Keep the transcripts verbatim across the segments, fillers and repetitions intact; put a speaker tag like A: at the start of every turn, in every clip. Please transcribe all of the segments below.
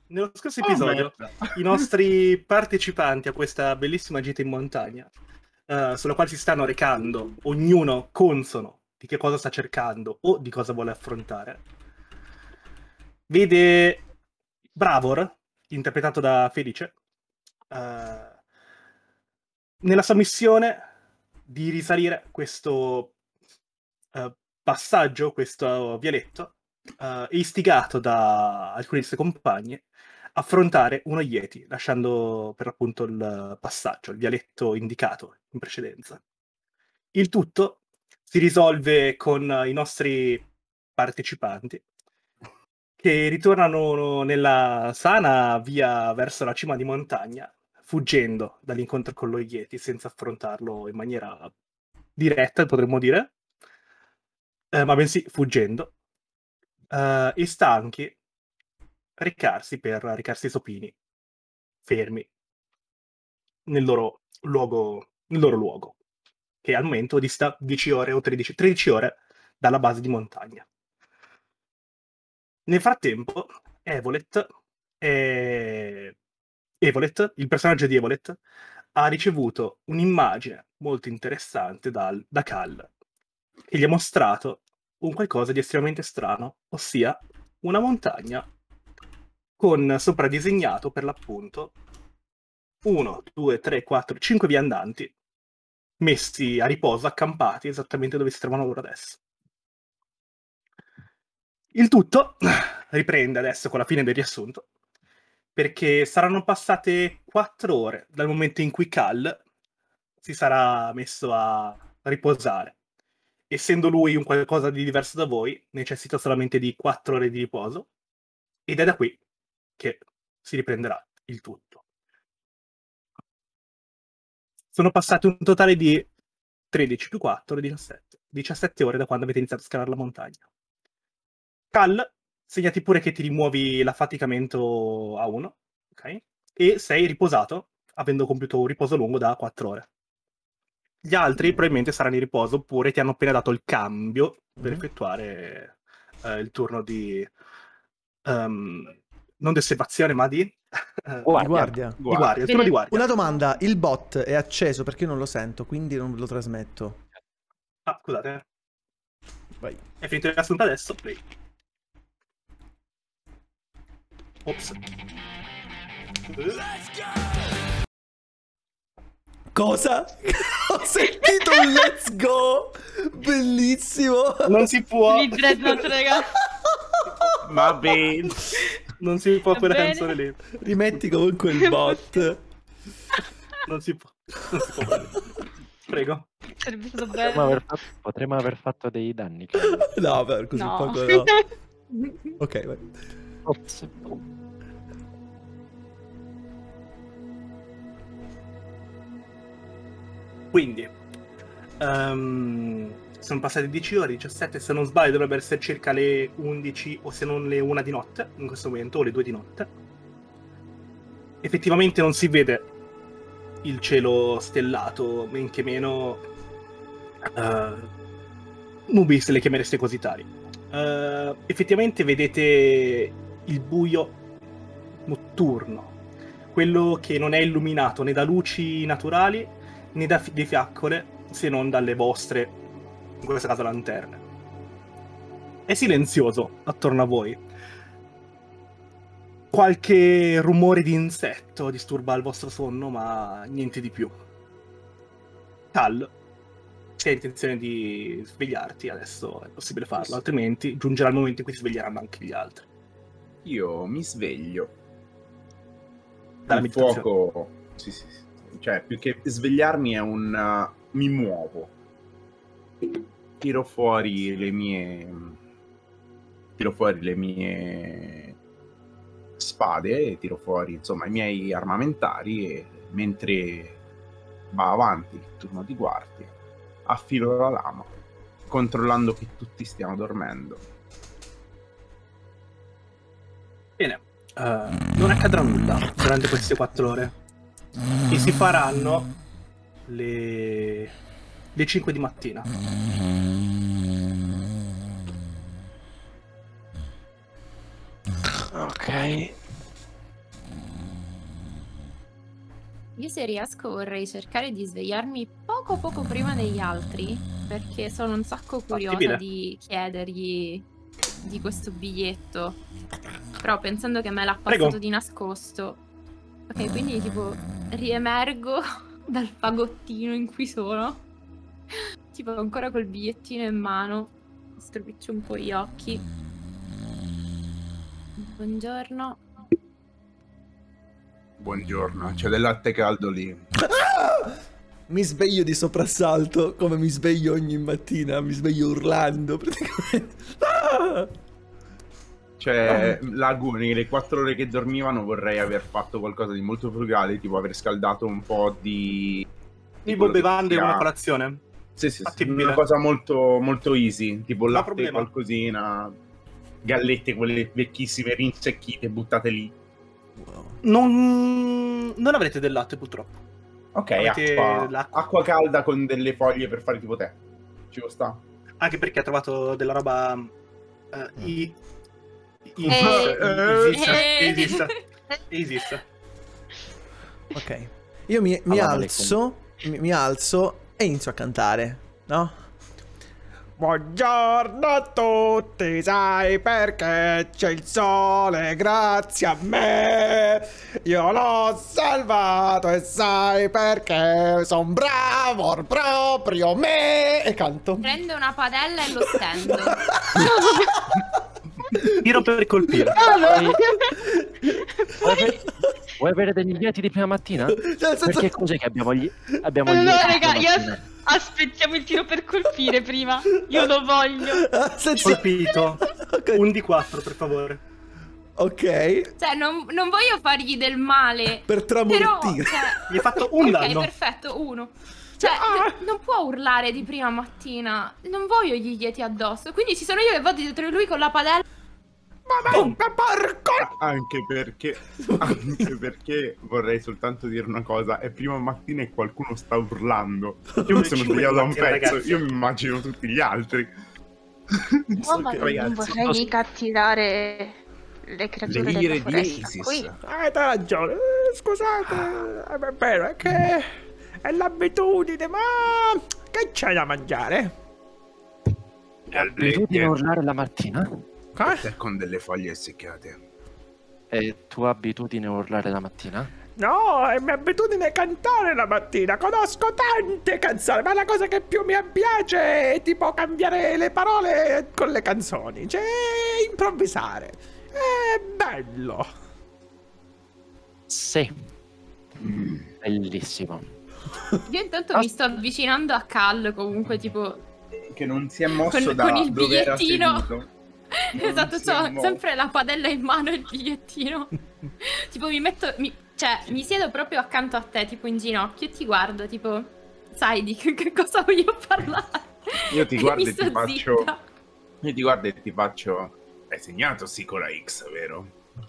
A: Nello scorso
B: Oh,
A: episodio,
B: merda.
A: i nostri partecipanti a questa bellissima gita in montagna, eh, sulla quale si stanno recando, ognuno consono di che cosa sta cercando o di cosa vuole affrontare, vede Bravor, interpretato da Felice, eh, nella sua missione di risalire questo eh, passaggio, questo vialetto, eh, istigato da alcuni dei suoi compagni, affrontare uno Yeti, lasciando per l'appunto il passaggio, il vialetto indicato in precedenza. Il tutto si risolve con i nostri partecipanti che ritornano nella sana via verso la cima di montagna, fuggendo dall'incontro con lo Yeti senza affrontarlo in maniera diretta, potremmo dire, eh, ma bensì fuggendo, eh, e stanchi, recarsi per recarsi sopini, fermi, nel loro luogo, nel loro luogo, che al momento dista dieci ore o tredici, tredici ore dalla base di montagna. Nel frattempo, Evolet, è... Evolet, il personaggio di Evolet, ha ricevuto un'immagine molto interessante dal, da Cal, che gli ha mostrato un qualcosa di estremamente strano, ossia una montagna con sopra disegnato per l'appunto uno, due, tre, quattro, cinque viandanti messi a riposo, accampati esattamente dove si trovano loro adesso. Il tutto riprende adesso con la fine del riassunto, perché saranno passate quattro ore dal momento in cui Cal si sarà messo a riposare. Essendo lui un qualcosa di diverso da voi, necessita solamente di quattro ore di riposo, ed è da qui che si riprenderà il tutto. Sono passate un totale di tredici più quattro, diciassette. diciassette ore da quando avete iniziato a scalare la montagna. Cal, segnati pure che ti rimuovi l'affaticamento a uno, ok? E sei riposato, avendo compiuto un riposo lungo da quattro ore. Gli altri probabilmente saranno in riposo, oppure ti hanno appena dato il cambio per
C: Mhm.
A: effettuare eh, il turno di... um, non di osservazione, ma di... eh,
C: Di
D: Guardia.
C: guardia.
A: di guardia, il turno di guardia.
C: Una domanda, il bot è acceso perché non lo sento, quindi non ve lo trasmetto.
A: Ah, scusate.
C: Vai.
A: È finito il riassunto adesso, play. Ops.
C: Cosa? Ho sentito un let's go! Bellissimo!
A: Non si può...
E: Il Dreadnought, raga.
B: Va bene.
A: Non si può
E: Va
A: quella
E: bene.
A: canzone lì.
C: Rimetti comunque il bot.
A: Non si può. Non si può fare. Prego.
E: Sarebbe stato
D: Potremmo
E: bello.
D: aver, fatto, potremmo aver fatto dei danni.
C: No, per così
E: No.
C: poco no. Ok, vai.
D: Ops.
A: Quindi, ehm, sono passate dieci ore, diciassette, se non sbaglio dovrebbero essere circa le undici o se non le una di notte, in questo momento, o le due di notte. Effettivamente non si vede il cielo stellato, men che meno uh, nubi, se le chiamereste così tali. Uh, effettivamente vedete il buio notturno, quello che non è illuminato né da luci naturali né da fi- di fiaccole, se non dalle vostre, in questo caso, lanterne. È silenzioso attorno a voi. Qualche rumore di insetto disturba il vostro sonno, ma niente di più. Cal, se hai intenzione di svegliarti, adesso è possibile farlo, altrimenti giungerà il momento in cui si sveglieranno anche gli altri.
B: Io mi sveglio.
A: Dalla
B: Il
A: meditazione.
B: fuoco... Sì, sì, sì. Cioè, più che svegliarmi è un... uh, mi muovo. Tiro fuori le mie... Tiro fuori le mie spade e tiro fuori, insomma, i miei armamentari e mentre va avanti il turno di guardia, affilo la lama, controllando che tutti stiano dormendo.
A: Bene, uh, non accadrà nulla durante queste quattro ore e si faranno le, le cinque di mattina.
D: Ok.
E: Io se riesco vorrei cercare di svegliarmi poco poco prima degli altri, perché sono un sacco curiosa
A: Fattibile.
E: di chiedergli di questo biglietto. Però pensando che me l'ha
A: Prego.
E: passato di nascosto. Ok, quindi tipo riemergo dal fagottino in cui sono. Tipo ancora col bigliettino in mano. Stropiccio un po' gli occhi. Buongiorno.
B: Buongiorno, c'è del latte caldo lì.
C: Mi sveglio di soprassalto, come mi sveglio ogni mattina, mi sveglio urlando praticamente. Ah!
B: Cioè, Laguni, le quattro ore che dormivano vorrei aver fatto qualcosa di molto frugale, tipo aver scaldato un po' di...
A: Tipo bevande e
B: sia-
A: una colazione.
B: Sì, sì, sì,
A: Fattibile.
B: una cosa molto, molto easy, tipo
A: No
B: latte,
A: problema.
B: qualcosina, gallette, quelle vecchissime, rinsecchite, buttate lì.
C: Wow.
A: Non, non avrete del latte purtroppo.
B: Ok,
A: Avete
B: acqua,
A: l'acqua.
B: acqua calda con delle foglie per fare tipo tè. Ci può sta?
A: Anche perché ha trovato della roba... eh, i- i-
E: Eh,
A: esiste,
E: eh.
A: esiste, esiste.
C: Ok. Io mi, mi
D: Allora,
C: alzo, mi, mi alzo e inizio a cantare, no? Buongiorno a tutti, sai perché c'è il sole grazie a me. Io l'ho salvato e sai perché son bravo proprio me. E canto.
E: Prende una padella e lo stendo.
A: Tiro per colpire.
D: Vuoi avere, vuoi avere degli lieti di prima mattina?
C: Cioè, nel senso-
D: Perché cos'è che abbiamo gli abbiamo
F: No,
D: gli lieti di
F: raga,
D: prima
F: io
D: mattina?
F: aspettiamo il tiro per colpire prima. Io lo voglio.
C: Senza-
A: Colpito.
C: Ok.
A: Un di quattro, per favore.
C: Ok.
E: Cioè, non, non voglio fargli del male.
C: Per
E: Però,
C: tramortire.
E: cioè,
A: Gli hai fatto un
E: ok,
A: danno.
E: perfetto, uno. Cioè, non può urlare di prima mattina. Non voglio gli lieti addosso. Quindi ci sono io che vado dietro di lui con la padella.
A: Boom.
B: Anche perché, anche perché vorrei soltanto dire una cosa: è prima mattina e qualcuno sta urlando. Io mi sono
A: cinque
B: svegliato da un
A: mattina,
B: pezzo,
A: ragazzi.
B: io mi immagino tutti gli altri.
F: Oh, ma
C: Ok,
F: non
B: ragazzi.
F: vorrei mica attirare le creature
B: Le
F: della
B: ire di
F: foresta
B: Isis.
F: qui.
G: Avete ragione, eh, scusate, è vero, è che è l'abitudine, ma che c'è da mangiare?
D: Abitudine a urlare la mattina?
G: Eh?
B: Con delle foglie seccate.
D: È tua abitudine a urlare la mattina?
G: No, è mia abitudine cantare la mattina, conosco tante canzoni, ma la cosa che più mi piace è tipo cambiare le parole con le canzoni, cioè improvvisare, è bello.
D: Sì. Bellissimo.
E: Io intanto mi sto avvicinando a Cal, comunque, tipo.
B: Che non si è mosso
E: Con-
B: da
E: con il
B: dove era
E: bigliettino.
B: seduto. Non
E: Esatto,
B: si è
E: ho
B: mosso.
E: sempre la padella in mano e il bigliettino. Tipo, mi metto. Mi, cioè, mi siedo proprio accanto a te, tipo in ginocchio, e ti guardo, tipo. Sai di che, che cosa voglio parlare?
B: Io ti guardo
E: Mi
B: e ti
E: sto
B: faccio.
E: zitta.
B: Io ti guardo e ti faccio. Hai segnato sì con la X, vero?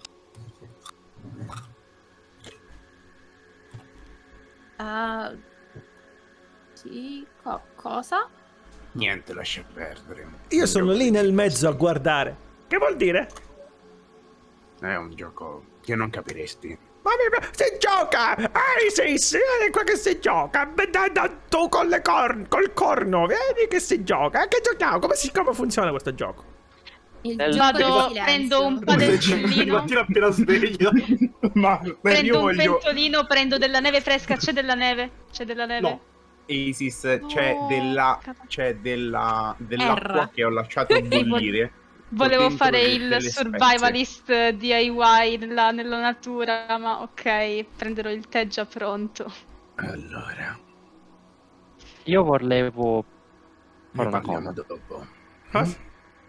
E: Ah, sì, co- cosa?
B: Niente, lascia perdere.
C: Io sono lì nel mezzo a guardare.
G: Che vuol dire?
B: È un gioco che non capiresti.
G: Ma mi... si gioca! Isis, vieni qua che si gioca! Beh, da, da, tu con le corn, col corno, vieni che si gioca! E che giochiamo? Come, si, come funziona questo gioco?
E: Il
D: Nel-
E: gioco del
F: Vado,
E: silenzio.
F: prendo un
A: Come se
F: padellino,
A: mattina appena sveglio.
B: Ma beh,
F: prendo
B: io
F: un
B: voglio.
F: pentolino, prendo della neve fresca. C'è della neve? C'è della neve?
A: No.
B: Isis, c'è
F: No,
B: della.
F: cazzo.
B: C'è della. dell'acqua
E: R.
B: che ho lasciato bollire.
F: Volevo
B: dentro
F: fare
B: de-
F: il
B: delle
F: survivalist D I Y nella, nella natura, ma ok, prenderò il tè già pronto.
B: Allora,
D: Io volevo
B: ne
D: fare una
B: parliamo
D: cosa.
B: dopo.
G: Cosa?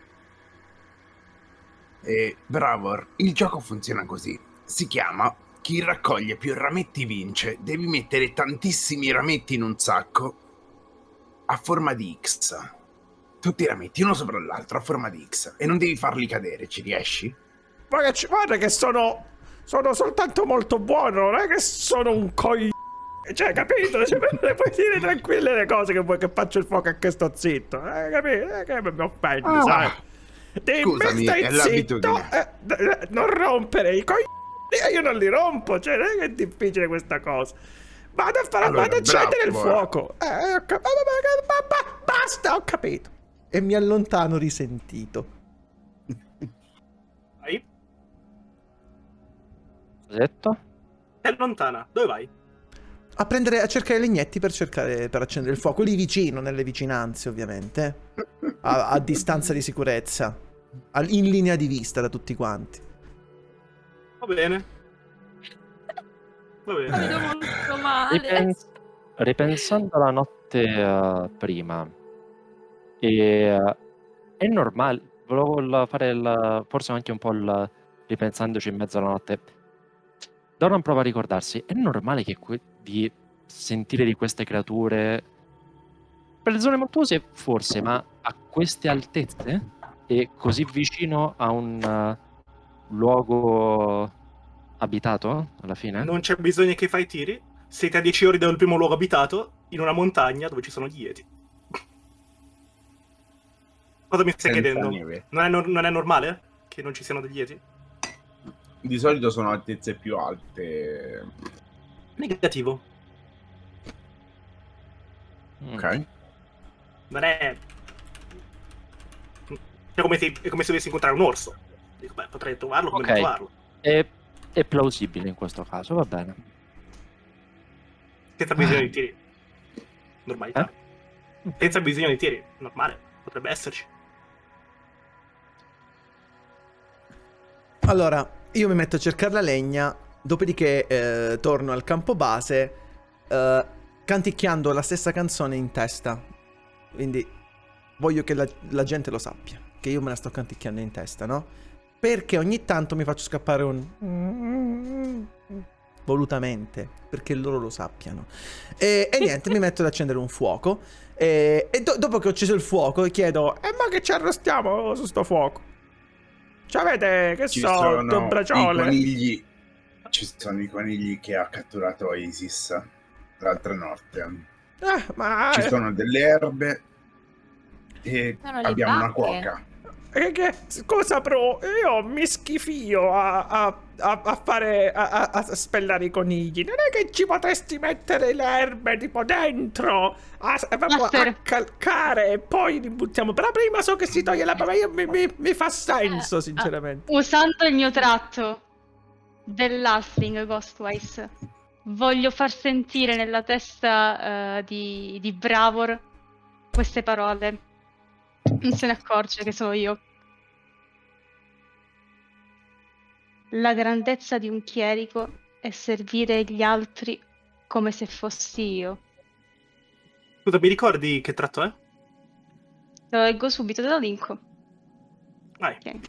B: E Bravor, il gioco funziona così. Si chiama chi raccoglie più rametti vince. Devi mettere tantissimi rametti in un sacco a forma di X. Tutti i rametti uno sopra l'altro a forma di X. E non devi farli cadere, ci riesci?
G: Guarda, ci- guarda che sono. Sono soltanto molto buono, non è che sono un coglione. Cioè, capito? Cioè, puoi dire tranquille le cose che vuoi che faccio il fuoco e che sto zitto. Eh, capito? Eh, che mi offende,
B: Ah,
G: sai? Dimmi,
B: scusami,
G: stai
B: è
G: zitto,
B: l'abitudine.
G: eh, d- d- non rompere i coglioni, io non li rompo, cioè non è che è difficile questa cosa. Vado a fare,
B: Allora,
G: vado a accendere il
B: bravo,
G: fuoco. Eh, ho cap- ba- ba- ba- basta, ho capito. E mi allontano risentito.
A: Vai.
D: Cos'etto?
A: È lontana. Dove vai?
G: A prendere, a cercare legnetti per cercare, per accendere il fuoco. Lì vicino, nelle vicinanze, ovviamente. A, a distanza di sicurezza. A- in linea di vista da tutti quanti.
A: Va bene. Va
E: Mi
A: bene.
E: vedo molto male.
D: Ripens- ripensando alla notte eh, prima, e, eh, è normale, volevo il- fare il, forse anche un po' il, ripensandoci in mezzo alla notte, Doran prova a ricordarsi, è normale che que- di sentire di queste creature per le zone montuose forse, ma a queste altezze e così vicino a un eh, luogo abitato alla fine?
A: Non c'è bisogno che fai tiri. Siete a dieci ore dal primo luogo abitato, in una montagna dove ci sono gli Yeti. Cosa mi stai
B: Senza
A: chiedendo?
B: neve.
A: Non è, nor- non è normale che non ci siano degli Yeti?
B: Di solito sono altezze più alte.
A: Negativo.
D: Mm.
B: Ok.
A: Non è... È come se, è come se dovessi incontrare un orso. Dico, beh, potrei trovarlo come
D: Ok.
A: non trovarlo.
D: È, è plausibile in questo caso, va bene.
A: Senza bisogno di tiri. Normalità.
D: Eh?
A: Senza bisogno di tiri. Normale. Potrebbe esserci.
G: Allora, io mi metto a cercare la legna, dopodiché eh, torno al campo base, eh, canticchiando la stessa canzone in testa. Quindi voglio che la, la gente lo sappia, che io me la sto canticchiando in testa, no? Perché ogni tanto mi faccio scappare un... volutamente, perché loro lo sappiano. E, e niente, mi metto ad accendere un fuoco. E, e do- dopo che ho acceso il fuoco chiedo,
C: E ma che ci arrostiamo su sto fuoco? Ci avete, che
B: Ci
C: so,
B: sono
C: un
B: i
C: braciole?
B: conigli. Ci sono i conigli che ha catturato Isis l'altra notte.
C: Eh, ma
B: Ci sono delle erbe e
E: Sono le
B: abbiamo una
E: bacche.
B: cuoca.
C: eh, che, scusa, bro, io mi schifio a, a, a, a fare a, a, a spellare i conigli. Non è che ci potresti mettere le erbe tipo dentro a, a, proprio
F: Master.
C: a calcare e poi li buttiamo. Però prima so che si toglie la bava. Io mi, mi, mi fa senso, sinceramente.
F: Usando il mio tratto dell'Halfling Ghostwise, voglio far sentire nella testa eh, di, di Bravor queste parole. Non se ne accorge che sono io. La grandezza di un chierico è servire gli altri come se fossi io.
A: Scusa, mi ricordi che tratto è?
F: Te lo leggo subito, te lo linko.
A: Vai.
F: Ok.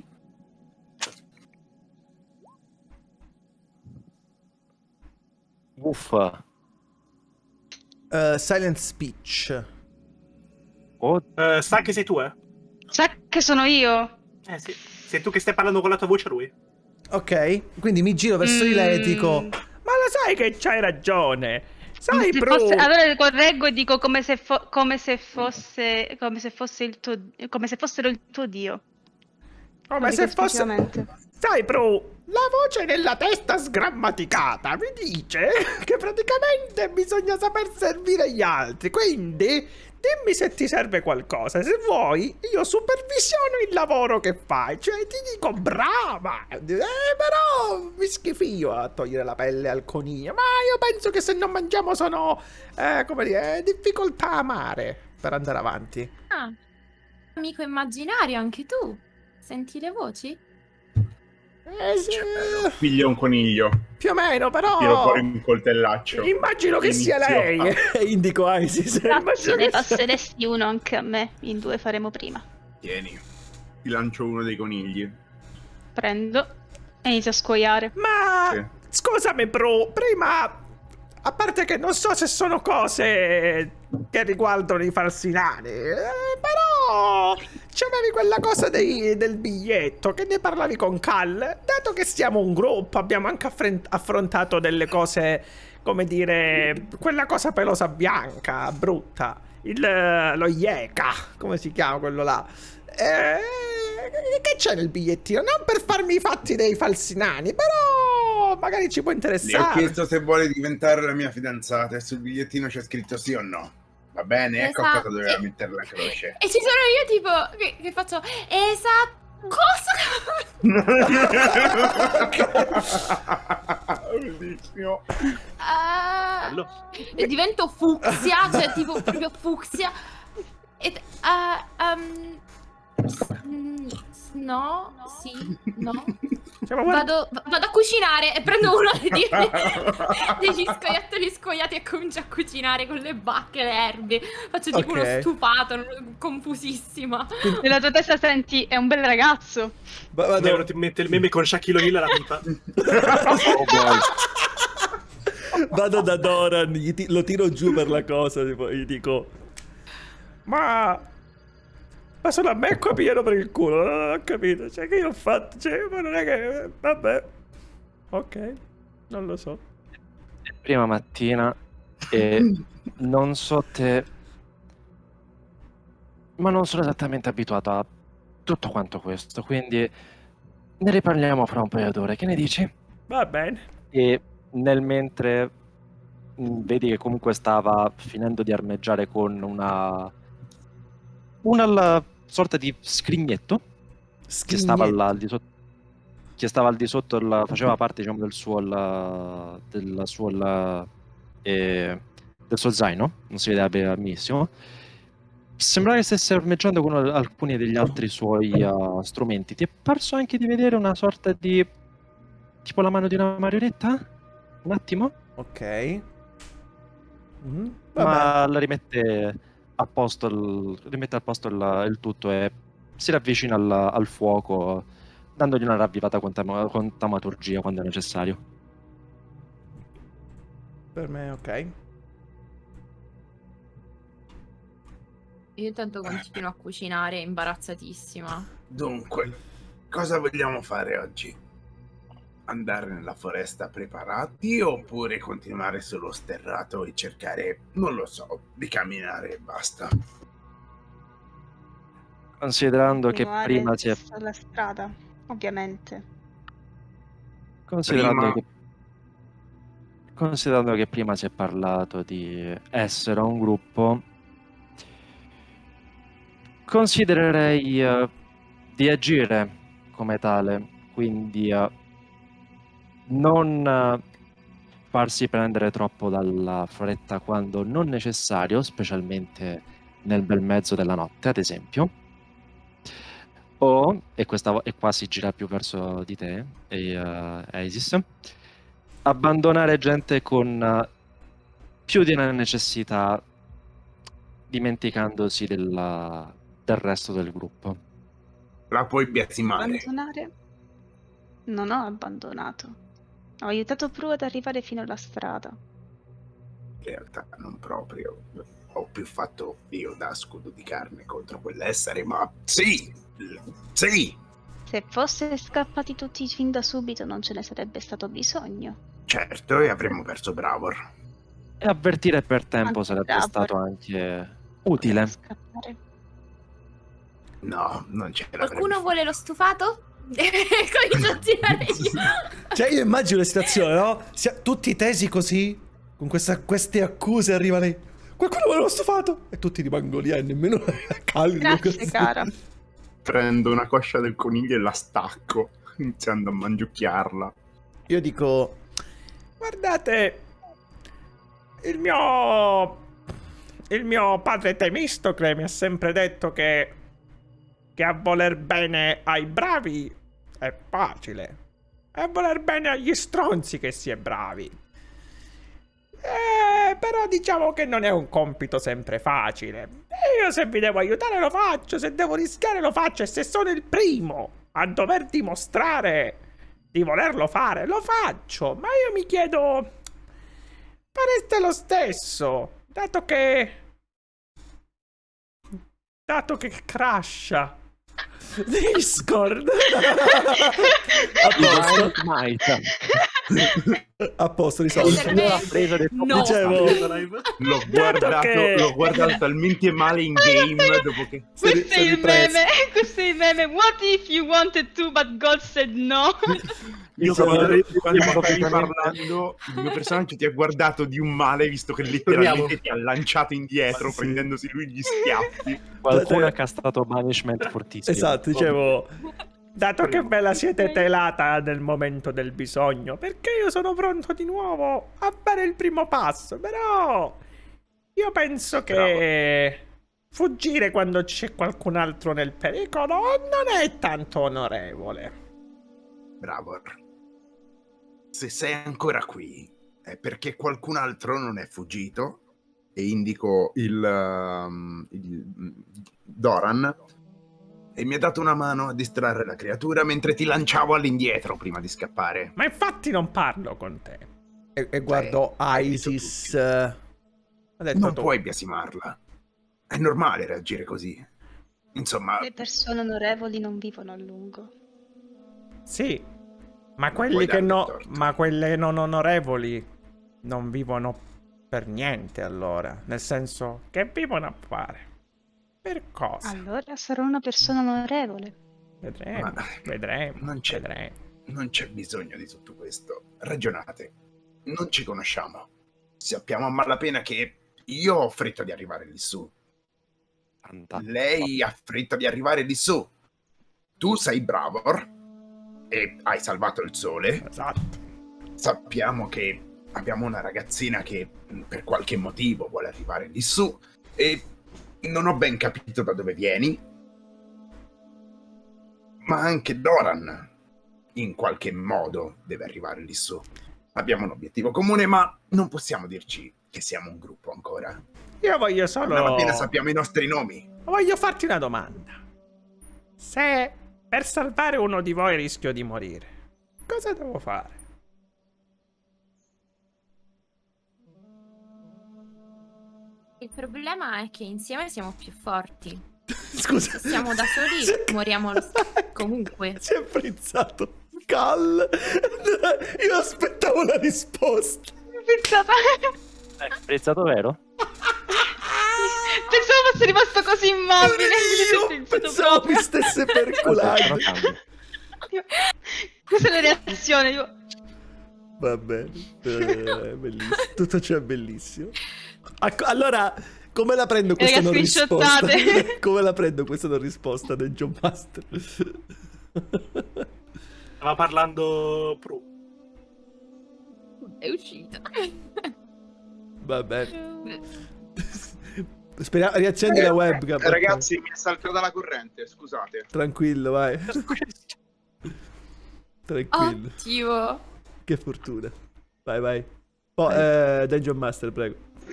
D: Uffa.
G: Uh, silent speech.
D: Oh,
A: Eh, sa che sei tu, eh?
F: Sa che sono io?
A: Eh sì. Sei tu che stai parlando con la tua voce a lui.
G: Ok, quindi mi giro verso di lei e dico...
F: Mm.
C: Ma lo sai che c'hai ragione. Sai,
F: Se
C: bro.
F: fosse- allora correggo e dico come se, fo- come se fosse come se fosse il tuo come se fossero il tuo dio.
C: Come
F: Lo
C: se
F: dico
C: fosse...
F: esclusivamente.
C: Sai, bro, la voce nella testa sgrammaticata mi dice che praticamente bisogna saper servire gli altri. Quindi, dimmi se ti serve qualcosa. Se vuoi, io supervisiono il lavoro che fai. Cioè, ti dico brava. Eh, però mi schifio a togliere la pelle al coniglio. Ma io penso che se non mangiamo sono, eh, come dire, difficoltà amare per andare avanti.
E: Ah, amico immaginario, anche tu. Senti le voci?
C: Eh, sì,
B: Piglia un coniglio,
C: più o meno, però...
B: tiro fuori un coltellaccio.
C: Immagino che sia
B: Inizio
C: lei.
B: a-
G: Indico Isis.
F: Grazie,
C: Immagino
F: ne
C: che sia-
F: passeresti uno anche a me. In due faremo prima.
B: Tieni, ti lancio uno dei conigli.
F: Prendo e inizio a scuoiare.
C: Ma
B: Sì.
C: scusami, bro, prima, a parte che non so se sono cose che riguardano i falsinari, eh, però c'avevi quella cosa dei- del biglietto che ne parlavi con Cal. Dato che siamo un gruppo, abbiamo anche affren- affrontato delle cose, come dire, quella cosa pelosa bianca, brutta, il, lo Yeka, come si chiama quello là. Eh, che c'è nel bigliettino? Non per farmi i fatti dei falsi nani, però
G: però magari ci può
B: Le ho
G: interessare.
B: chiesto se vuole diventare la mia fidanzata e sul bigliettino c'è scritto sì o no. Va bene, ecco
E: Esatto.
B: cosa doveva mettere la croce.
E: E ci sono io tipo che, che faccio esatto. Cosa?
B: Bellissimo.
E: Ah,
A: Bello.
E: e divento fucsia, cioè tipo proprio fucsia. E ah, um, s- mm, s- no, sì, no.
G: Cioè, ma guarda-
E: Vado, v- vado a cucinare e prendo uno degli, degli scoiattoli scoiati e comincio a cucinare con le bacche, le erbe. Faccio tipo
G: Ok.
E: uno stufato, confusissima.
F: Nella tua testa senti, è un bel ragazzo.
C: Va-
A: Mi è
C: vado-
A: venuto in mente il meme con Shaquille O'Neal e la pipa.
D: Oh boy.
C: Vado da Doran, gli ti- lo tiro giù per la cosa, tipo, gli dico...
G: Ma... Ma solo a me qua pigliano per il culo, non ho capito. Cioè, che io ho fatto? Cioè, ma non è che... Vabbè. Ok, non lo so.
D: Prima mattina e non so te, ma non sono esattamente abituato a tutto quanto questo, quindi ne riparliamo fra un paio d'ore, che ne dici?
G: Va bene.
D: E nel mentre mh, vedi che comunque stava finendo di armeggiare con una una la- sorta di scrignetto che stava al, al di sotto, che stava al di sotto il- faceva parte, diciamo, del suo il- del suo il- eh, del suo zaino, non si vedeva benissimo. Sembrava che stesse armeggiando con al- alcuni degli altri suoi uh, strumenti. Ti è parso anche di vedere una sorta di tipo la mano di una marionetta? Un attimo?
C: Ok. Mhm, vabbè.
D: Ma la rimette a posto il, rimette a posto il, il tutto e si ravvicina al, al fuoco, dandogli una ravvivata contama- con taumaturgia quando è necessario.
C: Per me, ok.
E: Io intanto continuo a cucinare, imbarazzatissima.
B: Dunque, cosa vogliamo fare oggi? Andare nella foresta preparati oppure continuare sullo sterrato e cercare, non lo so, di camminare e basta?
D: Considerando che
F: Continuare
D: prima si è
F: sulla strada, ovviamente.
D: considerando
B: Prima-
D: che considerando che prima si è parlato di essere un gruppo, considererei eh, di agire come tale, quindi eh, non eh, farsi prendere troppo dalla fretta quando non necessario, specialmente nel bel mezzo della notte, ad esempio. O, e, questa, vo- e qua si gira più verso di te, e, eh, Isis, abbandonare gente con eh, più di una necessità, dimenticandosi della- del resto del gruppo.
B: La puoi biasimare.
F: Abbandonare? Non ho abbandonato. Ho aiutato Pru ad arrivare fino alla strada.
B: In realtà non proprio. Ho più fatto io da scudo di carne contro quell'essere, ma sì! Sì!
F: Se fosse scappati tutti fin da subito non ce ne sarebbe stato bisogno.
B: Certo, e avremmo perso Bravor.
D: E avvertire per tempo
F: Anche
D: sarebbe
F: bravo.
D: stato anche utile.
F: Scappare.
B: No, non ce
E: Qualcuno
B: l'avremmo.
E: vuole lo stufato? Comincio a tirare io.
C: Cioè, io immagino la situazione, no? Sia- tutti tesi così, con questa- queste accuse arriva lei. Qualcuno vuole lo stufato? E tutti rimangono lì, eh, nemmeno calmi.
F: Grazie,
C: così.
F: cara.
B: Prendo una coscia del coniglio e la stacco, iniziando a mangiucchiarla.
C: Io dico...
G: Guardate, il mio... Il mio padre Temistocle mi ha sempre detto che... Che a voler bene ai bravi è facile. È a voler bene agli stronzi che si è bravi. Eh, però diciamo che non è un compito sempre facile. E io se vi devo aiutare lo faccio, se devo rischiare lo faccio, e se sono il primo a dover dimostrare di volerlo fare, lo faccio. Ma io mi chiedo, fareste lo stesso, dato che... Dato che crasha Discord.
C: A posto,
D: Might.
C: a posto, risolto.
E: Per me,
D: La presa del
E: no.
C: Dicevo-
B: L'ho guardato,
G: che-
B: l'ho guardato talmente male in game dopo che...
C: Sei-
F: Questo è
C: sei
F: il
C: ripreso.
F: meme, questo è il meme. What if you wanted to but God said no?
B: Io
A: Sono-
B: quando, quando
D: sono
B: stavi
D: completamente-
B: parlando, il mio personaggio ti ha guardato di un male, visto che letteralmente
A: Torniamo.
B: ti ha lanciato indietro,
C: Sì.
B: prendendosi lui gli schiaffi.
D: Qualcuno
C: Cioè-
D: ha castato banishment fortissimo.
C: Esatto, dicevo, dato che
A: Torniamo.
C: ve la siete telata nel momento del bisogno, perché io sono pronto di nuovo a fare il primo passo, però io penso che fuggire quando c'è qualcun altro nel pericolo non è tanto onorevole.
B: Bravo. Se sei ancora qui è perché qualcun altro non è fuggito, e indico il, um, il Doran, e mi ha dato una mano a distrarre la creatura mentre ti lanciavo all'indietro prima di scappare.
C: Ma infatti non parlo con te. E, e guardo
B: hai detto
C: Isis. Ha detto
B: Non
C: tu.
B: puoi biasimarla. È normale reagire così. Insomma,
F: Le persone onorevoli non vivono a lungo.
C: Sì, ma
B: Non
C: quelli
B: puoi
C: che
B: darmi
C: no,
B: torto.
C: ma quelle non onorevoli non vivono per niente allora, nel senso che vivono a fare. Per cosa?
F: Allora sarò una persona onorevole.
C: Vedremo,
B: Ma-
C: vedremo,
B: non c'è-
C: vedremo.
B: non c'è bisogno di tutto questo. Ragionate. Non ci conosciamo. Sappiamo a malapena che io ho fretta di arrivare lì su.
D: Tanta.
B: Lei ha fretta di arrivare lì su. Tu sei Bravor e hai salvato il sole.
C: Esatto.
B: Sappiamo che abbiamo una ragazzina che mh, per qualche motivo vuole arrivare lì su e non ho ben capito da dove vieni. Ma anche Doran in qualche modo deve arrivare lì su. Abbiamo un obiettivo comune, ma non possiamo dirci che siamo un gruppo ancora.
C: Io voglio
B: Non
C: solo
B: appena sappiamo i nostri nomi.
C: voglio farti una domanda. Se per salvare uno di voi rischio di morire, cosa devo fare?
E: Il problema è che insieme siamo più forti.
C: Scusa.
E: Se siamo da soli,
C: Si-
E: moriamo lo stesso- comunque.
C: Si è frizzato. Cal. Io aspettavo la risposta.
F: Pensata...
D: Hai apprezzato, vero?
F: Pensavo fosse rimasto così immobile.
C: Io pensavo mi stesse perculando.
F: Questa è la reazione. Io...
C: Va bene, eh, bellissimo. Tutto ciò è bellissimo. Ecco, allora, come la prendo questa
F: Raga,
C: non risposta?
F: screenshottate.
C: Come la prendo questa non risposta del John Master?
A: Stava parlando Pru.
E: È uscito.
C: Va bene. Speriamo, riaccendi la webcam.
B: Eh, ragazzi, mi è saltata la corrente, scusate.
C: Tranquillo, vai. Tranquillo.
E: Ottimo.
C: Che fortuna. Vai, vai. Oh, eh, Dungeon Master, prego.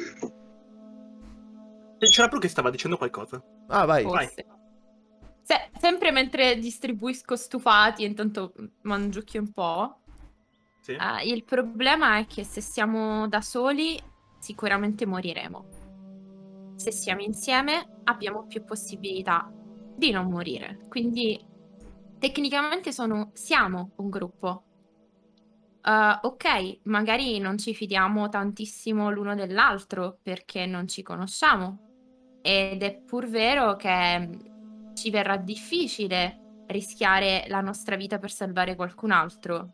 A: C'era Pru che stava dicendo qualcosa.
C: Ah, vai.
A: Vai.
E: Forse. Se- sempre mentre distribuisco stufati e intanto mangiucchio un po'.
A: Sì.
E: eh, il problema è che se siamo da soli sicuramente moriremo. Se siamo insieme abbiamo più possibilità di non morire. Quindi tecnicamente sono, siamo un gruppo. Uh, ok, magari non ci fidiamo tantissimo l'uno dell'altro perché non ci conosciamo. Ed è pur vero che ci verrà difficile rischiare la nostra vita per salvare qualcun altro.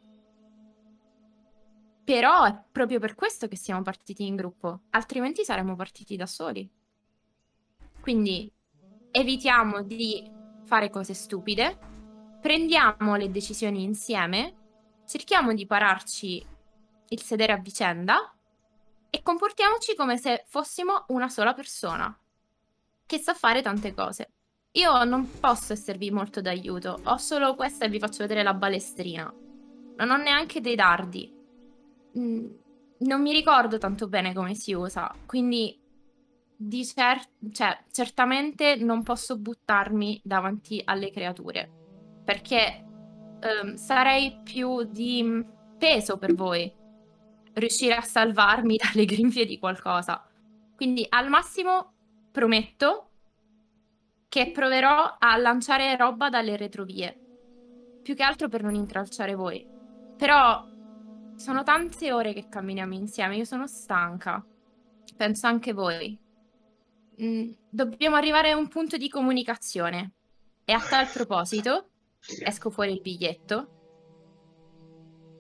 E: Però è proprio per questo che siamo partiti in gruppo, altrimenti saremmo partiti da soli. Quindi evitiamo di fare cose stupide, prendiamo le decisioni insieme, cerchiamo di pararci il sedere a vicenda e comportiamoci come se fossimo una sola persona che sa fare tante cose. Io non posso esservi molto d'aiuto, ho solo questa e vi faccio vedere la balestrina. Non ho neanche dei dardi. Mm, non mi ricordo tanto bene come si usa, quindi di cer- cioè, certamente non posso buttarmi davanti alle creature, perché ehm, sarei più di peso per voi riuscire a salvarmi dalle grinfie di qualcosa. Quindi al massimo prometto che proverò a lanciare roba dalle retrovie, più che altro per non intralciare voi. Però sono tante ore che camminiamo insieme, io sono stanca, penso anche voi. Mm, dobbiamo arrivare a un punto di comunicazione. E a tal proposito, esco fuori il biglietto.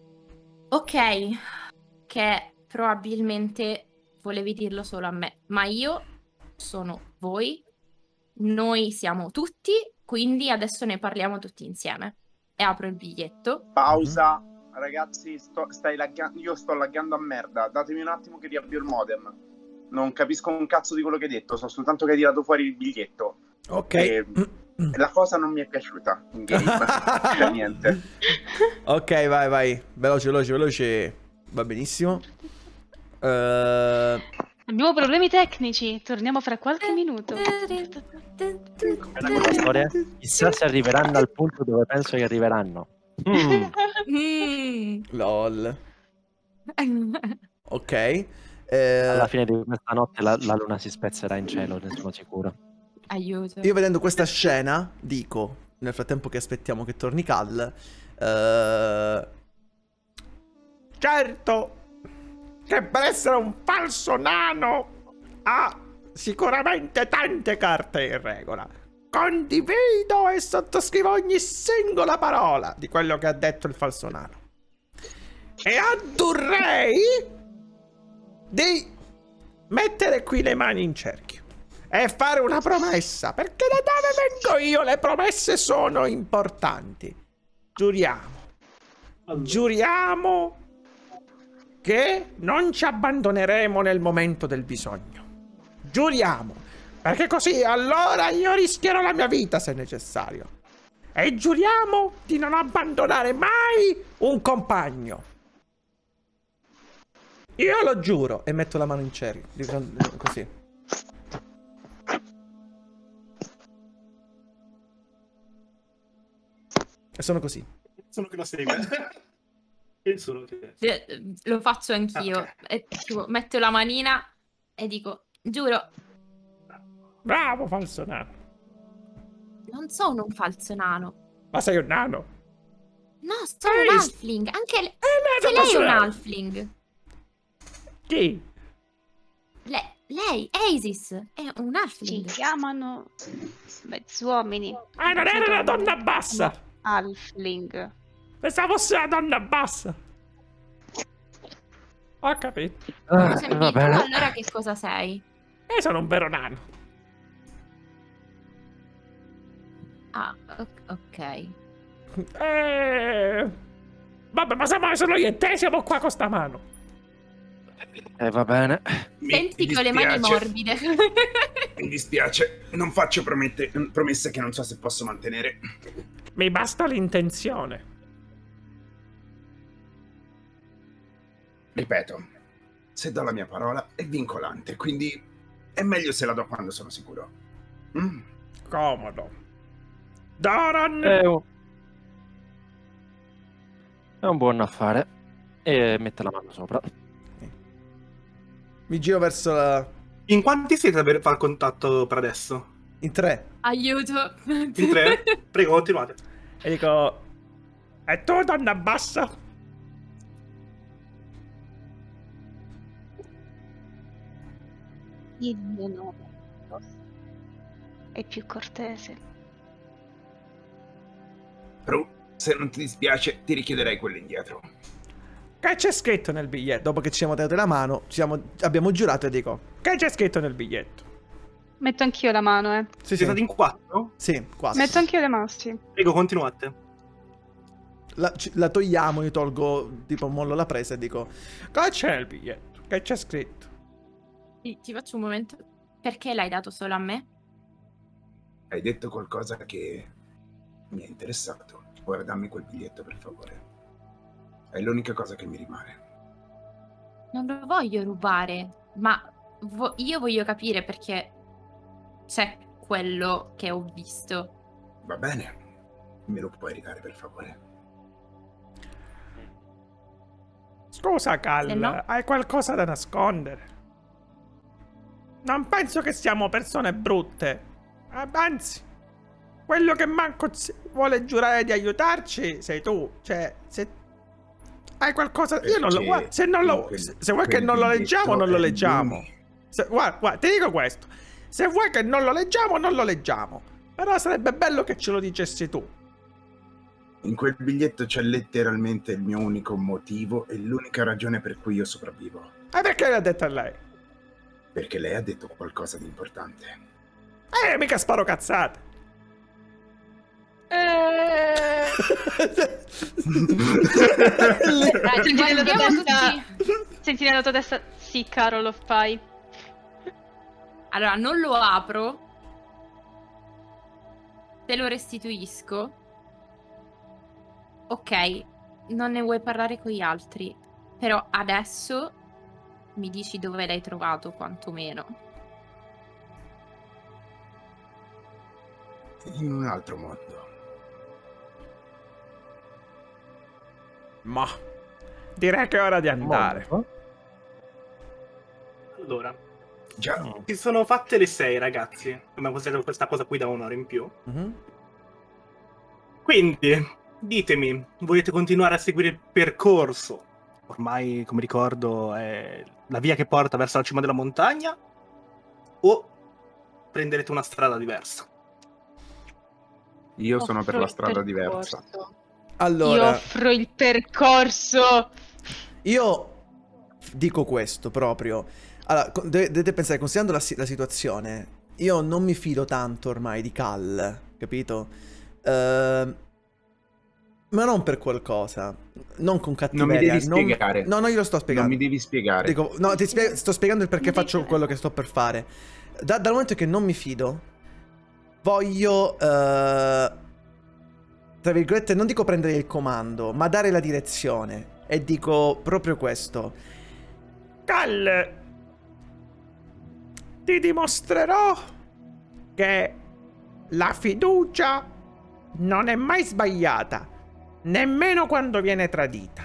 E: Ok, che probabilmente volevi dirlo solo a me, ma io sono voi, noi siamo tutti, quindi adesso ne parliamo tutti insieme. E apro il biglietto.
B: Pausa. Ragazzi, sto, stai lagga- io sto laggando a merda. Datemi un attimo che riavvio il modem. Non capisco un cazzo di quello che hai detto, so soltanto che hai tirato fuori il biglietto.
C: Ok.
B: E la cosa non mi è piaciuta in game. Per niente.
C: Ok, vai, vai. Veloce, veloce, veloce. Va benissimo. Uh...
F: Abbiamo problemi tecnici, torniamo fra qualche minuto.
D: La storia? Chissà se arriveranno al punto dove penso che arriveranno. Mm.
E: Mm.
C: Lol. Ok. Eh,
D: Alla fine di questa notte la, la luna si spezzerà in cielo, ne sono sicuro.
E: Aiuto.
C: io vedendo questa scena, dico, nel frattempo che aspettiamo che torni Cal, eh,
G: Certo che per essere un falso nano ha sicuramente tante carte in regola. Condivido e sottoscrivo ogni singola parola di quello che ha detto il falso nano. E addurrei di mettere qui le mani in cerchio e fare una promessa, perché da dove vengo io le promesse sono importanti. Giuriamo. Giuriamo che non ci abbandoneremo nel momento del bisogno. Giuriamo, perché così allora io rischierò la mia vita se necessario. E giuriamo di non abbandonare mai un compagno. Io lo giuro.
C: e metto la mano in cerchio, dico così. E sono così.
A: Sono che lo segue. E sono che...
E: Eh, Lo faccio anch'io.
A: Ok.
E: E, tipo, metto la manina e dico, giuro,
G: Bravo falso nano.
E: non sono un falso nano.
G: Ma sei un nano?
E: No, sono
G: Ehi,
E: un
G: s-
E: halfling. Anche le-
G: Eh,
E: anche
G: nano
E: lei è un
G: nano.
E: halfling.
G: Chi?
E: Le- lei, Isis, è un
F: Ci
E: halfling.
F: chiamano mezzuomini.
G: Ah, non era una donna bassa.
F: Halfling.
G: Pensavo fosse una donna bassa. Ho capito.
D: Ah,
E: Scusami,
D: va
E: tu
D: bene.
E: allora che cosa sei?
G: E sono un vero nano.
E: Ah, o- ok.
G: Eh... Vabbè, ma siamo solo io e te, siamo qua con sta mano.
D: Eh, va bene.
E: Senti con le mani morbide.
B: Mi dispiace, non faccio promette- promesse che non so se posso mantenere.
G: Mi basta l'intenzione.
B: Ripeto, se do la mia parola è vincolante, quindi è meglio se la do quando sono sicuro. Mm.
G: Comodo. Doran.
D: È un... è un buon affare. E mette la mano sopra.
C: Mi giro verso la...
A: In quanti siete per fare contatto per adesso?
C: in tre.
E: Aiuto.
A: In tre? Prego, continuate.
G: E dico... E tu, donna bassa?
F: Il mio nome è più cortese.
B: Ru, se non ti dispiace, ti richiederei quello indietro.
G: Che c'è scritto nel biglietto?
C: Dopo che ci siamo date la mano, ci siamo- abbiamo giurato e dico...
G: Che c'è scritto nel biglietto?
F: Metto anch'io la mano, eh.
C: Sì,
A: Siete
C: sì,
A: stati in quattro?
C: sì, qua.
F: Metto anch'io le mani, sì.
A: Prego, continuate.
C: La, ci- la togliamo, io tolgo, tipo mollo la presa e dico...
G: Cosa c'è nel biglietto? Che c'è scritto?
E: Ti, ti faccio un momento. Perché l'hai dato solo a me?
B: Hai detto qualcosa che mi è interessato. Ora dammi quel biglietto, per favore. È l'unica cosa che mi rimane.
E: Non lo voglio rubare, ma vo- io voglio capire perché c'è quello che ho visto.
B: Va bene? Me lo puoi ridare, per favore?
G: Scusa, Cal,
E: Se no?
G: hai qualcosa da nascondere? Non penso che siamo persone brutte. Eh, Anzi, quello che manco z- vuole giurare di aiutarci sei tu. Cioè, se hai qualcosa... Io non lo...
B: Perché
G: Guarda, se non lo...
B: quel-
G: se se vuoi che
B: quel
G: non lo
B: biglietto
G: leggiamo, non lo
B: è
G: leggiamo.
B: lui.
G: Se- guarda, guarda, ti dico questo. Se vuoi che non lo leggiamo, non lo leggiamo. Però sarebbe bello che ce lo dicessi tu.
B: In quel biglietto c'è letteralmente il mio unico motivo e l'unica ragione per cui io sopravvivo.
G: E perché l'ha detto a lei?
B: Perché lei ha detto qualcosa di importante.
G: Eh, mica sparo cazzate.
F: Eh...
E: Dai,
F: Senti nella tua
E: guardiamo
F: testa.
E: tutti.
F: Senti nella tua testa. Sì, caro, lo fai.
E: Allora, non lo apro. Te lo restituisco. Ok, non ne vuoi parlare con gli altri. Però adesso mi dici dove l'hai trovato, quantomeno.
B: In un altro mondo.
G: Ma direi che è ora di andare.
A: Allora,
B: Già.
A: si sono fatte le sei, ragazzi. Abbiamo considerato questa cosa qui da un'ora in più.
G: Mhm.
A: Quindi, ditemi, volete continuare a seguire il percorso? Ormai, come ricordo, è la via che porta verso la cima della montagna? O prenderete una strada diversa?
B: Io sono per
F: Offro
B: la
F: il
B: strada
F: percorso.
B: diversa.
F: Io
C: Allora,
F: offro il percorso.
C: io dico questo proprio. Allora, co- dove- dovete pensare, considerando la, si- la situazione, io non mi fido tanto ormai di Cal, capito? Ehm, ma non per qualcosa, non con cattiveria.
B: Non mi devi spiegare.
C: No, no, io lo sto
B: Non
C: spiegando.
B: mi devi spiegare.
C: Dico, no, ti spie- sto spiegando il perché
F: Mi devi
C: faccio
F: spiegare.
C: quello che sto per fare. Da- dal momento che non mi fido, voglio, eh, tra virgolette, non dico prendere il comando, ma dare la direzione. E dico proprio questo.
G: Cal, ti dimostrerò che la fiducia non è mai sbagliata, nemmeno quando viene tradita.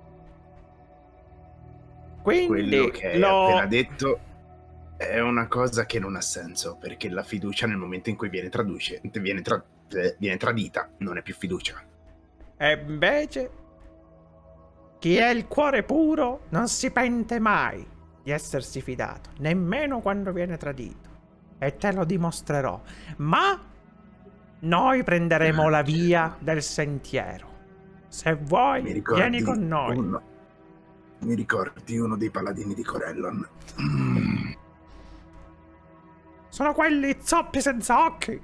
G: Quindi
B: Quello che hai
G: lo...
B: appena detto è una cosa che non ha senso, perché la fiducia nel momento in cui viene, traduce, viene, tra- eh, viene tradita non è più fiducia.
G: E invece, chi ha il cuore puro non si pente mai di essersi fidato, nemmeno quando viene tradito. E te lo dimostrerò. Ma noi prenderemo la via del sentiero. Se
B: Mi
G: vuoi,
B: ricordi
G: vieni con noi.
B: uno- Mi ricordi uno dei paladini di Corellon? Mm.
G: Sono quelli zoppi senza occhi.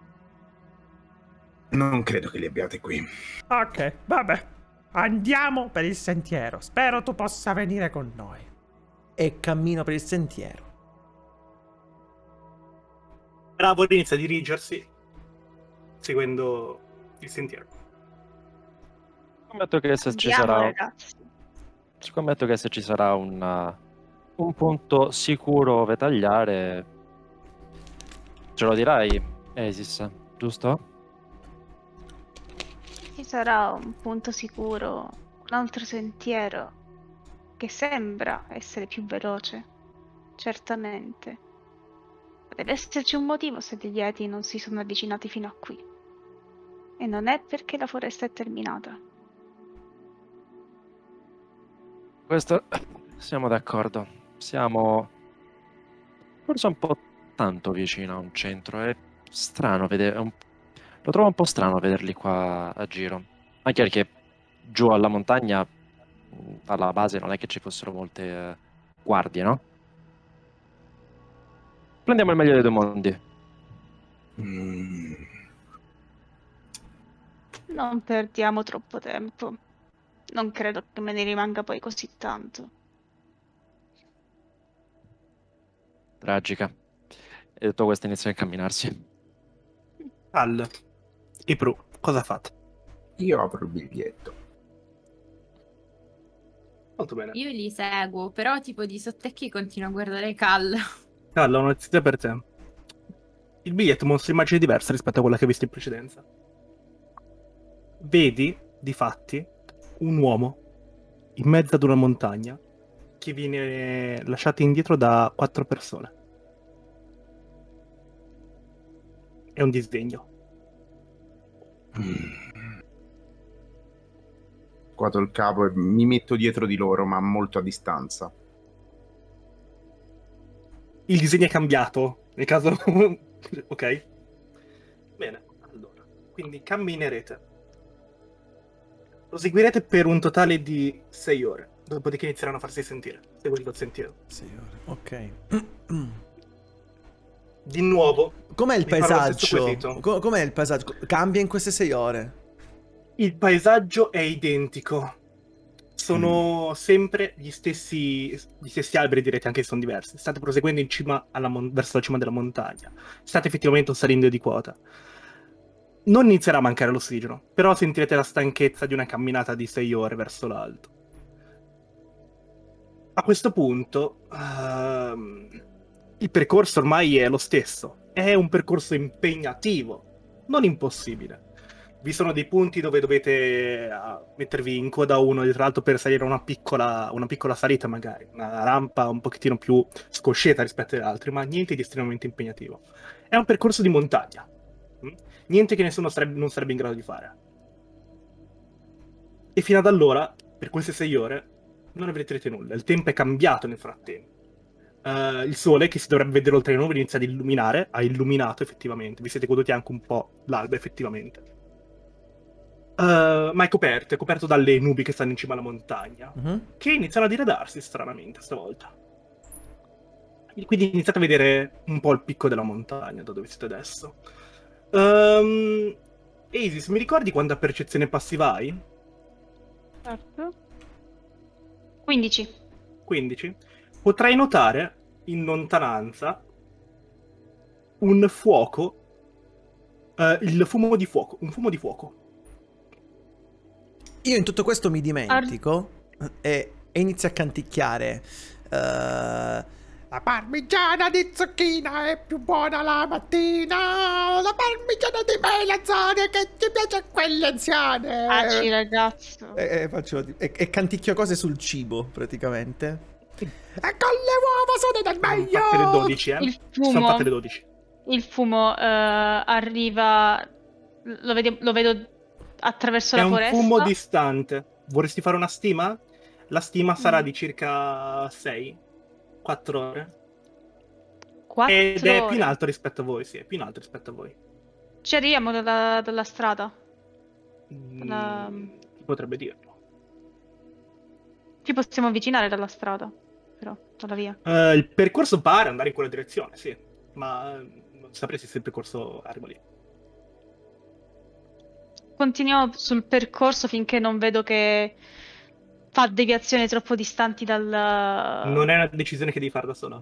B: Non credo che li abbiate qui.
G: Ok, vabbè. Andiamo per il sentiero. Spero tu possa venire con noi.
C: E cammino per il sentiero.
A: Bravo, inizia a dirigersi seguendo il sentiero.
D: Scommetto che se ci
F: Andiamo,
D: sarà,
F: ragazzi.
D: scommetto che se ci sarà un, uh, un punto sicuro dove tagliare, ce lo dirai, Isis, giusto?
F: Ci sarà un punto sicuro, un altro sentiero che sembra essere più veloce. Certamente. Deve esserci un motivo se gli Yeti non si sono avvicinati fino a qui. E non è perché la foresta è terminata.
D: Questo siamo d'accordo. Siamo forse un po' tanto vicino a un centro. È strano vedere. un- Lo trovo un po' strano vederli qua a giro. Anche perché giù alla montagna, mh, alla base, non è che ci fossero molte eh, guardie, no? Prendiamo il meglio dei due mondi.
B: Mm.
F: Non perdiamo troppo tempo. Non credo che me ne rimanga poi così tanto.
D: Tragica. E tutto questo inizia a incamminarsi.
A: Al e Pru, cosa fate?
B: Io apro il biglietto.
A: Molto bene.
E: Io li seguo, però tipo di sottecchi continuo a guardare Cal.
A: Carlo, una notizia per te. Il biglietto mostra immagini diverse rispetto a quella che hai visto in precedenza. Vedi, di fatti, un uomo in mezzo ad una montagna che viene lasciato indietro da quattro persone. È un disdegno.
B: Scuoto il capo e mi metto dietro di loro, ma molto a distanza.
A: Il disegno è cambiato, nel caso... ok? Bene, allora. Quindi camminerete Proseguirete per un totale di sei ore, dopodiché inizieranno a farsi sentire, seguendo il sentiero.
C: sei ore, ok.
A: Di nuovo,
C: Com'è il
A: vi farò lo stesso
C: paesaggio?
A: quesito.
C: Co- com'è il paesaggio? Cambia in queste sei ore?
A: Il paesaggio è identico. Sono sempre gli stessi, gli stessi alberi, direte, anche se sono diversi. State proseguendo in cima alla mon- verso la cima della montagna. State effettivamente salendo di quota. Non inizierà a mancare l'ossigeno, però sentirete la stanchezza di una camminata di sei ore verso l'alto. A questo punto, ehm, il percorso ormai è lo stesso. È un percorso impegnativo, non impossibile. Vi sono dei punti dove dovete uh, mettervi in coda uno dietro l'altro per salire una piccola, una piccola salita magari, una rampa un pochettino più scoscesa rispetto agli altri, ma niente di estremamente impegnativo. È un percorso di montagna, mm? Niente che nessuno sarebbe, non sarebbe in grado di fare. E fino ad allora, per queste sei ore, non avrete nulla. Il tempo è cambiato nel frattempo. Uh, il sole, che si dovrebbe vedere oltre le nuvole, inizia ad illuminare, ha illuminato effettivamente. Vi siete goduti anche un po' l'alba effettivamente. Uh, ma è coperto, è coperto dalle nubi che stanno in cima alla montagna,
C: Mhm.
A: che iniziano a diradarsi stranamente stavolta. Quindi iniziate a vedere un po' il picco della montagna da dove siete adesso. Um, Isis, mi ricordi quanta percezione passiva hai?
F: Certo. quindici.
A: quindici. Potrai notare in lontananza un fuoco, uh, il fumo di fuoco, un fumo di fuoco.
C: Io in tutto questo mi dimentico e, e inizio a canticchiare. Eh,
G: La parmigiana di zucchina è più buona la mattina. La parmigiana di melanzane che ti piace a quelle anziane.
F: Taci, ragazzo.
C: e, e faccio, e, e canticchio cose sul cibo, praticamente.
G: E con le uova sono del
A: Sono
G: meglio.
A: fatte le dodici, eh?
F: Il
A: Sono
F: fumo,
A: fatte le dodici.
F: il fumo eh, arriva, lo, vede- lo vedo attraverso
A: È
F: la
A: un
F: foresta.
A: fumo distante. Vorresti fare una stima? La stima sarà
F: Mm.
A: di circa sei quattro ore.
F: Quattro
A: Ed è più
F: ore.
A: in alto rispetto a voi, sì, è più in alto rispetto a voi.
F: Ci arriviamo dalla, dalla strada.
A: Mm,
F: La-
A: Chi potrebbe dirlo?
F: Ci possiamo avvicinare dalla strada, però, dalla via.
A: Eh, il percorso pare andare in quella direzione, sì, ma eh, non sapresti se il percorso arriva lì.
F: Continuiamo sul percorso finché non vedo che fa deviazioni troppo distanti dal...
A: Non è una decisione che devi fare da sola.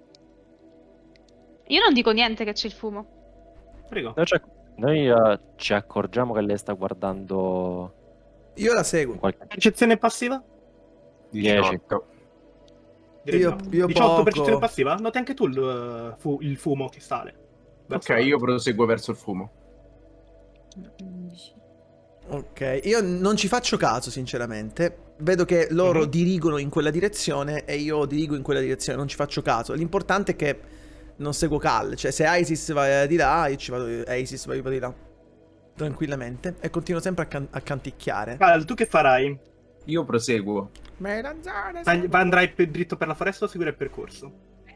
F: Io non dico niente che c'è il fumo.
A: Prego.
D: Noi, ci, noi, eh, ci accorgiamo che lei sta guardando
C: Io la
D: in
C: seguo.
D: qualche...
A: Percezione passiva?
B: diciotto.
A: Direi
C: Io-
A: di no.
C: io
A: diciotto
C: poco.
A: percezione passiva? Noti anche tu il, eh, fu- il fumo che sale. verso
B: Ok,
A: l'alto.
B: io proseguo verso il fumo.
E: undici.
C: Ok, io non ci faccio caso, sinceramente. Vedo che loro
A: Mhm.
C: dirigono in quella direzione e io dirigo in quella direzione, non ci faccio caso. L'importante è che non seguo Cal, cioè se Isis va di là, io ci vado, Isis va di là. Tranquillamente. E continuo sempre a, can- a canticchiare.
A: Cal, tu che farai?
B: Io proseguo.
G: Melanzane
A: Tagli-
G: sono...
A: va- Andrai per- dritto per la foresta o seguire il percorso?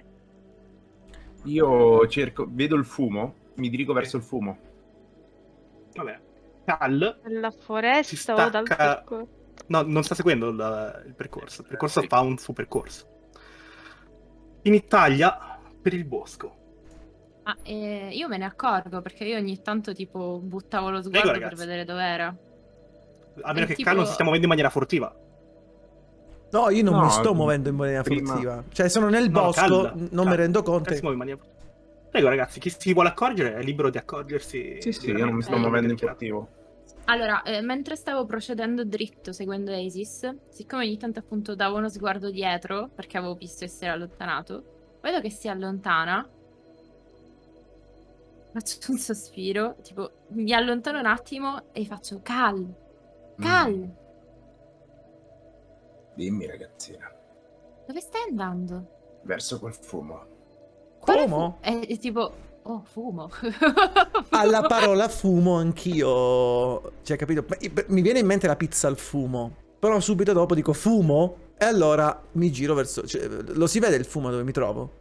B: Io cerco, vedo il fumo, mi dirigo verso il fumo.
A: Vabbè. Cal,
F: Dalla
A: Si
F: foresta o dal
A: stacca-
F: percorso?
A: no, non sta seguendo il, il percorso. Il percorso
B: Sì.
A: fa un suo percorso. In Italia, per il bosco.
E: Ah, eh, io me ne accorgo perché io ogni tanto tipo buttavo lo sguardo per
A: ragazzi.
E: vedere dov'era.
A: A meno
E: È
A: che
E: tipo-
A: Cal non si stia muovendo in maniera furtiva.
C: No, io non
B: No,
C: mi sto muovendo in maniera
B: prima-
C: furtiva. Cioè, sono nel
A: No,
C: bosco,
A: Cal,
C: n- non
A: Cal,
C: mi rendo
A: Cal
C: conto.
A: si muove in maniera... Prego ragazzi, chi si vuole accorgere è libero di accorgersi.
B: Sì, sì, io non mi sto
E: Eh,
B: muovendo in
A: dichiarato.
B: furtivo.
E: Allora, eh, mentre stavo procedendo dritto seguendo Isis, siccome ogni tanto appunto davo uno sguardo dietro perché avevo visto essere allontanato, vedo che si allontana. Faccio un sospiro, tipo mi allontano un attimo e faccio Cal, Cal,
B: Mm, dimmi ragazzina,
E: dove stai andando?
B: verso quel fumo.
E: Quale
C: Fumo?
E: fu- È, è tipo, oh, fumo.
C: Alla parola fumo anch'io. Cioè, capito? Mi viene in mente la pizza al fumo. Però subito dopo dico fumo. E allora mi giro verso. Cioè, lo si vede il fumo dove mi trovo?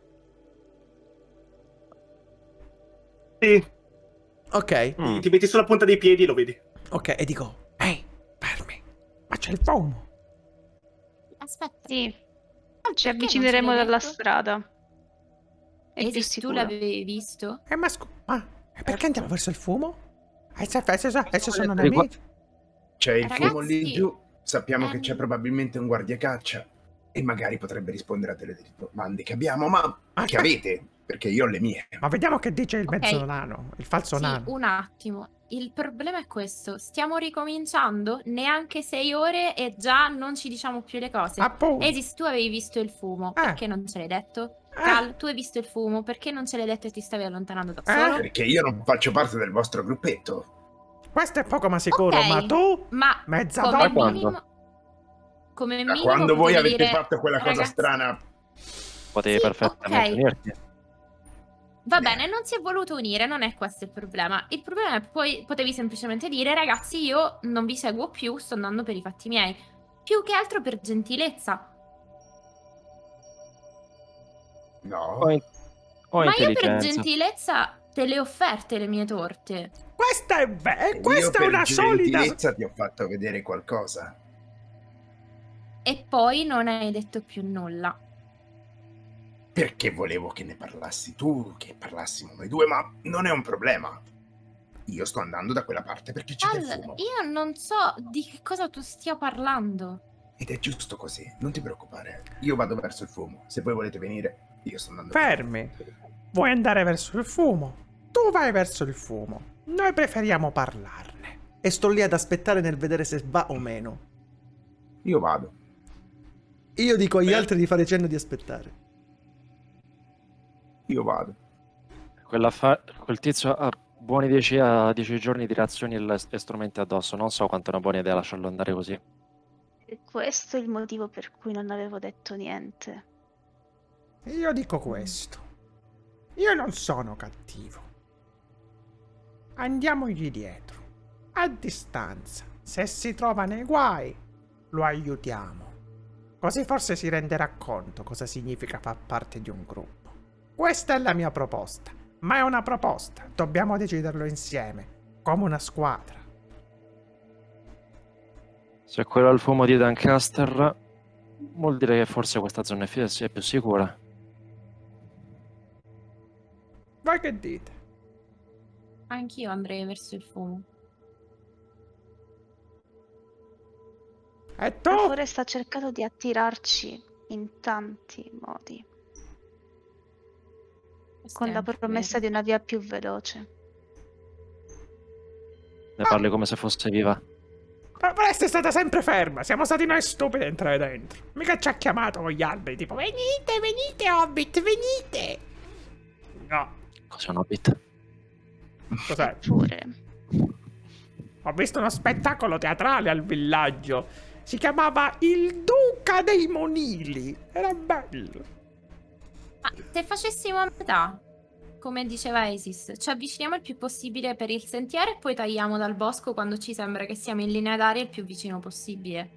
A: Sì,
C: Ok.
D: Mm.
A: ti metti sulla punta dei piedi e lo vedi.
C: Ok. E dico: ehi, fermi.
G: c'è il fumo.
E: Aspetta.
F: Sì. Ci
E: Perché
F: avvicineremo
E: non ce l'hai
F: dalla
E: detto?
F: strada. È più
E: Esis, tu
F: sicuro.
E: l'avevi visto?
G: Eh, ma scu- ma perché andiamo verso il fumo? Eh, se- se- se- Adesso sono
D: Rigu-
G: nemici.
B: C'è il
E: Ragazzi,
B: fumo lì giù, sappiamo che
E: ehm,
B: c'è probabilmente un guardiacaccia e magari potrebbe rispondere a delle delle domande che abbiamo, ma
G: Ah,
B: che
G: ah.
B: avete, perché io ho le mie.
G: Ma vediamo che dice il
E: Ok.
G: mezzo nano, il falso
E: Sì,
G: nano.
E: un attimo. Il problema è questo. Stiamo ricominciando neanche sei ore e già non ci diciamo più le cose.
G: Appunto.
E: Esis, tu avevi visto il fumo.
G: Eh.
E: Perché non ce l'hai detto?
G: Eh.
E: Cal, tu hai visto il fumo. Perché non ce l'hai detto e ti stavi allontanando da
G: Eh.
E: solo?
B: Perché io non faccio parte del vostro gruppetto.
G: Questo è poco ma sicuro,
E: Ok,
G: ma tu?
E: Ma
G: Mezza
E: come
G: donna.
D: quando?
E: minimo... Come
B: Da
E: minimo
B: quando voi
E: potevi
B: avete
E: dire,
B: fatto quella cosa
E: "Ragazzi,
B: strana,
D: Potevi
E: Sì,
D: perfettamente
E: ok.
D: unirti.
E: Va bene, non si è voluto unire, non è questo il problema. Il problema è poi potevi semplicemente dire, ragazzi, io non vi seguo più, sto andando per i fatti miei. Più che altro per gentilezza.
B: no.
D: O, in- o
E: Ma io per
D: intelligenza.
E: gentilezza te le ho offerte le mie torte.
G: Questa è ve-
B: Io
G: questa è
B: per
G: una solida.
B: gentilezza ti ho fatto vedere qualcosa.
E: E poi non hai detto più nulla.
B: Perché volevo che ne parlassi tu, che parlassimo noi due, ma non è un problema. Io sto andando da quella parte perché c'è del
E: Al,
B: fumo.
E: io non so di che cosa tu stia parlando.
B: Ed è giusto così, non ti preoccupare. Io vado verso il fumo. Se voi volete venire, io sto andando.
G: Fermi. Vuoi andare verso il fumo? Tu vai verso il fumo. Noi preferiamo parlarne. E sto lì ad aspettare nel vedere se va o meno.
B: Io vado.
G: Io dico agli
A: Beh.
G: altri di fare cenno di aspettare.
B: Io vado.
D: Quell'affa- quel tizio ha buoni dieci, a dieci giorni di reazioni e, e strumenti addosso. Non so quanto è una buona idea lasciarlo andare così.
F: E questo è il motivo per cui non avevo detto niente.
G: Io dico questo. Io non sono cattivo. Andiamogli dietro. A distanza. Se si trova nei guai, lo aiutiamo. Così forse si renderà conto cosa significa far parte di un gruppo. Questa è la mia proposta. Ma è una proposta. Dobbiamo deciderlo insieme. Come una squadra.
D: Se quello è il fumo di Doncaster, vuol dire che forse questa zona è è più sicura.
G: Voi che dite?
E: Anch'io andrei verso il fumo.
G: E tu?
F: La foresta ha cercato di attirarci in tanti modi,
E: Questo
F: con
E: è
F: la
E: anche
F: promessa
E: vero.
F: di una via più veloce.
D: Ne parli come se fosse viva.
G: La foresta è stata sempre ferma. Siamo stati noi stupidi a entrare dentro. Mica ci ha chiamato con gli alberi tipo venite, venite Hobbit, venite. No.
D: Cos'è un hobbit?
G: Cos'è?
F: Eppure,
G: Ho visto uno spettacolo teatrale al villaggio. Si chiamava Il Duca dei Monili. Era bello.
E: Ma se facessimo a metà, come diceva Isis, ci avviciniamo il più possibile per il sentiero e poi tagliamo dal bosco quando ci sembra che siamo in linea d'aria il più vicino possibile.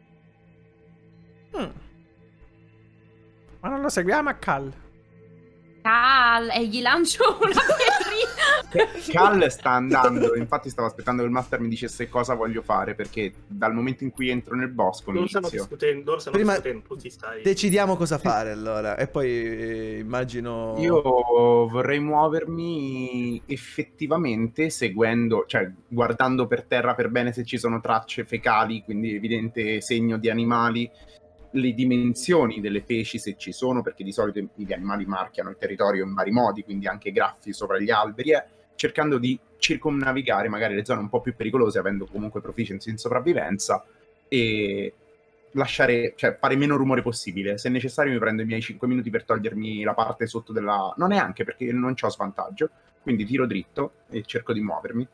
G: Mm. Ma non lo seguiamo a Cal?
E: Cal, e gli lancio una pietrina.
B: Cal sta andando, infatti stavo aspettando che il master mi dicesse cosa voglio fare, perché dal momento in cui entro nel bosco
A: Loro stanno
B: inizio.
A: discutendo, loro stanno
C: Prima-
A: discutendo, tu ti stai...
C: Decidiamo cosa fare allora. E poi eh, immagino.
B: Io vorrei muovermi effettivamente seguendo, cioè guardando per terra per bene se ci sono tracce fecali, quindi evidente segno di animali, le dimensioni delle feci se ci sono, perché di solito gli animali marchiano il territorio in vari modi, quindi anche graffi sopra gli alberi, eh, cercando di circumnavigare magari le zone un po' più pericolose, avendo comunque proficiency in sopravvivenza, e lasciare, cioè fare meno rumore possibile. Se necessario mi prendo i miei cinque minuti per togliermi la parte sotto della... non neanche, perché non c'ho svantaggio, quindi tiro dritto e cerco di muovermi.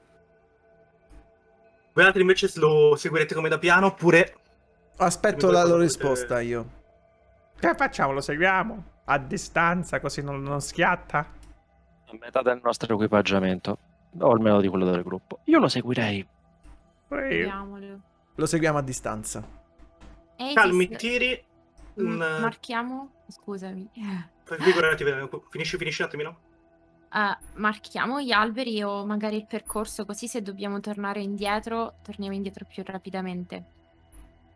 A: Voi altri invece lo seguirete come da piano oppure...
C: Aspetto
A: Come
C: la loro
A: volete-
C: risposta io.
G: Che facciamo? Lo seguiamo? A distanza così non, non schiatta?
D: A metà del nostro equipaggiamento, o almeno di quello del gruppo. Io lo seguirei.
G: Pure io.
E: Vediamolo.
C: Lo seguiamo a distanza.
E: Isis,
A: Calmi, tiri...
E: mm,
A: Un...
E: marchiamo... Scusami.
A: Figurati, finisci, finisci un attimino.
E: Eh, marchiamo gli alberi o magari il percorso, così se dobbiamo tornare indietro, torniamo indietro più rapidamente.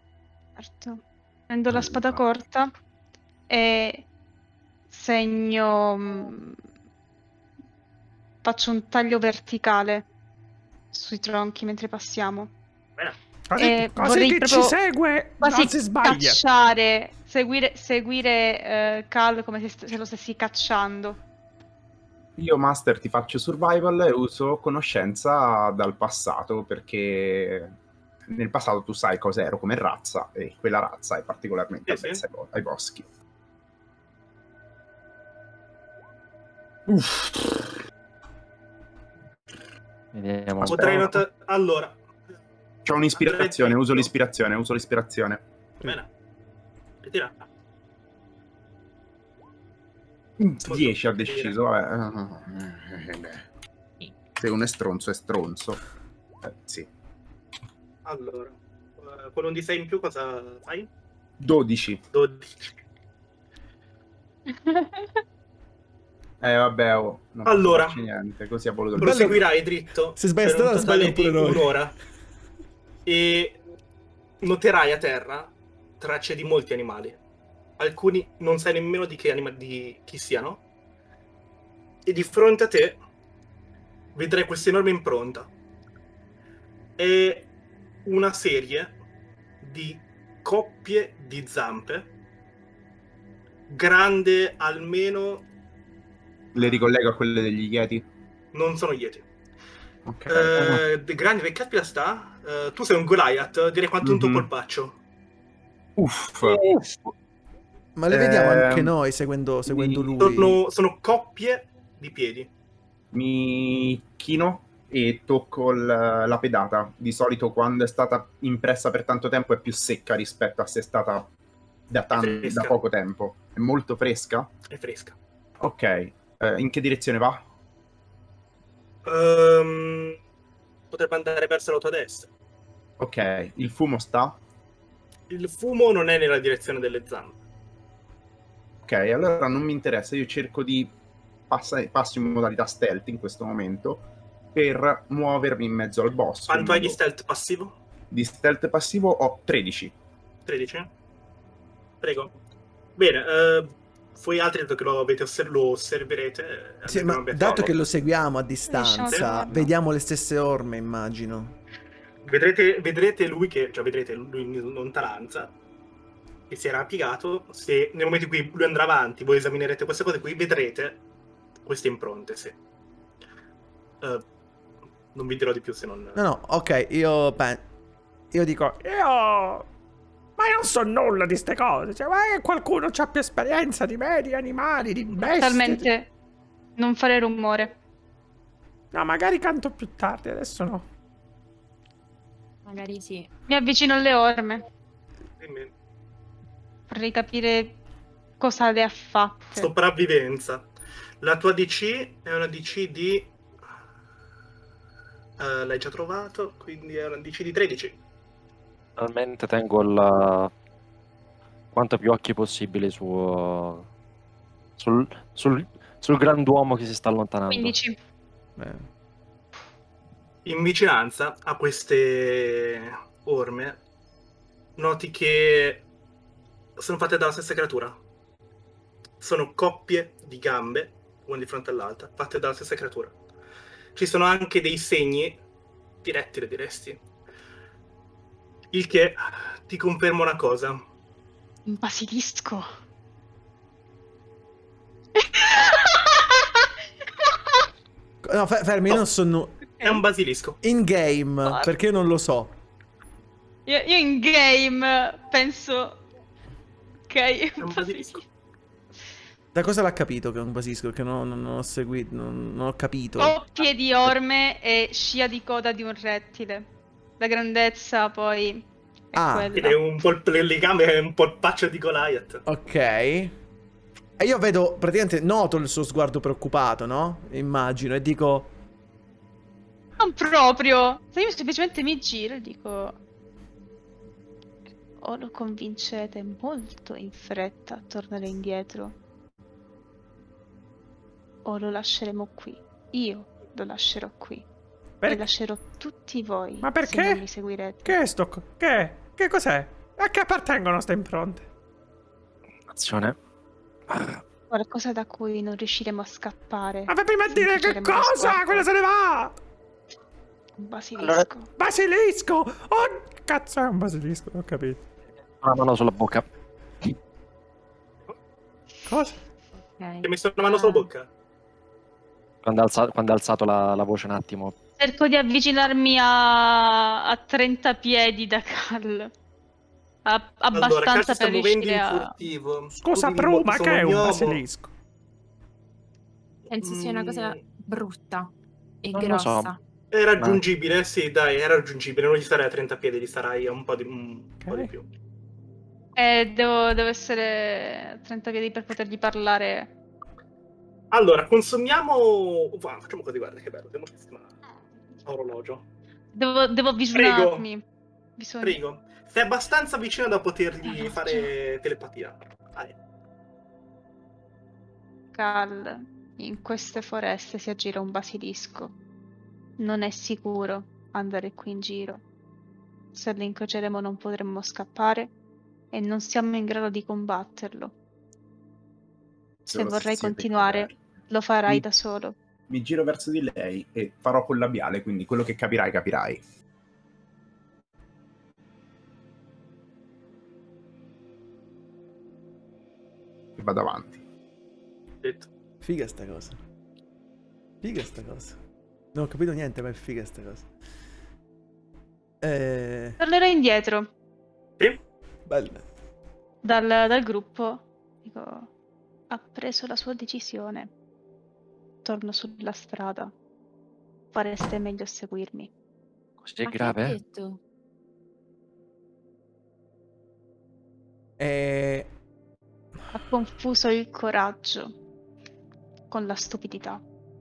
F: Certo. Prendo la spada corta e segno... mh, faccio un taglio verticale sui tronchi mentre passiamo.
A: Bene.
G: Così,
F: E
G: così
F: vorrei
G: chi
F: proprio
G: ci segue
F: quasi
G: non si sbaglia.
F: cacciare, seguire, seguire eh, Cal come se, st- se lo stessi cacciando.
B: Io, Master, ti faccio survival e uso conoscenza dal passato, perché nel passato tu sai cosa ero come razza, e quella razza è particolarmente
A: Sì,
B: avvezza
A: sì.
B: ai- ai boschi. Uff.
D: Vediamo.
A: Potrei notare... Allora,
B: C'ho un'ispirazione, uso l'ispirazione, uso l'ispirazione.
A: bene. Ritira.
B: dieci ha deciso, vabbè. Se uno è stronzo, è stronzo. Eh, sì.
A: Allora, eh, con un D sei in più cosa fai?
B: dodici.
A: dodici.
B: Eh vabbè, oh, non
A: Allora.
B: faccio niente, così ha voluto il
A: Proseguirai dritto
C: Se sbagli
A: per un
C: strada,
A: totale
C: sbagliamo pure
A: di
C: noi.
A: un'ora e noterai a terra tracce di molti animali. Alcuni non sai nemmeno di che anima- di chi siano, e di fronte a te vedrai questa enorme impronta. È una serie di coppie di zampe grande almeno...
B: Le ricollego a quelle degli Yeti.
A: Non sono Yeti.
B: Ok.
A: Eh, de- grande, che caspita sta? Eh, tu sei un Goliath, direi quanto un tuo
B: Mhm.
A: colpaccio.
B: Uff.
C: Ma le vediamo
B: Ehm,
C: anche noi seguendo, seguendo
B: mi-
C: lui.
A: Sono, sono coppie di piedi.
B: Mi chino e tocco l- la pedata. Di solito quando è stata impressa per tanto tempo è più secca rispetto a se è stata da, tan-
A: fresca.
B: da poco tempo. È molto fresca?
A: È fresca.
B: Ok. Eh, in che direzione va?
A: Ehm, potrebbe andare verso la tua destra.
B: Ok. Il fumo sta?
A: Il fumo non è nella direzione delle zampe.
B: Ok, allora non mi interessa. Io cerco di passare passo in modalità stealth in questo momento per muovermi in mezzo al bosco.
A: Quanto
B: in
A: hai di
B: modo-
A: stealth passivo?
B: Di stealth passivo ho tredici.
A: tredici? Prego. Bene, eh, voi altri detto che lo, avete osser- lo osserverete.
C: Sì,
A: avete
C: ma
A: un obiettivo.
C: dato che lo seguiamo a
F: Riusciamo a
C: distanza,
F: trovarlo.
C: vediamo le stesse orme, immagino.
A: Vedrete, vedrete lui che, cioè vedrete lui in lontananza che si era piegato. Se nel momento in cui lui andrà avanti, voi esaminerete queste cose qui, vedrete queste impronte. Sì. Eh, non vi dirò di più se non.
C: No, no, ok, io pen- io dico,
G: Io... Ma io non so nulla di ste cose. Cioè, ma che qualcuno ha più esperienza di me, di animali, di bestie.
F: Talmente non fare rumore.
G: No, magari canto più tardi, adesso no.
E: Magari sì.
F: Mi avvicino alle orme.
A: Dimmi.
F: Vorrei capire cosa le ha fatte.
A: Sopravvivenza. La tua D C è una D C di. eh, l'hai già trovato, quindi è una D C di tredici.
D: Realmente tengo il quanto più occhi possibili su sul, sul, sul granduomo che si sta allontanando.
F: quindici.
C: eh,
A: In vicinanza a queste orme, noti che sono fatte dalla stessa creatura. Sono coppie di gambe, una di fronte all'altra, fatte dalla stessa creatura. Ci sono anche dei segni di rettile, diresti. Il che ti conferma una cosa.
F: Un basilisco.
C: no, fe- fermi, io
A: No.
C: non sono
A: È un basilisco.
C: in game,
F: Guarda.
C: perché io non lo so.
F: Io, io in game penso. Ok,
A: È un basilisco.
C: Da cosa l'ha capito che è un basilisco? Perché non, non- non ho seguito, non, non ho capito.
F: Coppie di orme e scia di coda di un rettile. La grandezza poi è
C: Ah.
A: Ed è
F: quella.
A: un po' il, le gambe è un po' il paccio di Goliath.
C: Ok. E io vedo, praticamente noto il suo sguardo preoccupato, no? Immagino, e dico...
F: Non proprio. Se io semplicemente mi giro e dico. O lo convincete molto in fretta a tornare indietro. O lo lasceremo qui. Io lo lascerò qui.
G: Per-
F: E lascerò tutti voi.
G: Ma
F: Se
G: perché?
F: non mi seguirete.
G: Che è sto... co- Che è? Che cos'è? A che appartengono ste impronte?
D: Azione.
F: Qualcosa da cui non riusciremo a scappare.
G: Ma prima di dire che cosa? Quella se ne va!
F: Un basilisco.
D: Allora-
G: Basilisco! Oh, cazzo è un basilisco, ho capito.
D: Una mano sulla bocca.
G: Cosa?
E: Ok.
A: Ti hai messo una mano sulla bocca?
D: Quando ha alza- quando ha alzato la, la voce un attimo.
F: Cerco di avvicinarmi a, a trenta piedi da Cal. A-
A: Allora,
F: abbastanza
A: Cal si sta
F: per
A: muovendo
F: riuscire
A: in
F: a...
A: furtivo.
G: Scusa,
A: Tu
G: Pru,
A: dimmi,
G: ma
A: sono
G: che è un
A: gnomo.
G: basilisco?
E: Penso sia una cosa
A: Mm.
E: brutta e
D: Non lo so.
E: grossa.
A: È raggiungibile, sì, dai, è raggiungibile. Non gli starai a trenta piedi, gli starai a un po' di, un po' di
G: Ok.
A: più.
F: Eh, devo, devo essere a trenta piedi per potergli parlare.
A: Allora, consumiamo... Wow, facciamo così, guarda che bello, abbiamo un sistema orologio.
F: Devo, devo avvicinarmi. Bisogna...
A: Prego, sei abbastanza vicino da potergli
F: Ah,
A: fare telepatia. Vai.
F: Cal, in queste foreste si aggira un basilisco. Non è sicuro andare qui in giro. Se lo incroceremo non potremmo scappare e non siamo in grado di combatterlo. Se
B: Solo
F: vorrai
B: siete
F: continuare,
B: coperti.
F: lo farai
B: Mi-
F: da solo.
B: Mi giro verso di lei e farò col labiale, quindi quello che capirai, capirai. E vado avanti.
A: Detto.
C: Figa sta cosa. Figa sta cosa. Non ho capito niente, ma è figa sta cosa. Eh...
F: Tornerò indietro
A: Sì?
C: Bella.
F: dal, dal gruppo. Dico, ha preso la sua decisione. Torno sulla strada. Fareste meglio a seguirmi.
D: Così è
E: Ma che
D: grave?
E: ha detto?
C: Eh...
F: Ha confuso il coraggio con la stupidità.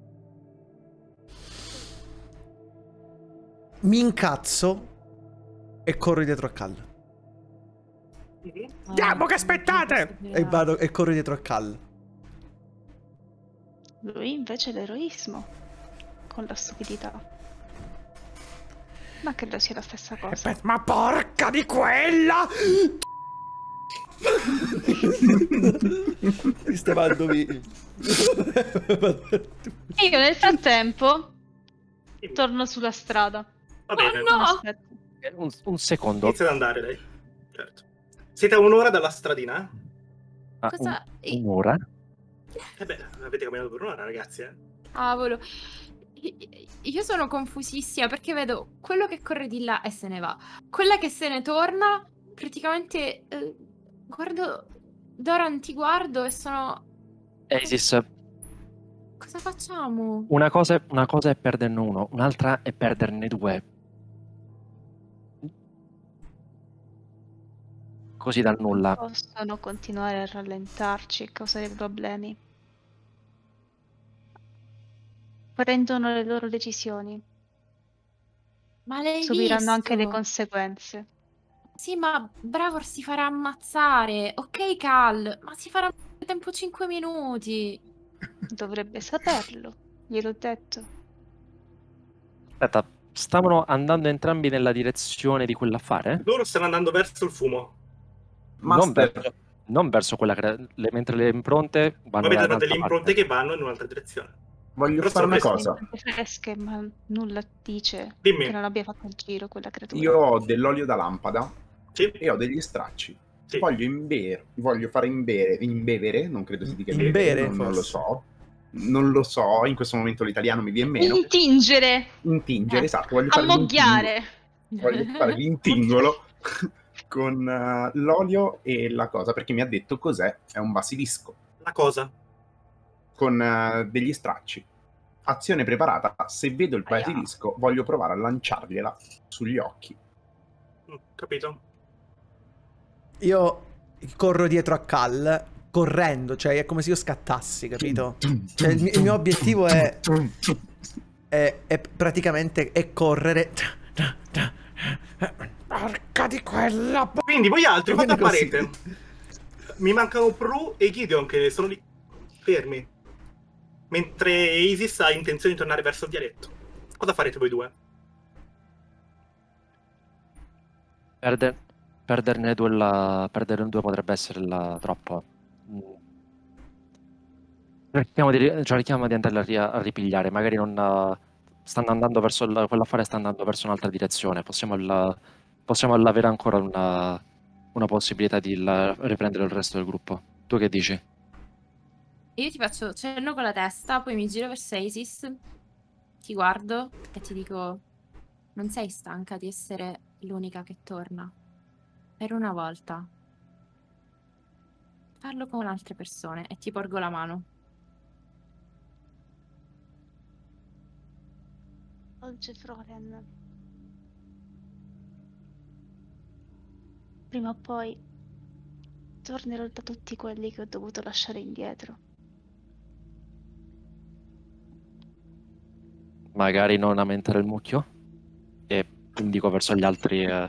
C: Mi incazzo e corro dietro a Cal.
A: Mhm.
G: Andiamo, che aspettate!
C: E vado e corro dietro a Cal.
F: Lui invece l'eroismo con la stupidità. Ma credo sia la stessa cosa.
G: Aspetta, ma porca di quella!
C: Mi stavando via.
F: E io nel frattempo torno sulla strada.
A: Va bene,
E: Oh, no!
F: Aspetta.
D: Eh, Un, un secondo.
A: inizia ad andare lei. Certo. Siete a un'ora dalla stradina, eh?
D: Ah,
E: Cosa?
D: un- un'ora?
A: Eh beh, avete camminato per un'ora, ragazzi, eh?
E: Cavolo. I- Io sono confusissima perché vedo quello che corre di là e se ne va. Quella che se ne torna, praticamente eh, guardo Doran, ti guardo e sono...
D: Isis,
E: Cosa facciamo?
D: una cosa, è- una cosa è perderne uno, un'altra è perderne due. Così dal nulla.
F: Possono continuare a rallentarci e causare problemi. Prendono le loro decisioni.
E: Ma l'hai
F: Subiranno anche le
E: visto?
F: conseguenze.
E: Sì, ma Bravor si farà ammazzare. Ok, Cal, ma si farà ammazzare tempo cinque minuti.
F: Dovrebbe saperlo. Gliel'ho detto.
D: Aspetta, stavano andando entrambi nella direzione di quell'affare?
A: Loro stanno andando verso il fumo.
D: Non
B: Master,
D: verso, non verso quella cre- le- mentre le impronte vanno
A: Ma
D: da
A: vedete
D: un'altra
A: delle impronte
D: parte.
A: che vanno in un'altra direzione.
B: voglio
A: Però
B: fare una
A: sono
B: cosa.
F: Sono fresche, ma nulla dice
A: Dimmi.
F: che non abbia fatto il giro quella creatura.
B: Io ho dell'olio da lampada
A: Sì?
B: e ho degli stracci.
A: Sì.
B: Voglio imbere, voglio fare imbere, imbevere, non credo si dica
C: Imbere,
B: non, non lo
C: forse.
B: so. Non lo so, in questo momento l'italiano mi viene meno.
F: Intingere,
B: Intingere,
E: Eh,
B: esatto, voglio fare
F: ammoghiare.
B: l'intingolo. Voglio fare l'intingolo con eh, l'olio e la cosa, perché mi ha detto cos'è, è un basilisco,
A: La cosa.
B: con eh, degli stracci. Azione preparata, se vedo il
E: Aia.
B: basilisco voglio provare a lanciargliela sugli occhi.
A: Mm, capito?
C: Io corro dietro a Cal, correndo, cioè è come se io scattassi, capito? Cioè il, mio- il mio obiettivo è, è, è praticamente è correre.
G: Porca di quella! po-
A: Quindi voi altri fate a
C: Bene così.
A: parete. Mi mancano Pru e Gideon che sono lì fermi. Mentre Isis ha intenzione di tornare verso il vialetto. Cosa farete voi due?
D: Perde- perderne due, la... perderne due potrebbe essere la... troppo. Mm. Cerchiamo di, cerchiamo di andarla a, ri- a ripigliare, magari non uh, stanno andando verso il, quell'affare sta andando verso un'altra direzione, possiamo, il, possiamo avere ancora una, una possibilità di il, riprendere il resto del gruppo. Tu che dici?
E: Io ti faccio cenno con la testa, poi mi giro verso Isis, ti guardo e ti dico: non sei stanca di essere l'unica che torna? Per una volta. Farlo con altre persone e ti porgo la mano.
F: Dolce Floren. Prima o poi tornerò da tutti quelli che ho dovuto lasciare indietro.
D: Magari non aumentare il mucchio? E indico verso gli altri... Eh...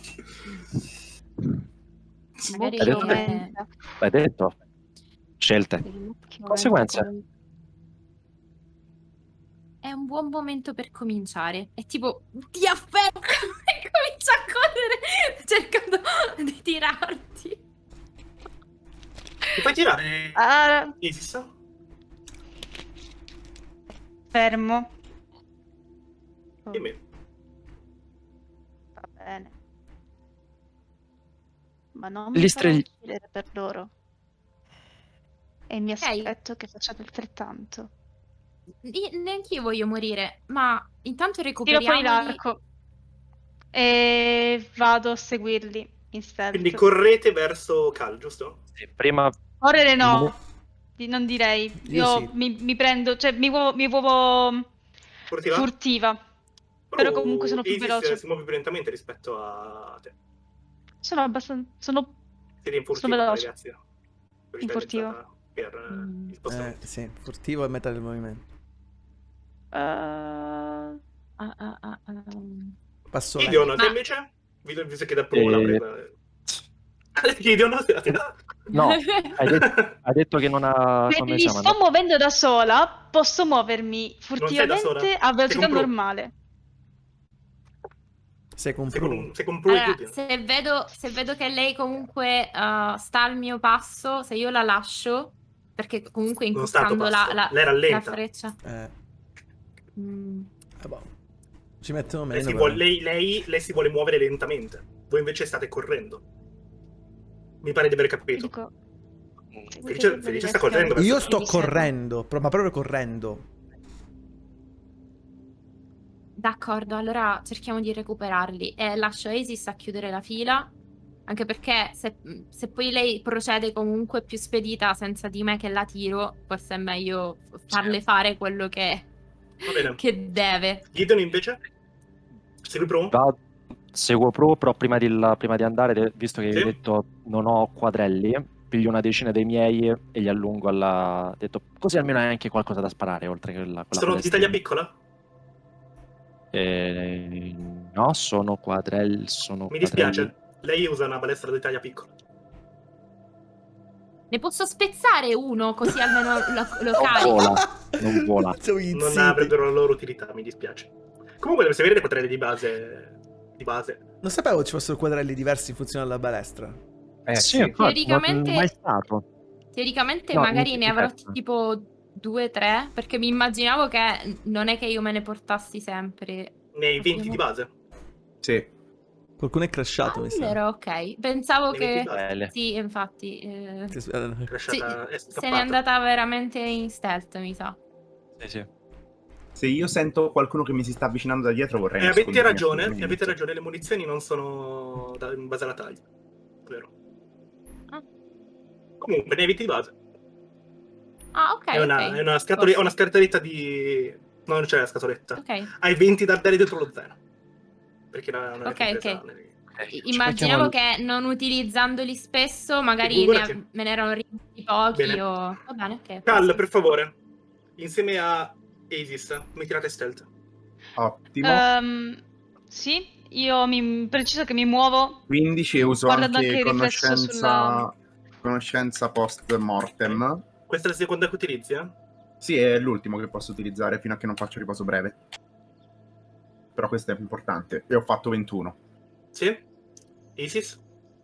E: Magari
D: Hai detto?
E: eh,
D: L'hai detto? Scelte.
F: Il mucchio
D: Conseguenze.
F: aumenta
E: è un buon momento per cominciare. È tipo, ti afferro e comincia a correre cercando di tirarti.
A: Ti puoi tirare?
F: con- Ah,
A: Isis?
F: fermo. Oh,
A: Dimmi.
F: va bene. Ma non mi
D: Gli
F: farò
D: stregli-
F: uccidere per loro. E mi aspetto che facciate altrettanto.
E: Io- Neanche io voglio morire, ma intanto
F: Tiro poi
E: recuperiamoli.
F: l'arco. E vado a seguirli in stealth.
A: Quindi correte verso Cal, giusto?
D: Sì, prima...
F: Correre no, di- non direi.
C: Io
F: Io
C: sì.
F: mi, mi prendo, cioè mi muovo, mi muovo
A: Furtiva?
F: furtiva. Però comunque sono più
A: Isis
F: veloce.
A: si muove più lentamente rispetto a te.
F: Sono abbastanza. Sono.
A: Siete in
F: Sono
A: furtiva,
F: veloce.
A: ragazzi. Per
F: In furtivo.
A: distanza Per eh,
E: Mm.
A: il
C: Eh,
A: spostamento.
C: sì, furtivo e metà del movimento.
F: Uh,
E: Ah, ah, ah, ah.
C: Passo
A: Gideon,
C: lento.
A: te
E: Ma-
A: invece? Visto visto che da prova l'ha
D: Eh,
A: presa. Gideon, te la tira.
D: No, hai detto, hai detto che non ha...
F: se
D: come
F: mi
D: si chiama?
F: sto muovendo da sola, posso muovermi
A: sei da
F: furtivamente
A: sola?
F: a velocità
A: Sei con Pro.
F: normale.
C: Sei con
A: Sei
C: Pru.
A: con, sei con Pro e
E: Allora,
A: Gideon.
E: se vedo, se vedo che lei comunque uh, sta al mio passo, se io la lascio, perché comunque
A: Non sta al tuo
E: incoccando la,
A: passo.
E: la,
A: Lei
E: la
A: rallenta.
E: freccia.
C: Eh,
E: Mm.
C: eh, boh. Ci mettono
A: Lei
C: meno.
A: si,
C: però.
A: vuole, lei, lei- lei si vuole muovere lentamente. Voi invece state correndo. Mi pare di aver
F: Io
A: capito.
F: dico.
A: Felice, Felice sta correndo.
C: Io
A: verso-
C: sto
F: Mi serve.
C: correndo, pro- ma proprio correndo.
E: D'accordo, allora cerchiamo di recuperarli e lascio Isis a chiudere la fila, anche perché se, se poi lei procede comunque più spedita senza di me che la tiro, forse è meglio farle fare quello che,
A: Va bene.
E: che deve.
A: Gideon invece? Segui Pro?
D: Va- seguo Pro, però prima di, prima di andare, de- visto che
A: Sì.
D: hai detto non ho quadrelli, piglio una decina dei miei e li allungo alla... ho detto, così almeno hai anche qualcosa da sparare, oltre che la, quella
A: Sono di
D: palestra.
A: taglia piccola?
D: Eh, no, sono quadrelli, sono
A: Mi
D: quadrelli.
A: dispiace. Lei usa una balestra di taglia piccola.
E: Ne posso spezzare uno così almeno lo, lo
D: Non
E: carico.
D: vola, non vola.
C: Siamo
A: Non
C: izziti.
A: avrebbero la loro utilità, mi dispiace. Comunque deve avere dei quadrelli di base. Di base.
C: Non sapevo ci fossero quadrelli diversi in funzione alla balestra.
B: Eh,
D: sì,
B: sì.
D: infatti,
E: Teoricamente-
D: non è mai stato.
E: Teoricamente
D: No,
E: magari
D: non
E: ne
D: si
E: avrò
D: difetta.
E: tipo due o tre, perché mi immaginavo che non è che io me ne portassi sempre.
A: Nei venti di base.
B: Sì.
C: Qualcuno è crashato, mi sa.
E: Allora, ok. Pensavo
A: Nei
E: che...
A: venti di base.
D: Belle.
E: Sì, infatti. eh,
C: Sì, eh,
A: Crashata è
E: se
A: scappata.
E: n'è andata veramente in stealth, mi sa.
D: Sì, sì.
B: Se io sento qualcuno che mi si sta avvicinando da dietro vorrei
A: Eh, avete
B: nascondermi
A: ragione,
B: assolutamente.
A: avete ragione, le munizioni non sono da- in base alla taglia. Vero.
E: Ah.
A: Comunque, nei venti di base.
E: Ah, ok,
A: è, una,
E: ok.
A: è una, scatole-
E: Posso.
A: una scatoletta di... No, non c'è la scatoletta.
E: Ok.
A: Hai venti dardelli dentro lo zaino. Perché la, non è
E: Ok,
A: compresa
E: ok.
A: nei-
D: Ci
E: Immaginavo
D: mettiamo-
E: che non utilizzandoli spesso, magari ne-
A: Figurati.
E: me ne erano rimasti pochi
A: Bene.
E: o... Va bene, ok.
A: Cal,
E: posso.
A: per favore. Insieme a Isis, mi tirate stealth.
B: Ottimo.
F: Ehm, sì, io mi preciso che mi muovo.
B: quindici e uso
F: guardando
B: anche,
F: anche il riflesso
B: conoscenza, conoscenza post mortem.
A: Questa è la seconda che utilizzi, eh?
B: Sì, è l'ultimo che posso utilizzare fino a che non faccio riposo breve. Però questo è importante. E ho fatto ventuno.
A: Sì? Isis?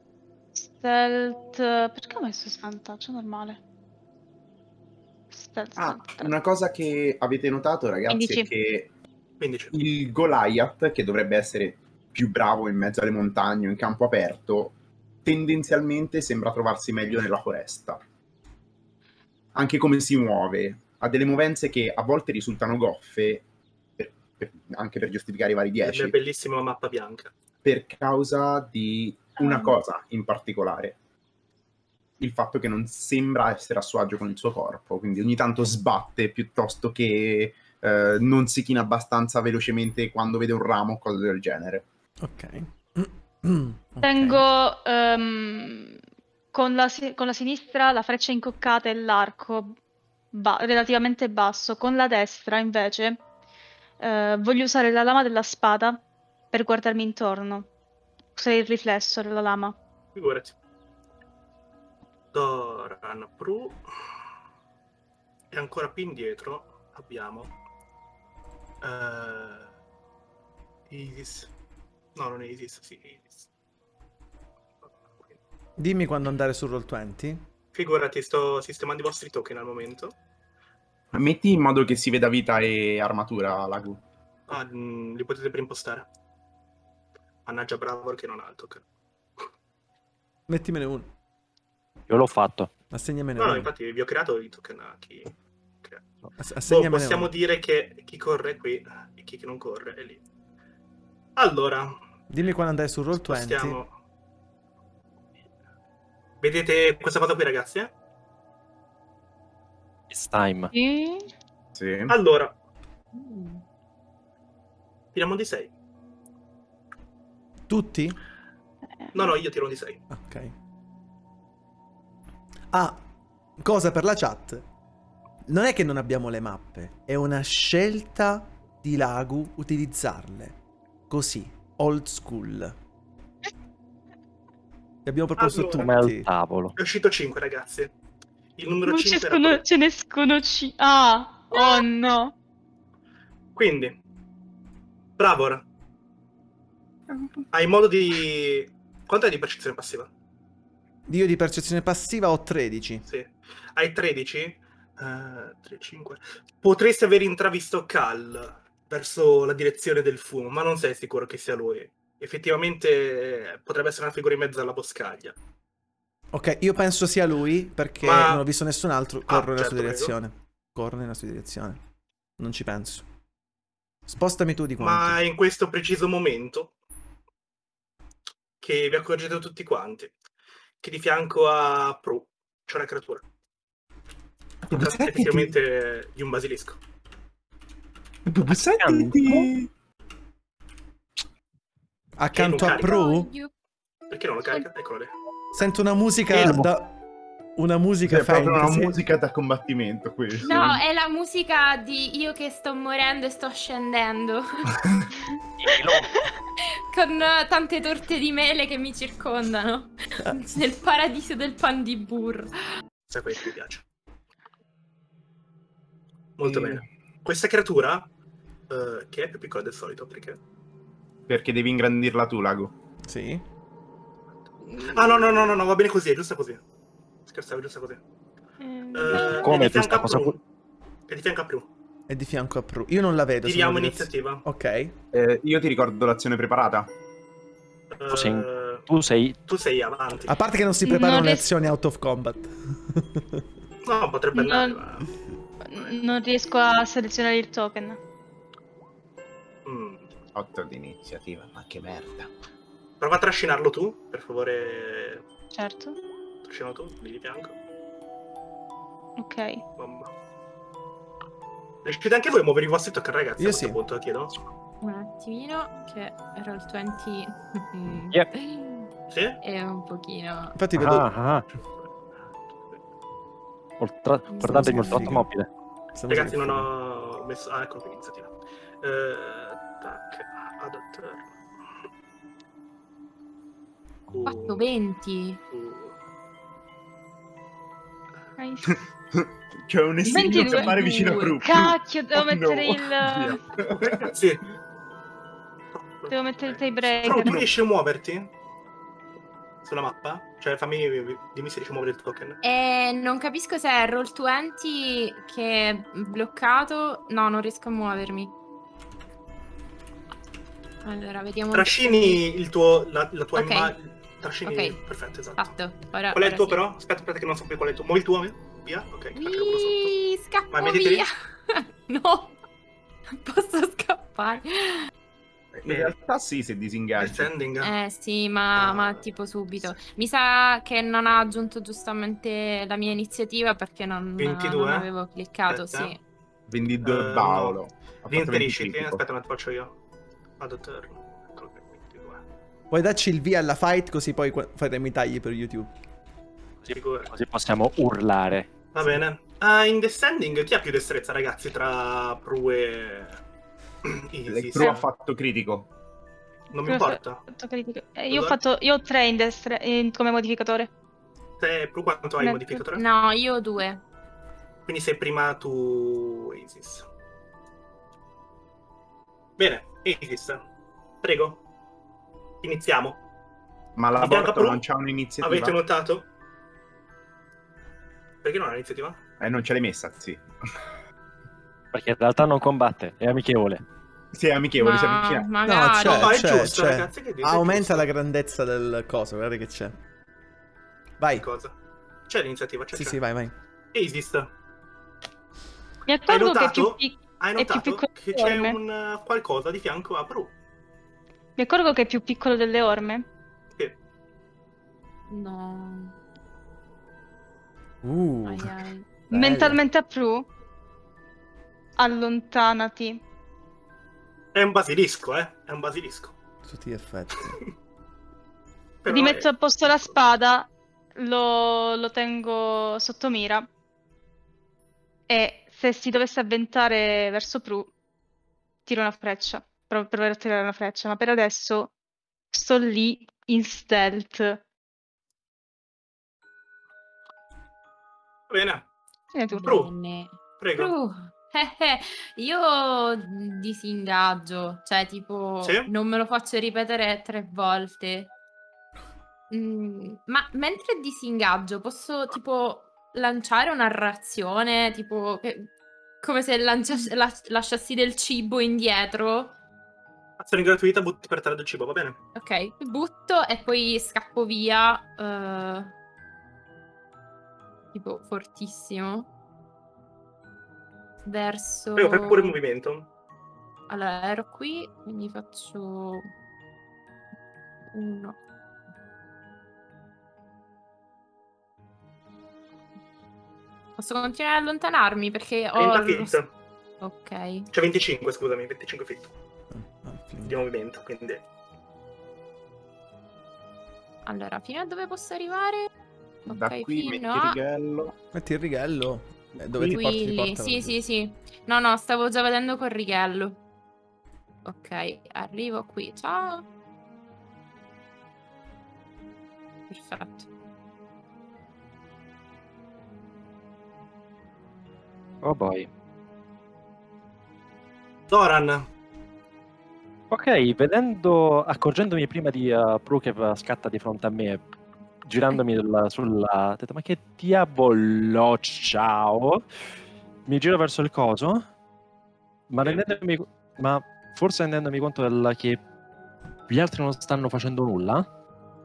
F: Stealth. Perché ho messo svantaggio normale? Stealth.
B: Ah,
F: tre.
B: una cosa che avete notato, ragazzi,
F: quindici.
B: è che
A: quindici.
B: il Goliath, che dovrebbe essere più bravo in mezzo alle montagne o in campo aperto, tendenzialmente sembra trovarsi meglio nella foresta. Anche come si muove, ha delle movenze che a volte risultano goffe, per- per- anche per giustificare i vari
A: È
B: dieci,
A: una bellissima mappa bianca.
B: per causa di una
F: Ah.
B: cosa in particolare. Il fatto che non sembra essere a suo agio con il suo corpo, quindi ogni tanto sbatte piuttosto che eh, non si china abbastanza velocemente quando vede un ramo o cose del genere.
C: Ok. Ok.
F: Tengo ehm, con, la, si- con la sinistra la freccia incoccata e l'arco ba- relativamente basso. Con la destra, invece, eh, voglio usare la lama della spada per guardarmi intorno. Usare il riflesso della lama.
A: Figurati. Doran Pru. E ancora più indietro abbiamo eh, Isis. No, non è Isis, sì, Isis.
C: Dimmi quando andare su Roll venti.
A: Figurati, sto sistemando i vostri token al momento.
B: Metti in modo che si veda vita e armatura, Lagu.
A: Ah, mh, li potete preimpostare. Mannaggia Bravor che non ha il token.
C: Mettimene uno.
D: Io l'ho fatto.
C: Assegnamene
A: No, no,
C: uno.
A: infatti vi ho creato i token a chi... crea.
C: Ass-
A: Boh,
C: assegnamene
A: possiamo
C: uno.
A: dire che chi corre è qui e chi che non corre è lì. Allora,
C: Dimmi quando andare su Roll venti.
A: spostiamo... Vedete questa cosa qui, ragazzi? eh?
D: It's time.
F: Sì.
B: Sì.
A: Allora, tiriamo un di sei.
C: Tutti?
A: No, no, io tiro un di sei.
C: Ok. Ah, cosa per la chat. Non è che non abbiamo le mappe, è una scelta di Lagu utilizzarle. Così, old school. Che abbiamo proposto
A: Allora.
D: Come al
C: tutti.
D: tavolo.
A: È uscito cinque, ragazzi. Il numero
F: Non ci
A: cinque era
F: scono-
A: quello.
F: ce ne sconosci. Ah, oh no.
A: Quindi, Bravor, hai modo di... Quanto hai di percezione passiva?
C: Io di percezione passiva ho tredici.
A: Sì. Hai tredici? Eh, tre, cinque. Potresti aver intravisto Cal verso la direzione del fumo, ma non sei sicuro che sia lui. Effettivamente eh, potrebbe essere una figura in mezzo alla boscaglia.
C: Ok, io penso sia lui perché
A: Ma-
C: non ho visto nessun altro.
A: Ah,
C: Corro nella
A: certo,
C: sua
A: prego.
C: direzione. Corro nella sua direzione. Non ci penso. Spostami tu di
A: Ma
C: quanto.
A: è in questo preciso momento che vi accorgete tutti quanti che di fianco a Pru c'è una creatura. Si tratta effettivamente di un basilisco.
B: Senti,
C: Accanto
A: non
C: a
A: carica.
C: Pru
E: Voglio-
A: Perché non lo carica? Eccolo lì.
C: sento una musica
D: Elmo.
C: da... Una musica
B: è proprio una
C: fantasy.
B: musica da combattimento questo.
E: No, è la musica di io che sto morendo e sto scendendo. Con eh, tante torte di mele che mi circondano. Nel paradiso del pan di burro.
A: Sai quello che mi piace. Molto
B: E-
A: bene. Questa creatura, eh, che è più piccola del solito, perché...
B: Perché devi ingrandirla tu, Lago.
C: Sì.
A: Ah, no, no, no, no, no, va bene così, è giusta così. Scherzavo, è giusta così.
F: Eh,
A: Eh,
D: Come
A: è di fianco
D: questa
A: a
D: cosa
A: Pru.
D: qui?
A: È di fianco a Pru.
C: È di fianco a Pru. Io non la vedo. sono
A: Tiriamo
C: in
A: iniziativa.
C: Ok.
B: Eh, io ti ricordo l'azione preparata.
A: Eh,
D: sei- Tu sei...
A: tu sei avanti.
C: A parte che non si preparano
F: Non
C: le
F: ries-
C: azioni out of combat.
A: No, potrebbe andare,
F: Non-
A: ma...
F: Non riesco a selezionare il token.
A: Mm.
B: otto di iniziativa, ma che merda.
A: Prova a trascinarlo tu, per favore.
F: Certo.
A: Trascinalo tu, lì di fianco.
F: Ok.
A: Bomba. Riuscite anche voi a muovere i vostri token, ragazzi?
C: Io
A: a questo
C: sì.
A: punto, chiedo.
E: Un attimino, che roll venti
D: Yep.
A: Sì?
E: è un pochino...
C: Infatti vedo...
D: Ah, ah. Ultra... Guardatevi il tratto mobile.
C: questa
A: Ragazzi,
C: musica
A: non
C: è figa.
A: ho messo... Ah, ecco qui l'iniziativa. Eh, tac, adatter. Uh,
E: Fatto venti.
A: uh.
F: Nice.
B: C'è un segno che
F: ventidue.
B: appare vicino a Pru.
F: Cacchio, devo
B: Oh,
F: mettere
B: no.
F: il.
A: Ragazzi.
F: Devo mettere il
A: Però tu
F: tiebreaker.
A: riesci a muoverti? sulla mappa? Cioè, fammi, dimmi se riesci a muovere il token.
E: E non capisco se è Roll venti che è bloccato. No, non riesco a muovermi. Allora, vediamo.
A: Trascini il tuo, la, la tua
E: Ok.
A: immagine. Trascini.
E: Ok.
A: Perfetto, esatto.
E: Fatto. Ora,
A: Qual è il
E: ora
A: tuo
E: sì.
A: però? Aspetta, aspetta che non so più qual è il tuo. Muovi il tuo, via? Ok, faccio quello sotto.
E: Wii, scappo
A: Vai, mettiti lì.
E: via. No, posso scappare.
B: In realtà sì, se disingaggi.
A: Descending.
E: Eh sì, ma,
A: Ah,
E: ma tipo subito. Mi sa che non ha aggiunto giustamente la mia iniziativa perché non,
A: ventidue?
E: non avevo cliccato,
A: Aspetta.
E: sì.
B: ventidue
A: Eh,
B: Paolo.
A: no.
B: Ha fatto
A: Rinserisci,
B: venti critico.
A: aspetta un attimo, faccio io. Vado turn. Eccolo qui, ventidue.
C: Puoi darci il via alla fight così poi qua- faremo i tagli per YouTube.
A: Figura.
D: Così possiamo urlare.
A: Va bene. Ah, in descending, chi ha più destrezza, ragazzi, tra Pru e Isis?
B: Pru ha fatto critico.
A: Non mi importa.
F: Fatto critico. Eh, io ho
A: Cosa?
F: fatto. Io ho tre in destra in- come modificatore.
A: Te, Pru, quanto hai
F: Ne-
A: modificatore?
E: No, io ho due.
A: Quindi sei prima tu, Isis. Bene, Isis, prego. Iniziamo.
B: Ma
A: Di fianco a
B: l'aborto
A: Pru?
B: non c'ha un'iniziativa?
A: Avete notato? Perché non ha iniziativa?
B: Eh, non ce l'hai messa, sì.
D: Perché in realtà non combatte, è amichevole.
B: Sì, è amichevole, si
E: Ma
B: avvicina.
C: No,
E: magari.
C: c'è,
A: No, è
C: c'è,
A: giusto,
C: c'è.
A: ragazzi, che dite, è
C: Aumenta
A: giusto.
C: la grandezza del coso, guarda che c'è. Vai.
A: Cosa? C'è l'iniziativa, c'è,
C: Sì,
A: c'è.
C: sì, vai, vai.
A: Isis,
F: Mi
A: hai
F: accorgo che è
A: notato,
F: più, pic-
A: hai
F: è più
A: notato
F: piccolo
A: che
F: delle
A: c'è
F: orme.
A: un uh, qualcosa di fianco a Pru?
F: Mi accorgo che è più piccolo delle orme.
A: Che
E: No.
C: Uh,
E: Ai, ai.
C: bello.
F: Mentalmente a Pru. Allontanati.
A: è un basilisco, eh? È un basilisco.
C: Tutti gli effetti.
A: Però
F: Rimetto
A: è-
F: a posto la spada. Lo, lo tengo sotto mira. E se si dovesse avventare verso Pru, tiro una freccia. Provo per proverò a tirare una freccia. Ma per adesso sto lì in stealth.
A: Va bene,
F: Fine turno.
A: Pru,
E: Bene.
A: prego.
E: Pru. Eh, eh, io disingaggio, cioè tipo
A: Sì?
E: non me lo faccio ripetere tre volte. Mm, ma mentre disingaggio posso tipo lanciare una narrazione, tipo che- come se lancias- las- lasciassi del cibo indietro.
A: Azione gratuita, butti per terra del cibo, va bene?
E: Ok, butto e poi scappo via. eh, tipo fortissimo. Verso...
A: Prego, fai pure il movimento.
E: Allora, ero qui, quindi faccio... Uno. Posso continuare ad allontanarmi perché ho...
A: trenta
E: lo-
A: feet.
E: Ok.
A: Cioè venticinque, scusami, venticinque feet
C: Ah, fine.
A: di movimento, quindi...
E: Allora, fino a dove posso arrivare?
B: Da
E: Ok,
B: qui metti
E: fino
B: il
E: a...
B: righello.
C: Metti il righello. Eh, dove
B: Qui
C: ti porti, ti
E: Qui,
C: porta.
E: sì, sì, sì. No, no, stavo già vedendo col righello. Ok, arrivo qui. Ciao. Perfetto.
D: Oh boy.
A: Doran,
D: Ok, vedendo, accorgendomi prima di uh, Pru che uh, scatta di fronte a me, girandomi sul- sulla... ho detto, ma che diavolo, ciao! Mi giro verso il coso, ma, rendendomi, ma forse rendendomi conto del, che gli altri non stanno facendo nulla,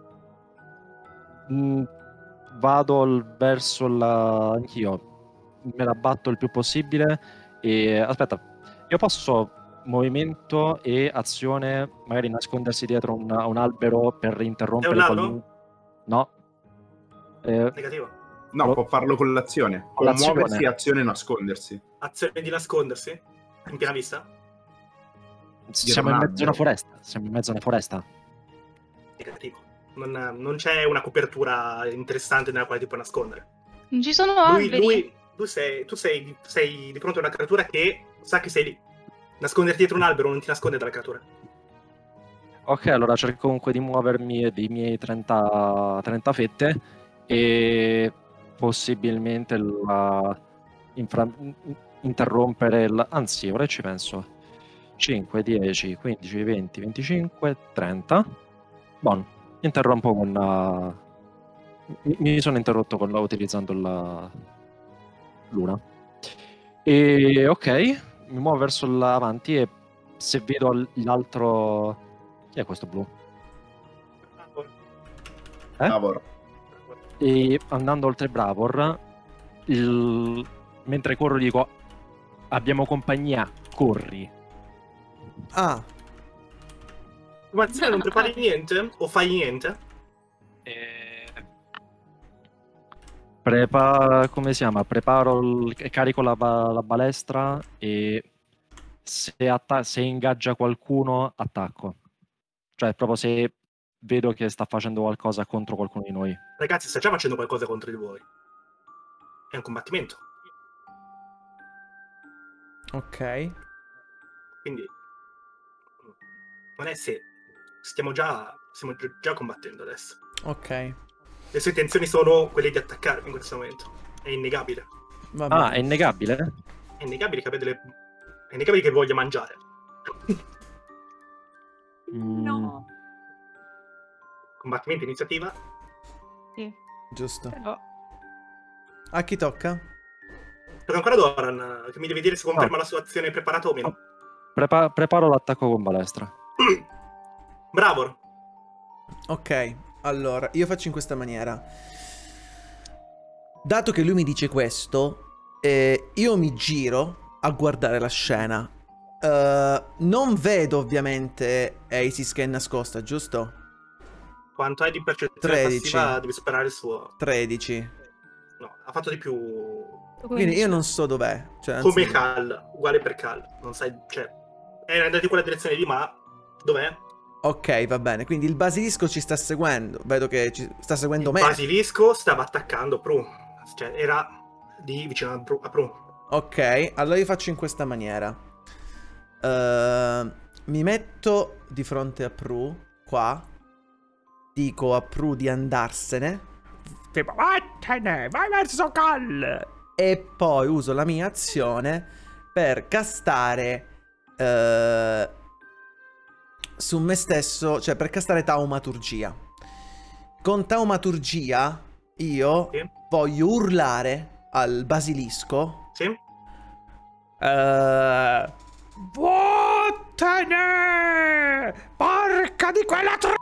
D: mm, vado l- verso la... anch'io, me la batto il più possibile e... aspetta, io posso... movimento e azione, magari nascondersi dietro un, un albero per interrompere
A: È un ladro?
D: qualun- No. Eh,
A: negativo.
B: No,
D: Lo-
B: può farlo con l'azione.
D: Con
B: Può
D: l'azione.
B: muoversi, azione e nascondersi.
A: Azione di nascondersi? In piena vista?
D: siamo in
B: un
D: mezzo a una
B: albero.
D: foresta. Siamo in mezzo a una foresta.
A: Negativo. Non, non c'è una copertura interessante nella quale ti puoi nascondere.
F: Non ci sono
A: Lui,
F: alberi.
A: lui, tu sei, tu sei, di- sei di fronte a una creatura che sa che sei lì. Nasconderti dietro un albero non ti nasconde dalla creatura.
D: Ok, allora cerco comunque di muovermi dei miei trenta, trenta fette e possibilmente la- infra- interrompere il... Anzi, ora ci penso. cinque, dieci, quindici, venti, venticinque, trenta. Buon. interrompo con... uh, mi, mi sono interrotto con la, utilizzando la luna. E ok, mi muovo verso l'avanti e se vedo l'altro... Chi è questo blu? Eh?
B: Bravor.
D: E andando oltre Bravor, il... mentre corro dico: abbiamo compagnia, corri.
C: Ah,
A: Mazzia, non prepari niente? O fai niente?
D: E... Prepa... come si chiama? Preparo, il... carico la, ba- la balestra e se, atta- se ingaggia qualcuno attacco. Cioè proprio se vedo che sta facendo qualcosa contro qualcuno di noi.
A: Ragazzi, sta già facendo qualcosa contro di voi. È un combattimento.
C: ok.
A: Quindi non è se stiamo già stiamo gi- già combattendo adesso.
C: Ok.
A: Le sue intenzioni sono quelle di attaccarmi in questo momento. È innegabile.
C: Va
D: Ah, è
C: bene.
D: innegabile?
A: È innegabile che abbia delle è innegabile che voglia mangiare.
E: No.
A: Combattimento, iniziativa.
F: Sì,
C: Giusto.
F: però...
C: A chi tocca?
A: Tocca ancora Doran, che mi deve dire se conferma la sua azione preparata o meno.
D: Prepa- preparo l'attacco con balestra.
A: Bravo.
C: Ok, allora, io faccio in questa maniera. Dato che lui mi dice questo, eh, io mi giro a guardare la scena. Eh, non vedo ovviamente Isis che è nascosta, giusto?
A: Quanto hai di percezione
C: tredici.
A: passiva devi superare il suo.
C: tredici.
A: No, ha fatto di più.
C: Quindi io non so dov'è. Cioè,
A: Come
C: anzi-
A: Cal, uguale per Cal. Non sai, cioè, è andato in quella direzione lì, ma dov'è?
C: Ok, va bene. Quindi il basilisco ci sta seguendo. Vedo che ci sta seguendo
A: Il
C: me.
A: basilisco stava attaccando Pru. Cioè, era lì vicino a Pru. A Pru.
C: Ok, allora io faccio in questa maniera. Eh, mi metto di fronte a Pru, qua. Dico a Pru di andarsene.
G: Tipo, vattene, vai verso Cal.
C: E poi uso la mia azione per castare eh, su me stesso, cioè per castare taumaturgia. Con taumaturgia io
A: Sì.
C: voglio urlare al basilisco.
A: Sì?
C: eh,
G: Vattene! Porca di quella tr...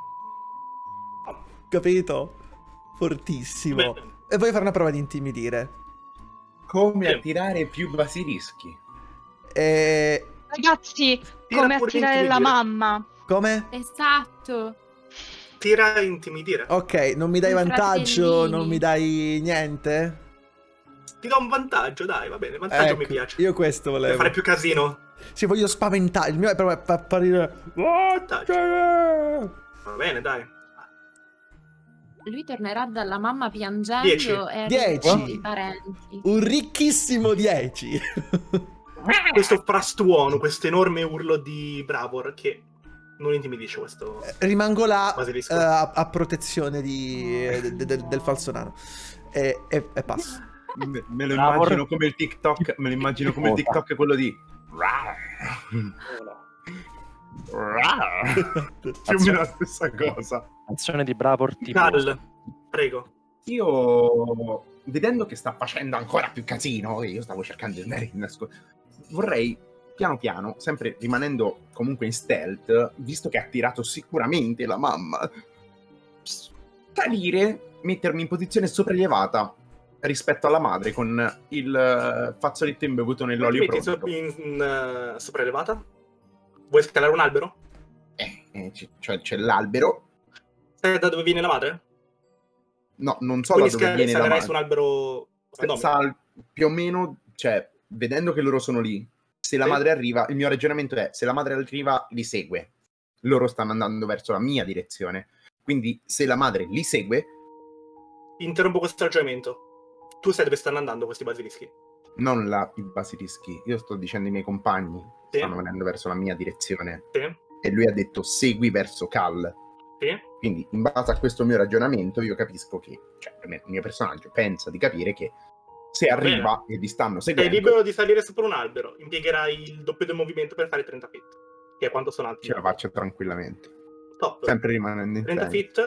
C: capito? Fortissimo.
A: Beh,
C: E voglio fare una prova di intimidire.
B: Come
A: Sì.
B: attirare più basilischi?
C: E...
F: Ragazzi,
A: Tira
F: come
A: pure
F: attirare la
A: intimidire.
F: mamma.
C: Come?
E: Esatto.
A: Tira a intimidire.
C: Ok, non mi dai
E: I
C: vantaggio,
E: fratellini.
C: non mi dai niente?
A: Ti do un vantaggio, dai, va bene. Il vantaggio mi
C: Ecco,
A: piace.
C: io questo
A: Per
C: volevo.
A: fare più casino.
C: Sì, voglio spaventare. Il mio è proprio per apparire.
G: Vattene!
A: Va bene, dai.
E: Lui tornerà dalla mamma piangendo
A: Dieci.
E: e
C: Dieci.
E: arriveranno i parenti.
C: Un ricchissimo dieci.
A: Questo frastuono, questo enorme urlo di Bravor che non intimidisce questo.
C: Rimango là
A: Basilisco.
C: eh, a, a protezione di, de- de- del, del falso nano. E, e- e passo.
B: Me, me lo
D: Bravor.
B: immagino come il TikTok, me lo immagino come il TikTok quello di più o meno la stessa cosa.
D: Azione di Bravor tipo...
A: Cal, prego.
B: Io, vedendo che sta facendo ancora più casino, e io stavo cercando di andare in nasco- vorrei piano piano, sempre rimanendo comunque in stealth, visto che ha attirato sicuramente la mamma, salire, mettermi in posizione sopraelevata rispetto alla madre con il eh, fazzoletto imbevuto nell'olio
A: Metti
B: pronto.
A: so- in, in, uh, sopraelevata? Vuoi scalare un albero?
B: Eh, eh, c- cioè c'è l'albero.
A: Sai da dove viene la madre?
B: No, non so
A: Quindi
B: da dove
A: scal-
B: viene la
A: scalerai
B: madre.
A: su un albero randomico.
B: Sal- più o meno, cioè, vedendo che loro sono lì, se la
A: Sì.
B: madre arriva, il mio ragionamento è, se la madre arriva, li segue. Loro stanno andando verso la mia direzione. Quindi, se la madre li segue,
A: Interrompo questo ragionamento. Tu sai dove stanno andando questi basilischi?
B: non la, i basilischi, io sto dicendo i miei compagni,
A: Sì.
B: stanno venendo verso la mia direzione.
A: Sì?
B: E lui ha detto, segui verso Cal.
A: Sì?
B: Quindi, in base a questo mio ragionamento, io capisco che, cioè, per me, il mio personaggio pensa di capire che se arriva e li stanno
A: Sei
B: seguendo,
A: libero di salire sopra un albero. Impiegherai il doppio del movimento per fare trenta feet. Che è quanto sono alti.
B: ce la faccio tranquillamente.
A: Top.
B: Sempre rimanendo in
A: trenta
B: tempo.
A: feet.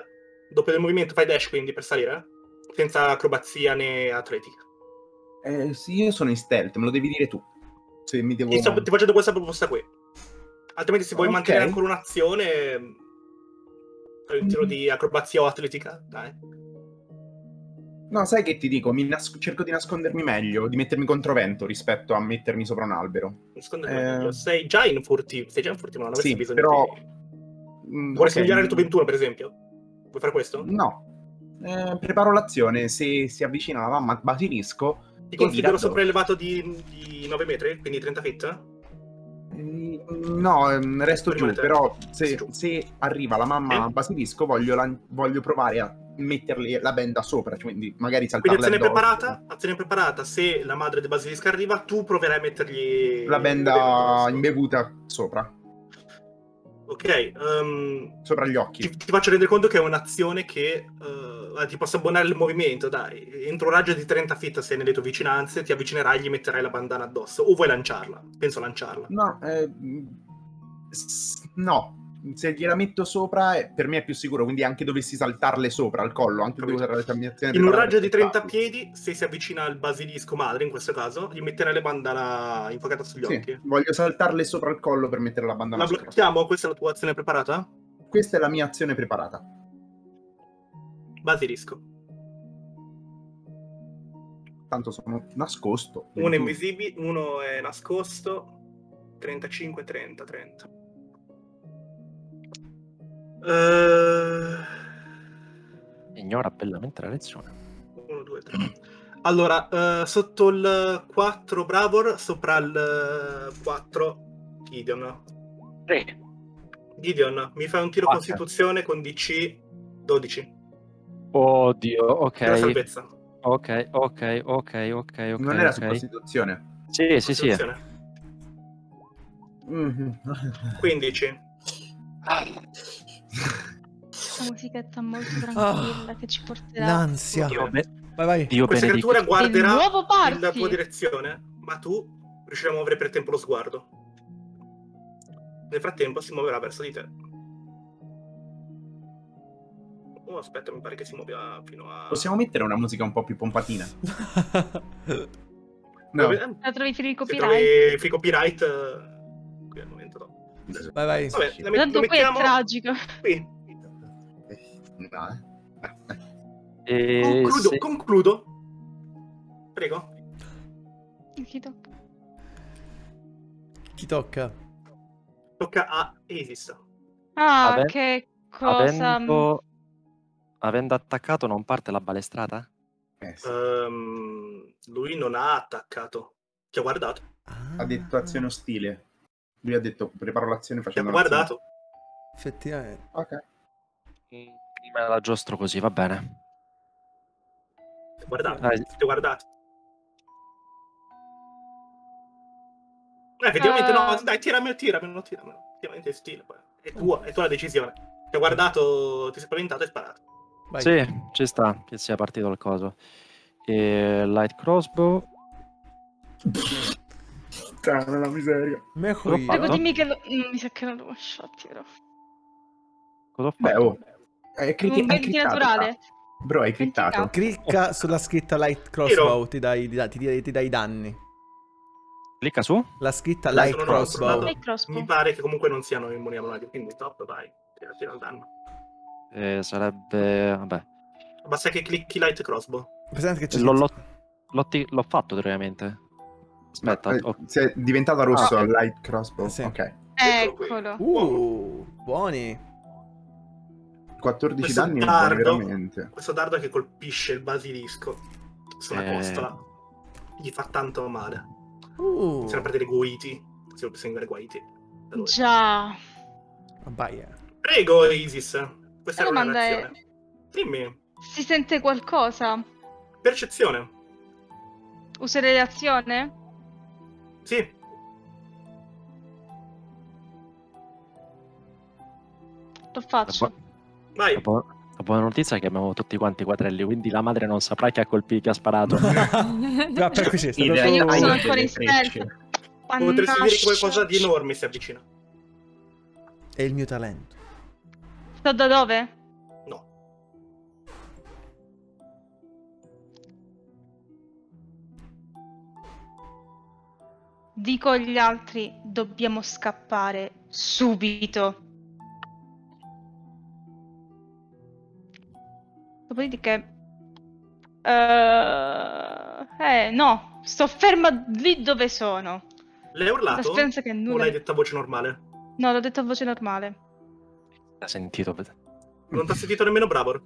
A: Dopo il movimento fai dash quindi per salire? Senza acrobazia né atletica.
B: Eh, sì, io sono in stealth, me lo devi dire tu. Se mi devo...
A: Ti, sto- ti faccio questa proposta qui. Altrimenti se vuoi
B: Ok.
A: mantenere ancora un'azione, fai un tiro di acrobazia o atletica, dai.
B: No, sai che ti dico? Mi nas- cerco di nascondermi meglio, di mettermi controvento rispetto a mettermi sopra un albero.
A: Secondo
B: Eh.
A: me sei già in furtivo, sei già in furtivo, non avresti
B: Sì,
A: bisogno
B: però...
A: di...
B: Mm,
A: Vorresti
B: ok.
A: migliorare il tuo ventuno, per esempio? Vuoi fare questo?
B: No. Eh, preparo l'azione, se si avvicina la mamma basilisco...
A: Ti
B: che mi
A: considero
B: dà
A: sopraelevato di, di nove metri, quindi trenta feet?
B: Eh, No, ehm, resto giù,
A: Rimanete-
B: però se,
A: sì, giù.
B: se arriva la mamma
A: Eh?
B: basilisco voglio, lan- voglio provare a metterle la benda sopra, cioè, quindi magari
A: Quindi
B: saltarle
A: azione
B: addosso.
A: preparata, azione preparata, se la madre del basilisco arriva, tu proverai a mettergli...
B: La benda
A: addosso.
B: imbevuta sopra,
A: Ok, ehm,
B: sopra gli occhi.
A: ti, ti faccio rendere conto che è un'azione che eh, ti possa abbonare il movimento, dai. Entro un raggio di trenta feet sei nelle tue vicinanze, ti avvicinerai e gli metterai la bandana addosso. O vuoi lanciarla? Penso lanciarla.
B: No, eh, s- no, se gliela metto sopra eh, per me è più sicuro, quindi anche dovessi saltarle sopra al collo, anche devo usare la combinazione
A: In un
B: preparata
A: raggio di
B: per
A: trenta
B: farlo.
A: piedi, se si avvicina al basilisco madre, in questo caso, gli metterai la bandana infuocata sugli
B: Sì,
A: occhi.
B: voglio saltarle sopra il collo per mettere la bandana
A: La
B: sopra.
A: blocchiamo? Questa è la tua azione preparata?
B: Questa è la mia azione preparata.
A: Basilisco.
B: Tanto sono nascosto.
A: Uno è
B: quindi-
A: invisibile, uno è nascosto. trentacinque, trenta, trenta. Eh,
D: Ignora bellamente la lezione.
A: uno, due, tre. Allora, eh, sotto il quattro Bravor, sopra il quattro Gideon.
D: Tre.
A: Gideon, mi fai un tiro
D: Quattro.
A: costituzione con D C dodici.
D: Oddio, ok.
A: Per la salvezza.
D: Ok, ok, ok, ok, ok.
B: Non era su
D: ok.
B: Costituzione.
D: Sì, sì, sì.
A: Costituzione.
B: Mhm.
A: quindici.
F: Questa musichetta molto tranquilla che ci porterà.
C: L'ansia.
A: Dio.
D: Be-
C: Vai, vai.
D: Dio
A: Questa
D: benedicto.
A: creatura guarderà
F: Il nuovo party.
A: la tua direzione, ma tu riuscirai a muovere per tempo lo sguardo. Nel frattempo si muoverà verso di te. Oh, aspetta, mi pare che si muova fino a...
B: Possiamo mettere una musica un po' più pompatina? No.
A: Eh,
F: La trovi free
A: Se
F: copyright?
A: trovi free copyright, eh, qui al momento no.
C: Vai, vai.
A: Vabbè, la met-
F: Tanto
A: lo
F: qui è
A: mettiamo
F: tragico.
A: qui.
B: No, eh.
D: E
A: Concludo,
D: se-
A: concludo. Prego.
F: Chi tocca?
C: Chi tocca?
A: Tocca a Isis.
F: Ah,
D: Ave-
F: che cosa.
D: avendo... avendo attaccato non parte la balestrata?
B: Eh, sì.
A: Ehm, lui non ha attaccato. Ti ha guardato.
C: Ah,
B: Ha detto azione ostile. Lui ha detto preparo l'azione
A: Ti ha
B: facendo
A: guardato.
C: effettivamente.
B: l'azione. Ok.
D: Me la giostro così, va bene.
A: Ti ha guardato.
D: Dai.
A: Ti ha guardato. Eh, effettivamente
F: Eh.
A: no, dai, tiramelo, tiramelo, tiramelo. Effettivamente è stile, poi. È tua, è tua la decisione. Ti ha guardato, ti sei spaventato e hai sparato.
C: Vai.
D: Sì, ci sta, che sia partito il coso. E light crossbow.
B: Puttana, la miseria.
C: Me
D: L'ho
C: qui.
F: Prego,
D: fatto.
F: dimmi che lo... mm, mi sa che non lo shot, però.
D: Cosa ho
B: Beh,
D: fatto?
B: oh. È criti-
F: Un
B: hai
F: venti
B: crittato,
F: naturale.
B: ah. Bro, hai crittato.
C: Clicca sulla scritta light crossbow, ti dai, ti dai, ti dai- ti dai i danni.
D: Clicca su?
C: La scritta
A: Dai,
C: light
A: sono no,
C: crossbow.
A: sono
F: Light crossbow.
A: Mi pare che comunque non siano immuni a malati, quindi top, vai. Tira, tira il danno.
D: Eh, sarebbe... vabbè.
A: Basta che clicchi light crossbow.
C: Presente che c'è
D: L'ho,
C: scritto-
D: l'ho- l'ho ti- l'ho fatto teoricamente. Aspetta,
B: Eh,
D: ho-
B: si è diventata rosso
D: Ah,
B: il light crossbow.
C: sì.
B: Ok.
F: Eccolo.
C: Uh, buoni.
B: quattordici
A: Questo
B: danni è buono,
A: dardo-
B: veramente.
A: Questo dardo che colpisce il basilisco su una
D: Eh.
A: costola gli fa tanto male.
C: Uh,
A: Iniziano a perdere guaiti. Si può sanguare guaiti. Da lui.
F: Già.
C: abbaia.
A: Prego, Isis. Questa
F: La
A: era una
F: domanda è-
A: reazione. Dimmi.
F: Si sente qualcosa?
A: Percezione.
F: Userei l'azione?
A: Sì.
F: Lo faccio.
A: Vai.
D: la, bu- la buona notizia è che abbiamo tutti quanti i quadrelli, quindi la madre non saprà chi ha colpito, chi ha sparato.
C: Ma per così è stato
B: In
F: Io
B: realtà
C: solo-
B: hai
F: sono
B: delle
F: ancora in
B: frecce.
F: stealth.
A: Potresti dire che
F: Pannaccia.
A: qualcosa di enorme si avvicina.
C: È il mio talento.
F: Sto da dove?
A: No.
F: dico agli altri, dobbiamo scappare subito. Dopodiché... Uh, eh, no, sto ferma lì dove sono.
A: L'hai urlato?
F: La speranza che
A: O
F: nulla...
A: l'hai detto a voce normale?
F: No, l'ho detto a voce normale.
D: L'ha sentito.
A: Non ti ha sentito nemmeno Bravor?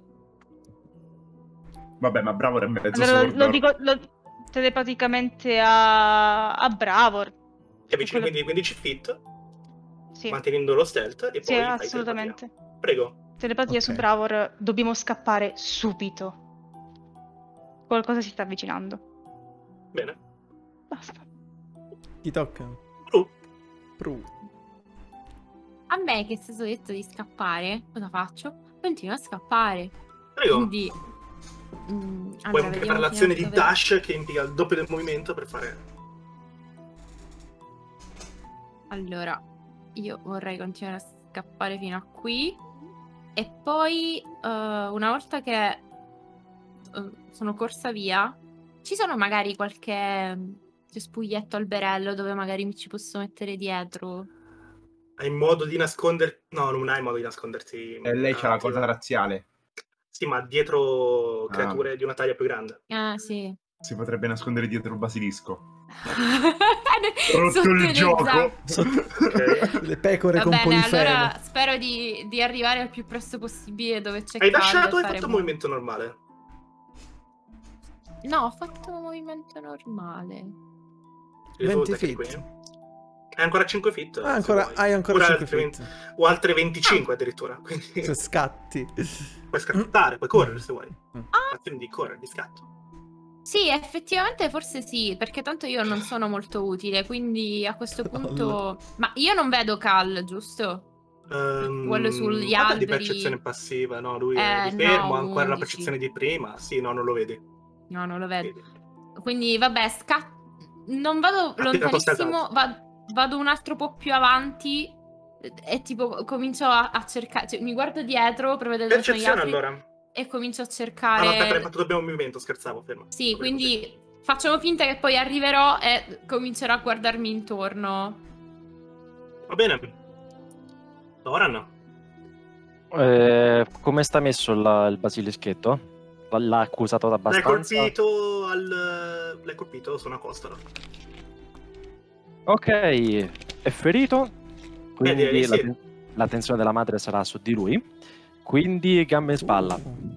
B: Vabbè, ma Bravor è mezzo
F: Allora,
B: sordo.
F: lo dico lo, telepaticamente a, a Bravor.
A: Ti avvicini
F: Quello-
A: quindi di quindici feet,
F: Sì,
A: mantenendo lo stealth, e poi
F: sì,
A: fai
F: assolutamente.
A: telepatia. Prego.
F: Telepatia
C: Ok.
F: su Bravor, dobbiamo scappare subito. Qualcosa si sta avvicinando.
A: Bene.
F: Basta.
C: Ti tocca.
A: Tu?
C: Pru.
E: A me che è stato detto di scappare, cosa faccio? Continuo a scappare.
A: Prego.
E: Quindi... mm,
A: Puoi
E: allora,
A: anche
E: vediamo
A: fare l'azione
E: fino
A: di
E: a dove-
A: dash che impiega il doppio del movimento per fare...
E: Allora, io vorrei continuare a scappare fino a qui. E poi, eh, una volta che eh, sono corsa via, ci sono magari qualche mm, cespuglietto alberello dove magari mi ci posso mettere dietro.
A: Hai modo di nascondere... No, non hai modo di nasconderti.
B: E lei c'ha
A: Ah,
B: la
A: ti-
B: cosa razziale.
A: Sì, ma dietro
B: Ah.
A: creature di una taglia più grande.
E: Ah, sì.
B: Si potrebbe nascondere dietro il basilisco.
E: Sotto
B: Rotto il
E: le
B: gioco.
E: zampe.
A: Ok.
C: Le pecore
E: Va
C: con
E: bene,
C: polifemo.
E: allora spero di, di arrivare al più presto possibile dove c'è
A: Hai
E: caldo
A: dashato o
E: e
A: hai
E: fare
A: fatto un
E: mo-
A: movimento normale?
E: No, ho fatto un movimento normale.
A: Io
C: venti
A: tecnico
C: feet.
A: qui. Hai ancora cinque feet?
C: Ah,
A: se
C: ancora,
A: vuoi.
C: hai ancora
A: Oppure
C: cinque
A: altri-
C: feet.
A: O altre venticinque addirittura. Quindi
C: Se scatti.
A: puoi scattare, puoi correre se vuoi.
C: Mm.
A: Azione di correre, di scatto.
E: Sì, effettivamente forse sì, perché tanto io non sono molto utile, quindi a questo punto... Ma io non vedo Cal, giusto?
A: Ehm,
E: Quello sugli
A: vabbè, di
E: alberi.
A: percezione passiva, no? Lui
E: Eh,
A: è di fermo,
E: no,
A: ha ancora la
E: undici.
A: percezione di prima. Sì, no, non lo vedi.
E: No, non lo vedo.
A: Vedi.
E: Quindi vabbè, sca... non vado
A: tirato
E: lontanissimo,
A: stealth
E: va- vado un altro po' più avanti e, e tipo comincio a, a cercare, cioè, mi guardo dietro per vedere dove sono gli
A: Percezione
E: altri
A: allora.
E: e comincio a
A: Ah, no,
E: cercare...
A: aspetta, hai fatto dobbiamo movimento, scherzavo, fermo.
E: Sì,
A: Va bene
E: quindi facciamo finta che poi arriverò e comincerò a guardarmi intorno.
A: così. Va bene. Doran.
D: Eh, come sta messo la- il basilischetto? L- L'ha accusato
A: L'hai
D: abbastanza?
A: colpito al... L'hai colpito su una costola.
D: Ok, è ferito. Quindi
A: direi
D: la-
A: sì.
D: l'attenzione della madre sarà su di lui. Quindi gambe in spalla.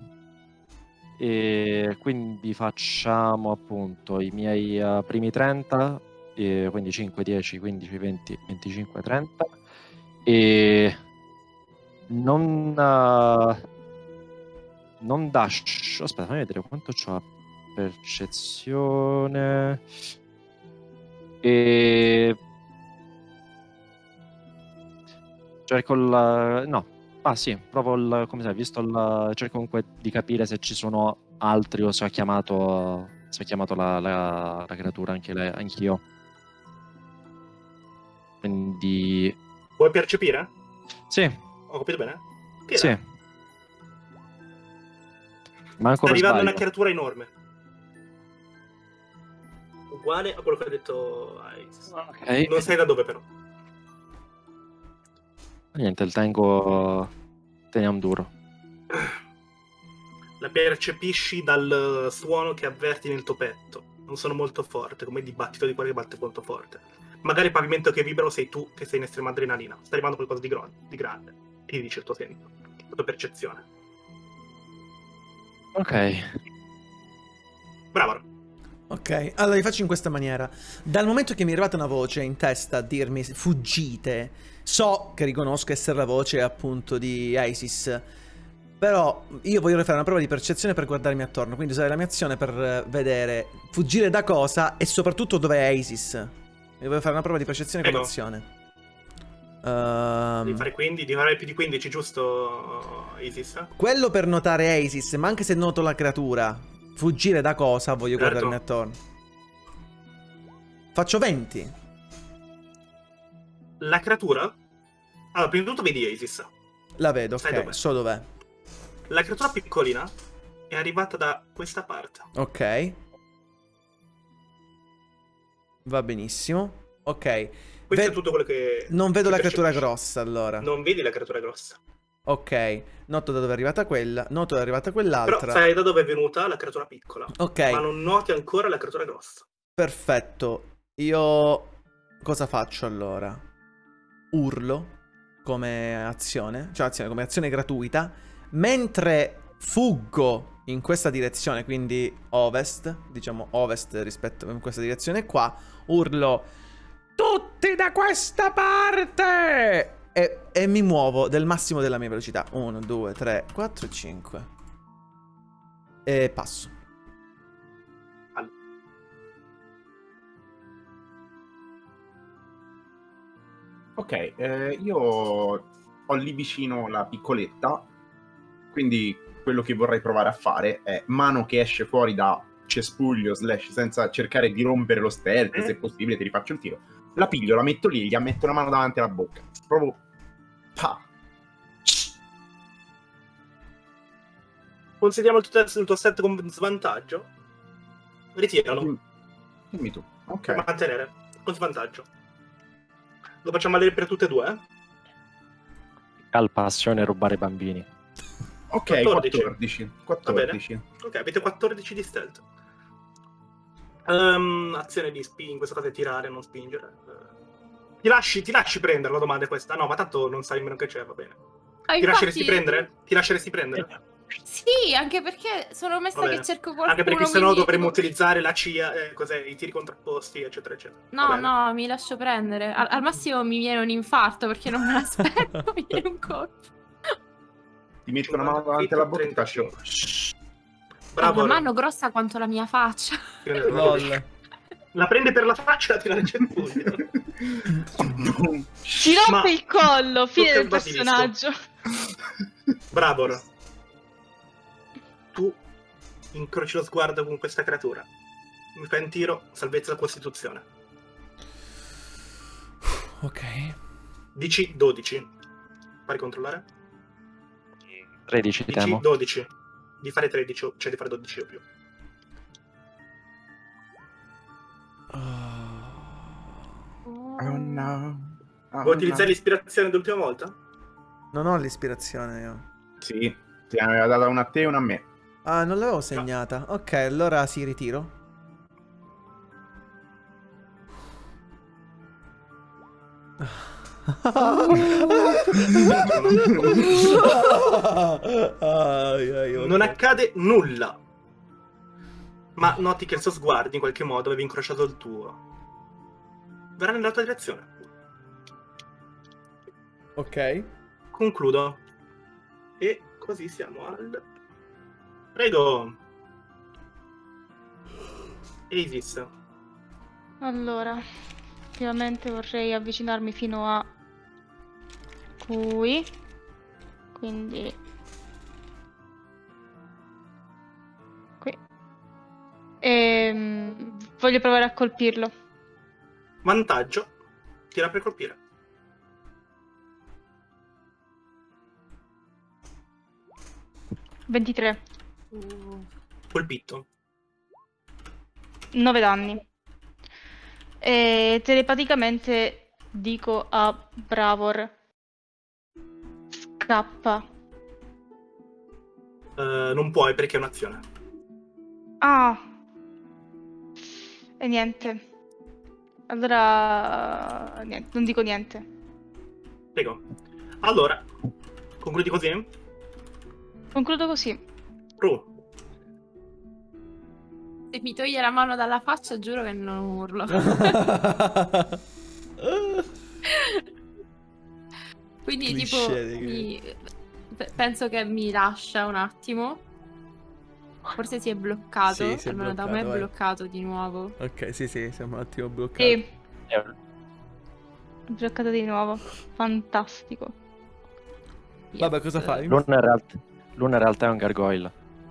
D: E quindi facciamo appunto i miei eh, primi trenta, e quindi cinque, dieci, quindici, venti, venticinque, trenta. E non, eh, non dash. Aspetta, fammi vedere quanto c'ho a percezione. E cerco il... no. Ah sì, proprio il... come sai, visto il... cerco comunque di capire se ci sono altri o se ha chiamato se ha chiamato la, la, la creatura anche lei, anch'io. Quindi
A: Vuoi percepire?
D: sì,
A: Ho capito bene? Tira.
D: sì. Manco
A: Sta
D: per
A: arrivando
D: sbaglio.
A: una creatura enorme. Uguale a quello che ha detto Isis.
D: Ok.
A: Non sai da dove però.
D: Niente, il tengo... teniamo duro.
A: La percepisci dal suono che avverti nel tuo petto. Non sono molto forte, come il dibattito di quello che batte molto forte. Magari il pavimento che vibra sei tu che sei in estrema adrenalina. Sta arrivando qualcosa di, gro- di grande. Ti dice il tuo senso, la tua percezione.
D: Ok.
A: Bravo.
C: Ok, allora vi faccio in questa maniera. Dal momento che mi è arrivata una voce in testa a dirmi fuggite, so che riconosco essere la voce appunto di Isis. Però io voglio fare una prova di percezione per guardarmi attorno. Quindi usare la mia azione per eh, vedere fuggire da cosa e soprattutto dove è Isis. E voglio fare una prova di percezione con
A: Prego.
C: azione. Ehm,
A: Devi fare quindi, devi fare più di quindici, giusto, Isis?
C: Quello per notare Isis, ma anche se noto la creatura, fuggire da cosa voglio
A: Certo.
C: guardarmi attorno. Faccio venti.
A: La creatura? Allora, prima di tutto vedi Isis.
C: La vedo,
A: Sai
C: ok,
A: dov'è?
C: so dov'è.
A: La creatura piccolina è arrivata da questa parte.
C: Ok. Va benissimo. Ok.
A: Questo
C: Ve-
A: è tutto quello che...
C: Non vedo
A: che
C: la creatura
A: percepisci.
C: grossa, allora.
A: Non vedi la creatura grossa.
C: Ok. Noto da dove è arrivata quella. Noto da dove è arrivata
A: Però
C: quell'altra.
A: sai da dove è venuta la creatura piccola.
C: Ok.
A: Ma non noti ancora la creatura grossa.
C: Perfetto. Io cosa faccio allora? Urlo come azione, cioè azione come azione gratuita, mentre fuggo in questa direzione, quindi ovest, diciamo ovest rispetto a questa direzione qua, urlo
G: Tutti da questa parte!
C: e, e mi muovo del massimo della mia velocità. uno, due, tre, quattro, cinque. E passo.
B: Ok, eh, io ho lì vicino la piccoletta, quindi quello che vorrei provare a fare è mano che esce fuori da cespuglio slash senza cercare di rompere lo stealth, se è possibile ti rifaccio il tiro. La piglio, la metto lì, gli metto una mano davanti alla bocca. Proprio... Pa.
A: Consideriamo il tuo, test, il tuo set con svantaggio. Ritiralo.
B: Dimmi tu. Ok.
A: Per mantenere. Con svantaggio. Lo facciamo valere per tutte e due, eh?
D: Al passione rubare bambini.
B: Ok,
A: quattordici.
B: quattordici. quattordici.
A: Ok, avete quattordici di stealth. Um, azione di spin, in questo caso è tirare, non spingere. Uh, ti, lasci, ti lasci prendere, la domanda è questa. No, ma tanto non sai nemmeno che c'è, va bene.
E: Ah,
A: Ti
E: infatti-
A: lasceresti prendere? Ti lasceresti prendere?
E: Sì, anche perché sono messa
A: Va
E: che
A: bene.
E: cerco qualcuno.
A: Anche perché sennò
E: quindi
A: dovremmo
E: tipo-
A: utilizzare la C I A, eh, cos'è, i tiri contrapposti, eccetera, eccetera. Va
E: No,
A: bene.
E: no, mi lascio prendere. Al, al massimo mi viene un infarto perché non me l'aspetto, mi viene un colpo.
B: Ti metto una mano davanti alla bocca e ti faccio... Shh.
A: Bravo.
E: Una mano grossa quanto la mia faccia.
C: Lol.
A: La prende per la faccia e la tira nel cespuglio.
F: Ci rompe
A: Ma-
F: il collo, fine
A: tutto
F: del
A: il basilisco.
F: personaggio.
A: Bravor, tu incroci lo sguardo con questa creatura. Mi fai un tiro, salvezza la costituzione.
C: Ok.
A: D C dodici. Fai controllare?
D: tredici
A: D C
D: temo.
A: dodici. Di fare tredici, o- cioè di fare dodici o più.
B: Oh no. Oh,
A: Vuoi utilizzare
B: no.
A: l'ispirazione dell'ultima volta?
C: Non ho l'ispirazione io.
B: Sì, ti ne aveva data una a te e una a me.
C: Ah, non l'avevo segnata. Ok, allora sì, ritiro. Ai, ai, ok.
A: Non accade nulla. Ma noti che il suo sguardo in qualche modo aveva incrociato il tuo. Verrà nella tua direzione.
C: Ok.
A: Concludo. E così siamo al... Prego. Isis.
F: Allora, effettivamente vorrei avvicinarmi fino a qui. Quindi qui. E voglio provare a colpirlo.
A: Vantaggio. Tira per colpire.
F: ventitré.
A: Colpito.
F: nove danni. E telepaticamente dico a Bravor: scappa.
A: Eh, non puoi perché è un'azione.
F: Ah. E niente. Allora niente, non dico niente.
A: Prego. Allora, concludi così?
F: Concludo così.
A: Ru.
E: Se mi toglie la mano dalla faccia, giuro che non urlo. Quindi, tipo,
C: Cliché di-
E: mi- pe- penso che mi lascia un attimo. Forse si è bloccato.
C: Sì, si è
E: almeno da me è
C: bloccato, vai.
E: bloccato di nuovo.
C: Ok, sì, sì, siamo un attimo bloccati.
F: Sì,
D: Eh,
F: bloccato di nuovo. Fantastico.
C: Vabbè, cosa
E: Yes.
C: fai?
D: Luna in realtà, Luna in realtà è un gargoyle.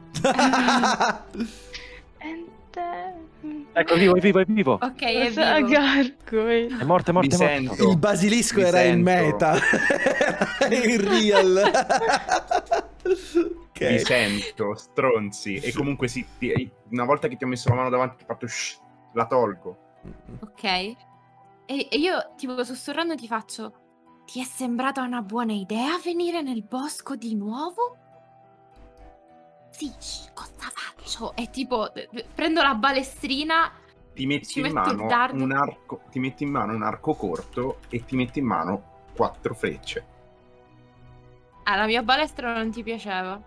F: And then-
D: Ecco, vivo, è vivo, è vivo.
E: Ok, è
F: Cosa
E: vivo.
F: gargoyle?
D: È morto, è morto,
B: Vi
D: è morto.
B: sento.
C: Il basilisco
B: Mi
C: era in
B: sento.
C: meta. Era in real.
B: Vi
C: Ok.
B: sento, stronzi. E comunque sì, ti- una volta che ti ho messo la mano davanti, ti ho fatto shh, la tolgo.
E: Ok. E, e io, tipo, sussurrando ti faccio: ti è sembrata una buona idea venire nel bosco di nuovo? Sì, cosa faccio? E tipo, prendo la balestrina,
B: ti metti
E: ci
B: in
E: metto il
B: mano
E: dardo.
B: un arco, ti metti in mano un arco corto e ti metti in mano quattro frecce.
E: Ah, la mia balestra non ti piaceva?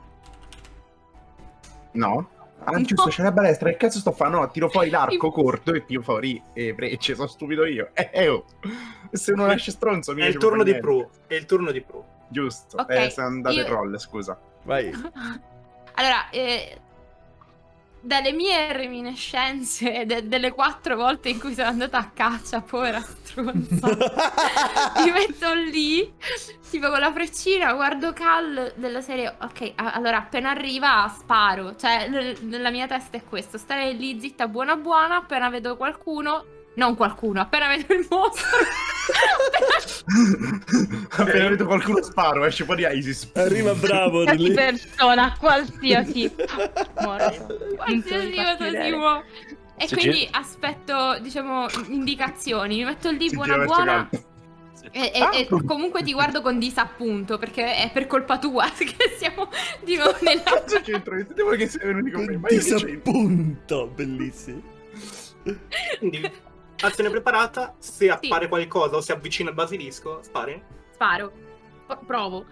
B: No? Ah,
E: No.
B: giusto, c'è la balestra. Che cazzo sto a fare? No, tiro fuori l'arco corto e tiro fuori e frecce. Sono stupido io. Eh, eh, oh. Se uno esce stronzo, mi
A: È il turno di Pru. È il turno di Pru.
B: Giusto.
E: Ok,
B: eh, sei andato
E: io-
B: in roll, scusa.
C: Vai.
E: Allora, eh, dalle mie reminiscenze de- delle quattro volte in cui sono andata a caccia, povera stronza, mi metto lì, tipo con la freccina, guardo Cal della serie, ok, a- allora appena arriva sparo, cioè l- nella mia testa è questo, stare lì zitta buona buona, appena vedo qualcuno, non qualcuno, appena vedo il mostro,
B: Appena vedo qualcuno sparo, esce fuori Isis.
C: Arriva Bravo
F: Qualsiasi
C: lì.
F: persona, qualsiasi. Muore.
E: qualsiasi cosa si muove. E
D: Si
E: quindi
D: gira-
E: aspetto, diciamo, indicazioni, mi metto lì
B: Si
E: buona
B: gira verso
E: buona.
B: Cal.
E: E, e- e comunque ti guardo con disappunto, perché è per colpa tua che siamo di nuovo nella...
B: Cazzo c'entro? Siete voi che siete venuti con me. Ma io che c'entro?
C: Disappunto, bellissimo.
A: Quindi, azione preparata. Se appare qualcosa o si avvicina al basilisco, spari.
E: Sparo. P- provo.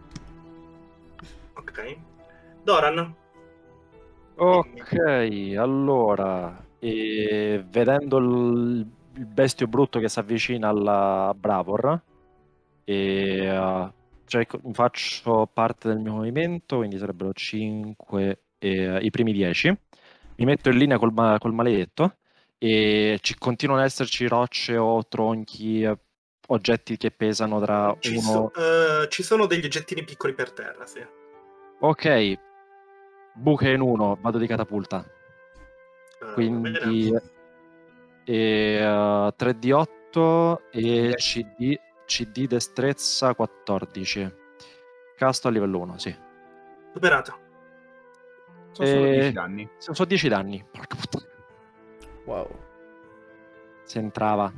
A: Ok. Doran.
D: Ok, allora, e vedendo il, il bestio brutto che si avvicina alla Bravor, e, eh, cioè, co- faccio parte del mio movimento, quindi sarebbero cinque, i primi dieci. Mi metto in linea col, ma- col maledetto e ci continuano ad esserci rocce o tronchi, eh, oggetti che pesano tra
A: Ci,
D: uno...
A: so- eh, ci sono degli oggettini piccoli per terra, sì.
D: Ok, buche in uno, vado di catapulta.
A: Eh, va
D: Quindi
A: bene.
D: e, uh, tre D otto e C D, C D destrezza quattordici. Casto a livello uno, sì.
A: Superato.
B: Sono solo
D: Eh,
B: dieci danni.
D: Sono so dieci danni. Porca puttana.
C: Wow.
D: Si entrava.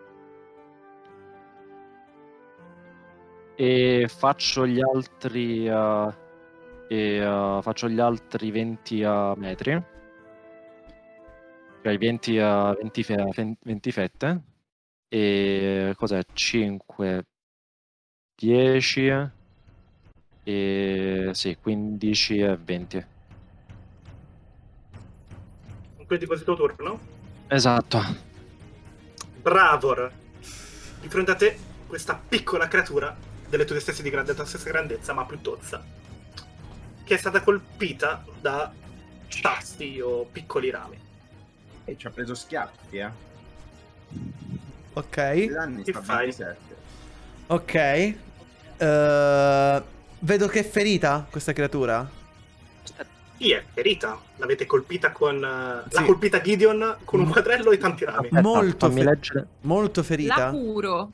D: E faccio gli altri uh, e uh, faccio gli altri venti uh, metri. Cioè venti, uh, venti, fe- venti fette. E cos'è? cinque, dieci e sì, quindici e venti.
A: Completi così il tuo turno.
D: Esatto.
A: Bravor. Di fronte a te, questa piccola creatura delle tue stesse di grande, tua stessa grandezza, ma più tozza, che è stata colpita da tasti o piccoli rami.
B: E ci ha preso schiaffi, eh.
C: Ok.
B: I danni
A: Che
B: sta a
A: fai?
B: ventisette.
C: Ok. Eh, vedo che è ferita questa creatura.
A: Chi è ferita? L'avete colpita con... uh,
C: Sì.
A: L'ha colpita Gideon con un quadrello e tanti rami.
D: Aspetta,
C: Molto
D: fammi
C: fe-
D: leggere.
C: Molto
E: La
C: ferita.
E: curo.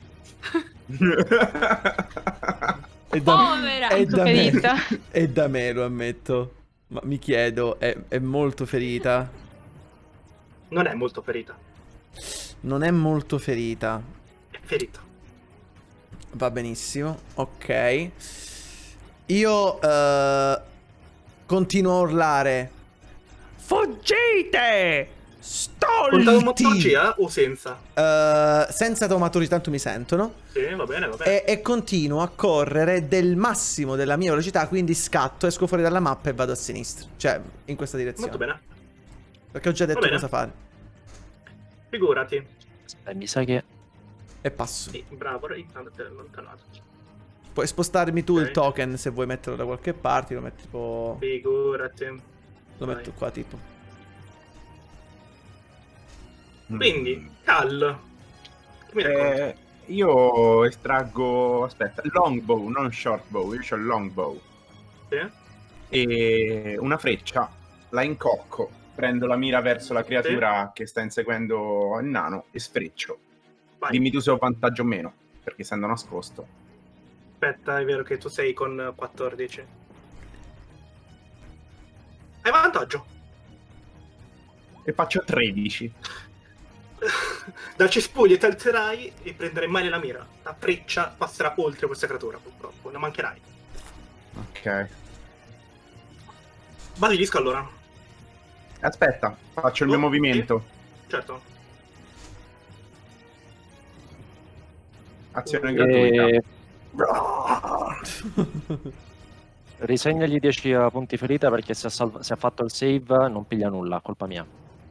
C: È da,
E: Povera.
C: è da me.
F: ferita.
C: È da me, lo ammetto. Ma mi chiedo, è, è molto ferita?
A: Non è molto ferita.
C: Non è molto ferita.
A: È ferita.
C: Va benissimo. Ok. Io eh, continuo a urlare.
G: Fuggite!
A: Con
G: Stolti!
A: taumaturgia o senza?
C: Eh, senza taumaturgia, tanto mi sentono.
A: Sì, va bene, va bene.
C: E, e continuo a correre del massimo della mia velocità. Quindi scatto, esco fuori dalla mappa e vado a sinistra. Cioè, in questa direzione.
A: Molto bene.
C: Perché ho già detto
A: bene.
C: cosa fare.
A: Figurati.
D: Aspetta, mi sa che
C: E passo.
A: Sì, bravo, intanto ti hai allontanato.
C: Puoi spostarmi tu
A: Ok.
C: il token se vuoi metterlo da qualche parte. Lo metti tipo.
A: Figurati.
C: Lo
A: Vai.
C: metto qua tipo.
A: Quindi, Cal. Che mi racconti?
B: Eh, io estraggo, aspetta, longbow, non shortbow, io ho il longbow.
A: Sì?
B: E una freccia, la incocco, prendo la mira verso la creatura che sta inseguendo il nano e sfreccio.
A: Vai.
B: Dimmi tu se ho vantaggio o meno, perché essendo nascosto.
A: Aspetta, è vero che tu sei con quattordici. Hai vantaggio.
B: E faccio tredici.
A: dal cespuglio ti alzerai e prenderai male la mira. La freccia passerà oltre questa creatura, purtroppo. Ne mancherai.
B: Ok.
A: Basilisco allora.
B: Aspetta, faccio il mio
A: Oh,
B: movimento.
A: sì. Certo.
B: Azione gratuita.
D: E... Risegnagli dieci punti ferita perché se ha, salv- se ha fatto il save non piglia nulla, colpa mia.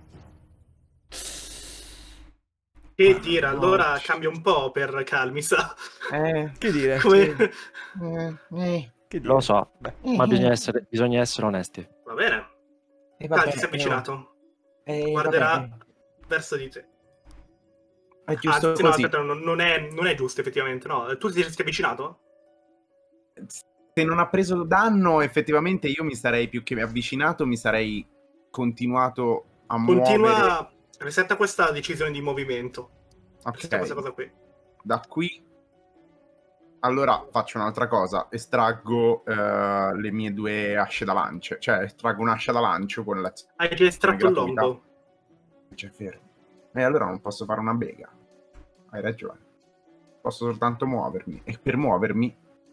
A: Che dire, allora cambia un po' per Calmisa.
B: Eh,
C: Che dire?
A: Come...
B: eh, eh.
C: Che dire?
D: Lo so,
C: Beh.
D: ma bisogna essere, bisogna essere onesti.
A: Va bene.
B: Eh, vabbè,
A: Calci si è avvicinato.
B: eh,
A: Guarderà
B: vabbè,
A: verso di te.
B: è giusto
A: Anzi, no,
B: così.
A: aspetta, non, non è, non è giusto effettivamente, no. Tu ti sei avvicinato?
B: Se non ha preso danno, effettivamente io mi sarei più che avvicinato, mi sarei continuato a muovere.
A: Continua, resetta questa decisione di movimento.
B: Ok,
A: Resetta questa cosa qui.
B: da qui. Allora faccio un'altra cosa, estraggo eh, le mie due asce da lancio, cioè estraggo un'ascia da lancio con la...
A: Hai già estratto il
B: gratuità.
A: longo.
B: C'è fermo. E allora non posso fare una bega. Hai ragione. Posso soltanto muovermi. E per muovermi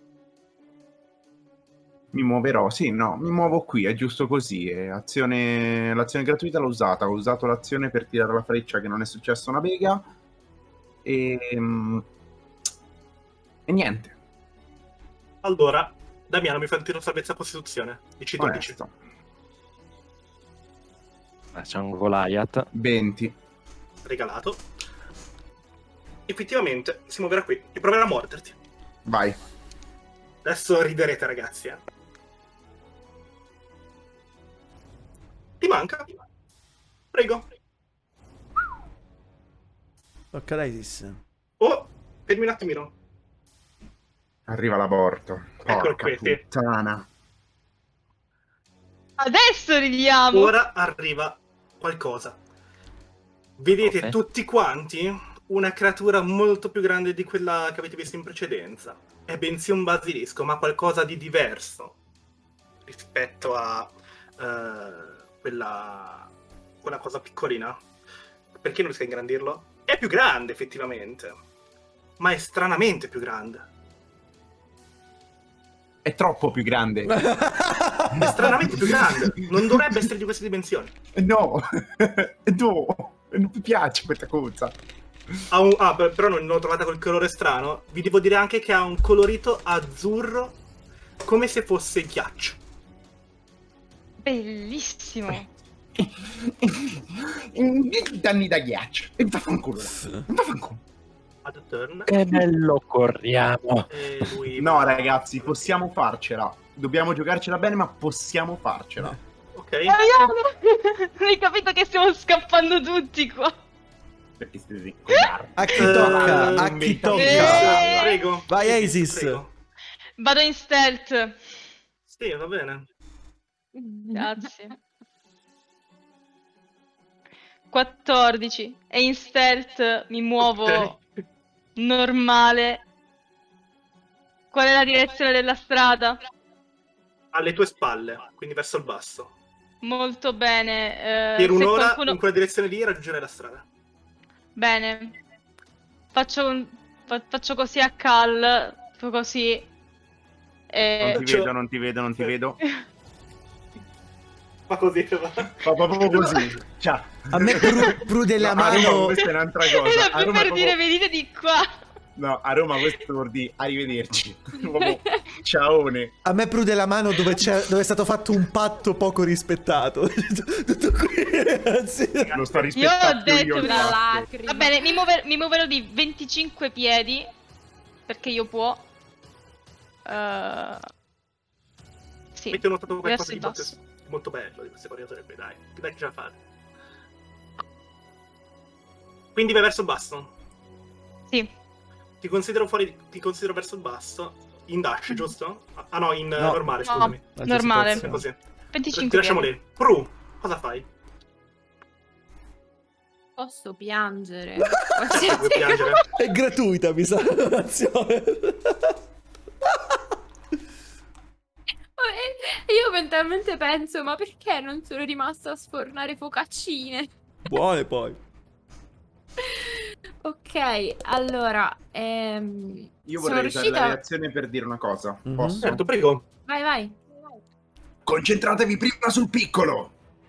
B: mi muoverò. Sì, no, mi muovo qui, è giusto così. È azione... L'azione gratuita l'ho usata. Ho usato l'azione per tirare la freccia che non è successa una bega. E... E niente.
A: Allora, Damiano mi fa un tiro salvezza costituzione. D C dodici.
B: Onesto.
D: Eh, C'è un Goliath.
B: venti.
A: Regalato. Effettivamente si muoverà qui e proverà a morderti.
B: Vai.
A: Adesso riderete, ragazzi. Eh. Ti manca? Prego.
C: Tocca ad Isis.
A: Oh, fermi un attimino.
B: Arriva l'aborto.
A: Eccolo
B: Porca
A: qui, sì.
B: puttana.
F: Adesso ridiamo.
A: Ora arriva qualcosa. Vedete
D: Ok.
A: tutti quanti una creatura molto più grande di quella che avete visto in precedenza. È bensì un basilisco, ma qualcosa di diverso rispetto a eh, quella, quella cosa piccolina. Perché non riesco a ingrandirlo? È più grande, effettivamente, ma è stranamente più grande.
B: È troppo più grande.
A: È stranamente più grande. Non dovrebbe essere di queste dimensioni.
B: No. No. Non mi piace questa cosa.
A: Ha un, ah, per- però non l'ho trovata col colore strano. Vi devo dire anche che ha un colorito azzurro come se fosse ghiaccio.
F: Bellissimo.
B: Danni da ghiaccio. E vaffanculo. Vaffanculo.
A: Ad turn.
D: Che bello, corriamo.
A: E lui
B: No,
A: va-
B: ragazzi, possiamo farcela. Dobbiamo giocarcela bene, ma possiamo farcela.
A: Ok.
F: Aiuto! Hai capito che stiamo scappando tutti qua.
B: Perché siete dei codardi.
C: A chi
A: Eh,
C: tocca? A
B: non
C: chi
B: mi
C: tocca?
F: Eh.
A: Prego.
C: Vai, Isis.
A: Prego.
F: Vado in stealth.
A: Sì, va bene.
F: Grazie. quattordici. E in stealth mi muovo
A: Ok.
F: normale. Qual è la direzione della strada?
A: Alle tue spalle, quindi verso il basso.
F: Molto bene. eh,
A: Per
F: se
A: un'ora
F: qualcuno...
A: in quella direzione lì raggiungerai la strada.
F: Bene. Faccio, un- fa- faccio così a Cal. Così. E...
B: Non ti
A: Cioè-
B: vedo, non ti vedo, non ti vedo.
A: Fa così, va.
B: Fa proprio così. Ciao.
C: A me pru- prude la
B: No, a Roma
C: mano.
B: questa è un'altra
F: Era
B: cosa. A
F: più
B: Roma
F: per
B: è
F: dire
B: proprio...
F: venite di qua.
B: No, a Roma questo vuol dire arrivederci. Proprio ciaone.
C: A me prude la mano dove, c'è, dove è stato fatto un patto poco rispettato. Tutto qui. Anzi,
B: Lo sto
F: Io ho
B: rispettando
F: detto
B: io. il
E: Una
B: fatto.
E: lacrima.
F: Va bene, mi, muover- mi muoverò di venticinque piedi. Perché io può. Eh, Sì.
A: Avete notato qualcosa
F: Verso
A: di
F: il
A: molto,
F: basso.
A: molto bello di queste variazioni qui, dai. Dai che ce la fate. Quindi vai verso il basso.
F: Sì.
A: Ti considero fuori, ti considero verso il basso. In dash, giusto? Ah no, in eh,
C: No.
A: normale,
F: No.
A: scusami.
F: Normale.
A: È così.
F: venticinque
A: Ti lasciamo
F: piedi.
A: lì. Pru, cosa fai?
E: Posso piangere.
A: Vuoi piangere?
C: è gratuita, mi sa. l'azione.
E: E io mentalmente penso, ma perché non sono rimasta a sfornare focaccine?
C: Buone poi.
E: Ok, allora... Ehm,
B: Io
E: sono
B: vorrei usare
E: riuscita...
B: la reazione per dire una cosa.
C: Mhm.
B: Posso?
A: Certo, prego.
E: Vai, vai.
B: Concentratevi prima sul piccolo!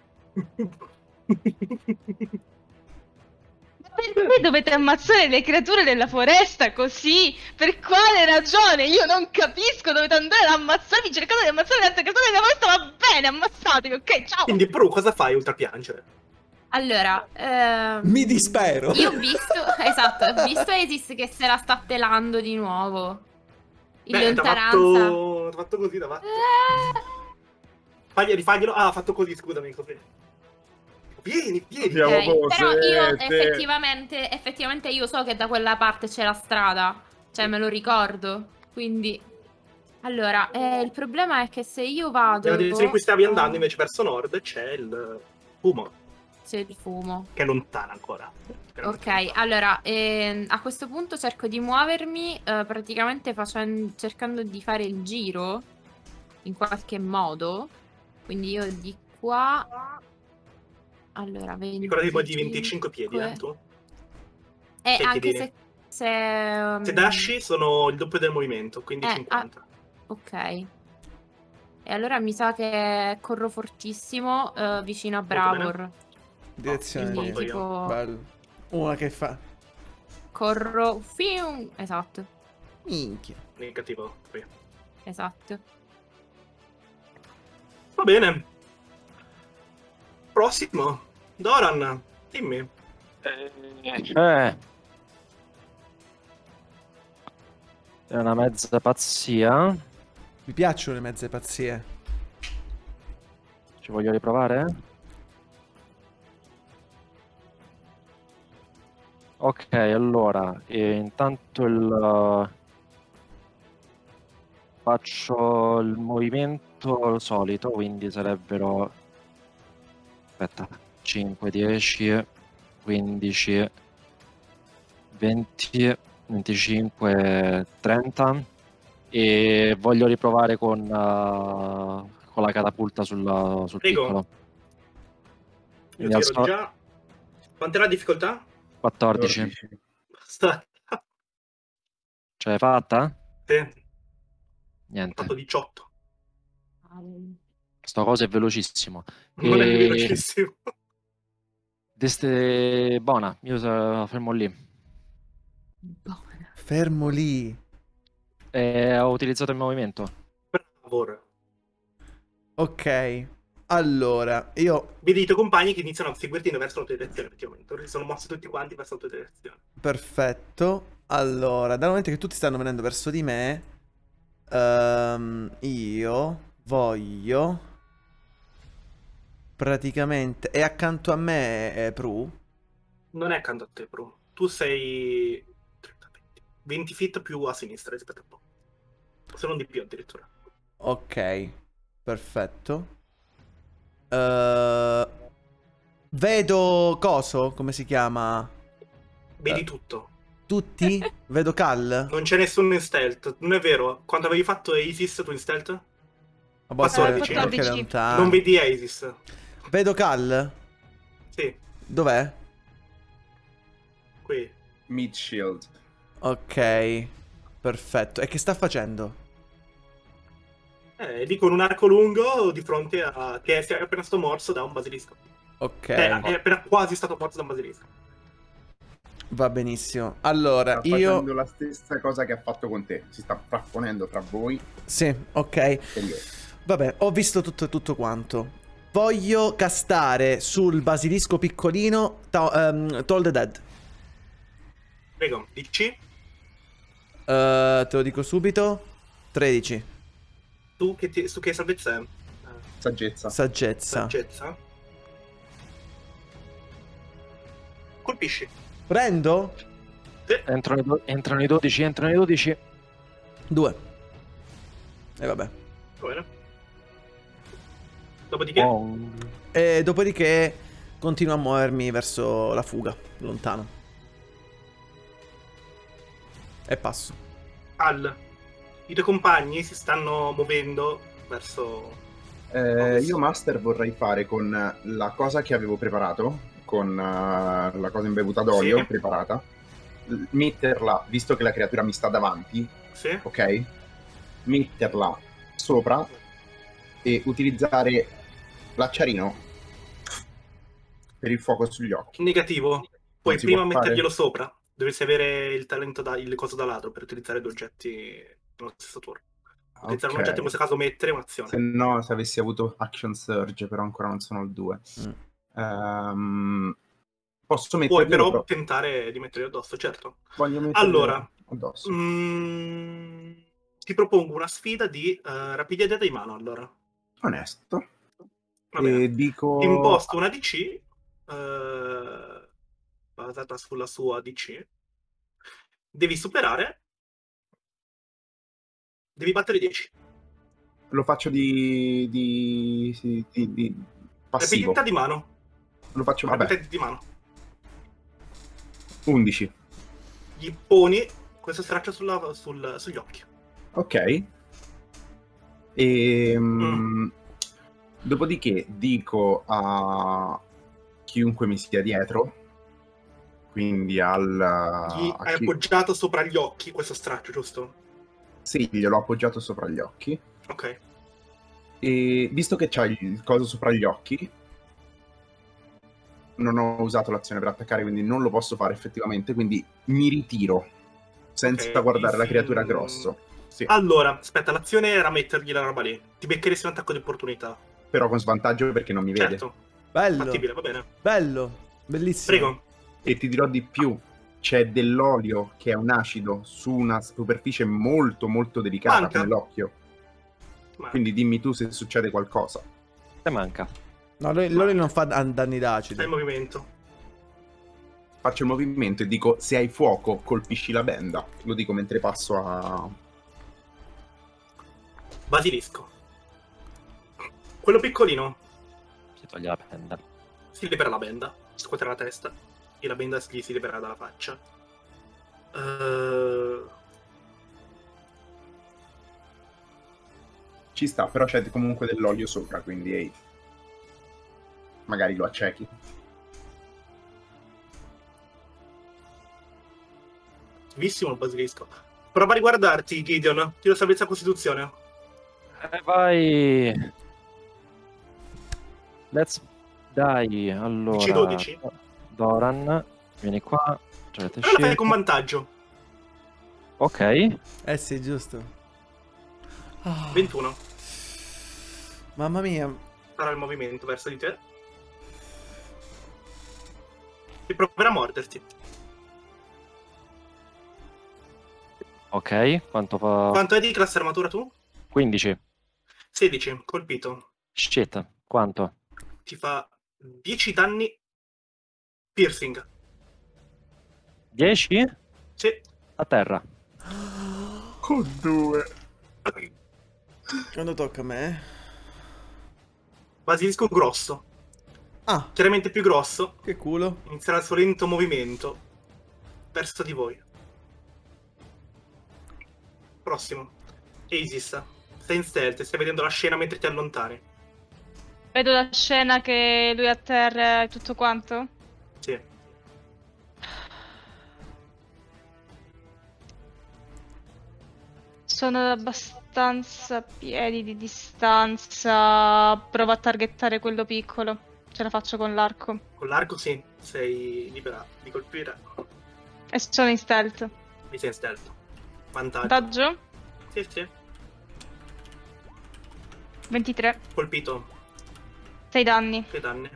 F: Perché dovete ammazzare le creature della foresta così? Per quale ragione? Io non capisco, dovete andare ad ammazzarvi, cercate di ammazzare le altre creature della foresta, va bene, ammazzatevi, ok, ciao!
A: Quindi, Pru, cosa fai oltre a piangere?
E: Allora... ehm,
C: Mi dispero.
E: Io ho visto... esatto, ho visto Isis che se la sta pelando di nuovo. In
A: Beh, t'ha
E: lontananza.
A: fatto... t'ha fatto così davanti.
E: Eh,
A: Fagli, rifaglielo. Ah, ha fatto così, scusami. Così. Vieni, vieni.
B: Abbiamo
E: ok,
B: cose,
E: però io
B: sì.
E: effettivamente, effettivamente io so che da quella parte c'è la strada. Cioè, me lo ricordo. Quindi... Allora, eh, il problema è che se io vado...
A: Nella direzione in cui stavi
E: ah,
A: andando, invece, verso nord, c'è il fumo,
E: c'è il fumo.
A: che è lontano ancora.
E: Ok, allora, ehm, a questo punto cerco di muovermi, eh, praticamente facen- cercando di fare il giro, in qualche modo. Quindi io di qua... Allora, venti...
A: Ricordati poi di venticinque piedi, eh, tu?
E: Eh,
A: Che
E: anche
A: chiedi?
E: se... Se,
A: Se
E: um,
A: dashi sono il doppio del movimento, quindi
E: Eh,
A: cinquanta.
E: Ok. E allora mi sa che corro fortissimo eh, vicino a Bravor.
C: Direzione
E: Quindi
A: Molto io.
E: tipo...
C: bello. Una che fa
E: Corro... Fium. Esatto,
C: minchia.
A: Negativo. Qui.
E: esatto.
A: Va bene. Prossimo. Doran, dimmi.
D: Eh, è una mezza pazzia.
C: Mi piacciono le mezze pazzie.
D: Ci voglio riprovare? Ok, allora, e intanto il... faccio il movimento solito, quindi sarebbero... Aspetta, cinque, dieci, quindici, venti, venticinque, trenta e voglio riprovare con, uh, con la catapulta sul, sul
A: Prego.
D: piccolo.
A: Io
D: Quindi
A: tiro
D: alzo
A: già. Quant'è la difficoltà?
D: quattordici.
B: dodici.
A: Basta.
D: Ce l'hai fatta?
A: Sì, ho
D: Niente.
A: fatto diciotto.
D: Sto coso è velocissimo.
A: Non è
D: E-
A: velocissimo.
D: Deste... Buona, io so- fermo lì.
E: Buona.
C: Fermo lì.
D: E ho utilizzato il movimento.
A: Bravo.
C: Ok. Allora, io
A: Vedi i tuoi compagni che iniziano a seguirti verso la tua direzione, effettivamente. Ora si sono mossi tutti quanti verso la tua direzione.
C: perfetto. Allora, dal momento che tutti stanno venendo verso di me, ehm, io voglio praticamente è accanto a me è Pru.
A: Non è accanto a te, Pro. Tu sei trenta, venti, venti feet più a sinistra rispetto a un po'. Se non di più addirittura.
C: Ok, perfetto. Eh, vedo coso, come si chiama?
A: Vedi
C: Eh.
A: tutto.
C: Tutti? Vedo Cal?
A: Non c'è nessuno in stealth. Non è vero. Quando avevi fatto Isis tu in stealth?
C: A boh,
A: quattordici.
C: ok,
F: quattordici.
C: lontano.
A: Non vedi Isis.
C: Vedo Cal?
A: Sì,
C: Dov'è?
A: qui.
B: Mid shield.
C: Ok, perfetto. E che sta facendo?
A: Eh, lì con un arco lungo di fronte a... che è appena stato morso da un basilisco.
C: Ok,
A: Eh, è appena quasi stato morso da un basilisco.
C: va benissimo. Allora,
B: Sta
C: io...
B: facendo la stessa cosa che ha fatto con te. Si sta frapponendo tra voi
C: Sì, ok.
B: e lui.
C: Vabbè, ho visto tutto, tutto quanto. Voglio castare sul basilisco piccolino ta- ehm, Toll the Dead.
A: Prego, D C.
C: Eh, te lo dico subito. tredici.
A: Tu che, ti... su che salvezza è? Eh,
B: Saggezza.
C: Saggezza.
A: saggezza. Colpisci.
C: Prendo?
D: Entrano i, do- entrano i dodici, entrano i dodici.
C: Due. E vabbè.
A: Va bene. Dopodiché...
D: Oh.
C: E dopodiché continuo a muovermi verso la fuga, lontano. E passo.
A: Al. I tuoi compagni si stanno muovendo verso...
B: Eh, io Master vorrei fare con la cosa che avevo preparato, con uh, la cosa imbevuta d'olio
A: Sì.
B: preparata, l- metterla, visto che la creatura mi sta davanti,
A: Sì.
B: ok? Metterla sopra e utilizzare l'acciarino per il fuoco sugli occhi.
A: Negativo. Puoi
B: Non si
A: prima
B: può fare?
A: metterglielo sopra. Dovresti avere il talento da il coso da ladro per utilizzare due oggetti nello stesso turno. Utilizzare un
B: Ok.
A: oggetto in questo caso mettere un'azione.
B: Se no, se avessi avuto Action Surge, però ancora non sono il due.
C: Mm.
B: Ehm, posso
A: Puoi
B: metterglielo
A: però
B: pro-
A: tentare di metterli addosso, certo.
B: Voglio metterglielo
A: Allora,
B: addosso.
A: mm, ti propongo una sfida di eh, rapidità di mano, allora.
B: Onesto.
A: Va bene.
B: E dico...
A: Ti imposto una D C eh, basata sulla sua D C. Devi superare. Devi battere dieci.
B: Lo faccio di... di, di, di, di passivo.
A: Rapidità di mano.
B: Lo faccio, vabbè,
A: Rapidità di mano.
B: undici.
A: Gli poni questo straccio sulla- sul- sugli occhi.
B: Ok. E...
A: Mm.
B: Dopodiché dico a chiunque mi stia dietro, quindi al...
A: Gli
B: a
A: hai
B: chi-
A: appoggiato sopra gli occhi questo straccio, giusto?
B: Sì, gliel'ho appoggiato sopra gli occhi.
A: Ok.
B: E visto che c'ha il coso sopra gli occhi, non ho usato l'azione per attaccare, quindi non lo posso fare effettivamente, quindi mi ritiro senza
A: Ok,
B: guardare la
A: sì.
B: creatura grosso. Sì,
A: Allora, aspetta, l'azione era mettergli la roba lì. Ti beccheresti un attacco di opportunità.
B: però con svantaggio perché non mi vede.
A: Certo,
C: Bello.
A: fattibile, va bene.
C: Bello. Bellissimo.
A: Prego.
B: E ti dirò di più, c'è dell'olio che è un acido su una superficie molto molto delicata
A: Manca.
B: come l'occhio.
A: Ma
B: Quindi dimmi tu se succede qualcosa.
D: Te manca.
C: No, lui, lui non fa dan- danni d'acido.
A: stai in movimento.
B: Faccio il movimento e dico se hai fuoco colpisci la benda. Lo dico mentre passo a...
A: Basilisco. Quello piccolino
D: Si toglie la penna.
A: si libera la benda, scuoterà la testa e la benda gli si libererà dalla faccia. Eh,
B: Ci sta, però c'è comunque dell'olio sopra, quindi ehi, magari lo accechi.
A: Vissimo il basilisco. Prova a riguardarti, Gideon. Tiro salvezza a costituzione.
D: Eh, vai. Let's die. Allora,
A: D C dodici.
D: Doran, vieni qua. Giocate
A: Però lo fai
D: scelta.
A: con vantaggio.
D: Ok.
C: Eh sì, giusto. Ah,
A: ventuno.
C: mamma mia.
A: Farà il movimento verso di te. E proverà a morderti.
D: Ok, quanto fa?
A: Quanto è di classe armatura tu?
D: quindici.
A: sedici. Colpito.
D: Shit, quanto?
A: Ti fa dieci danni piercing.
D: dieci?
A: Sì.
D: A terra.
B: Con due.
C: Quando tocca a me?
A: Basilisco grosso.
C: Ah,
A: Chiaramente più grosso.
C: che culo.
A: Inizierà il suo lento movimento verso di voi. Prossimo. Isis. Sei in stealth, stai vedendo la scena mentre ti allontani.
F: Vedo la scena che lui a terra e tutto quanto.
A: Sì.
F: Sono ad abbastanza piedi di distanza. Provo a targettare quello piccolo. Ce la faccio con l'arco.
A: Con l'arco sì, sei libera di colpire.
F: E sono in stealth.
A: Mi sei in stealth. Vantaggio.
F: Vantaggio?
A: Sì, sì.
F: ventitré.
A: Colpito.
F: sei danni.
A: Che danni.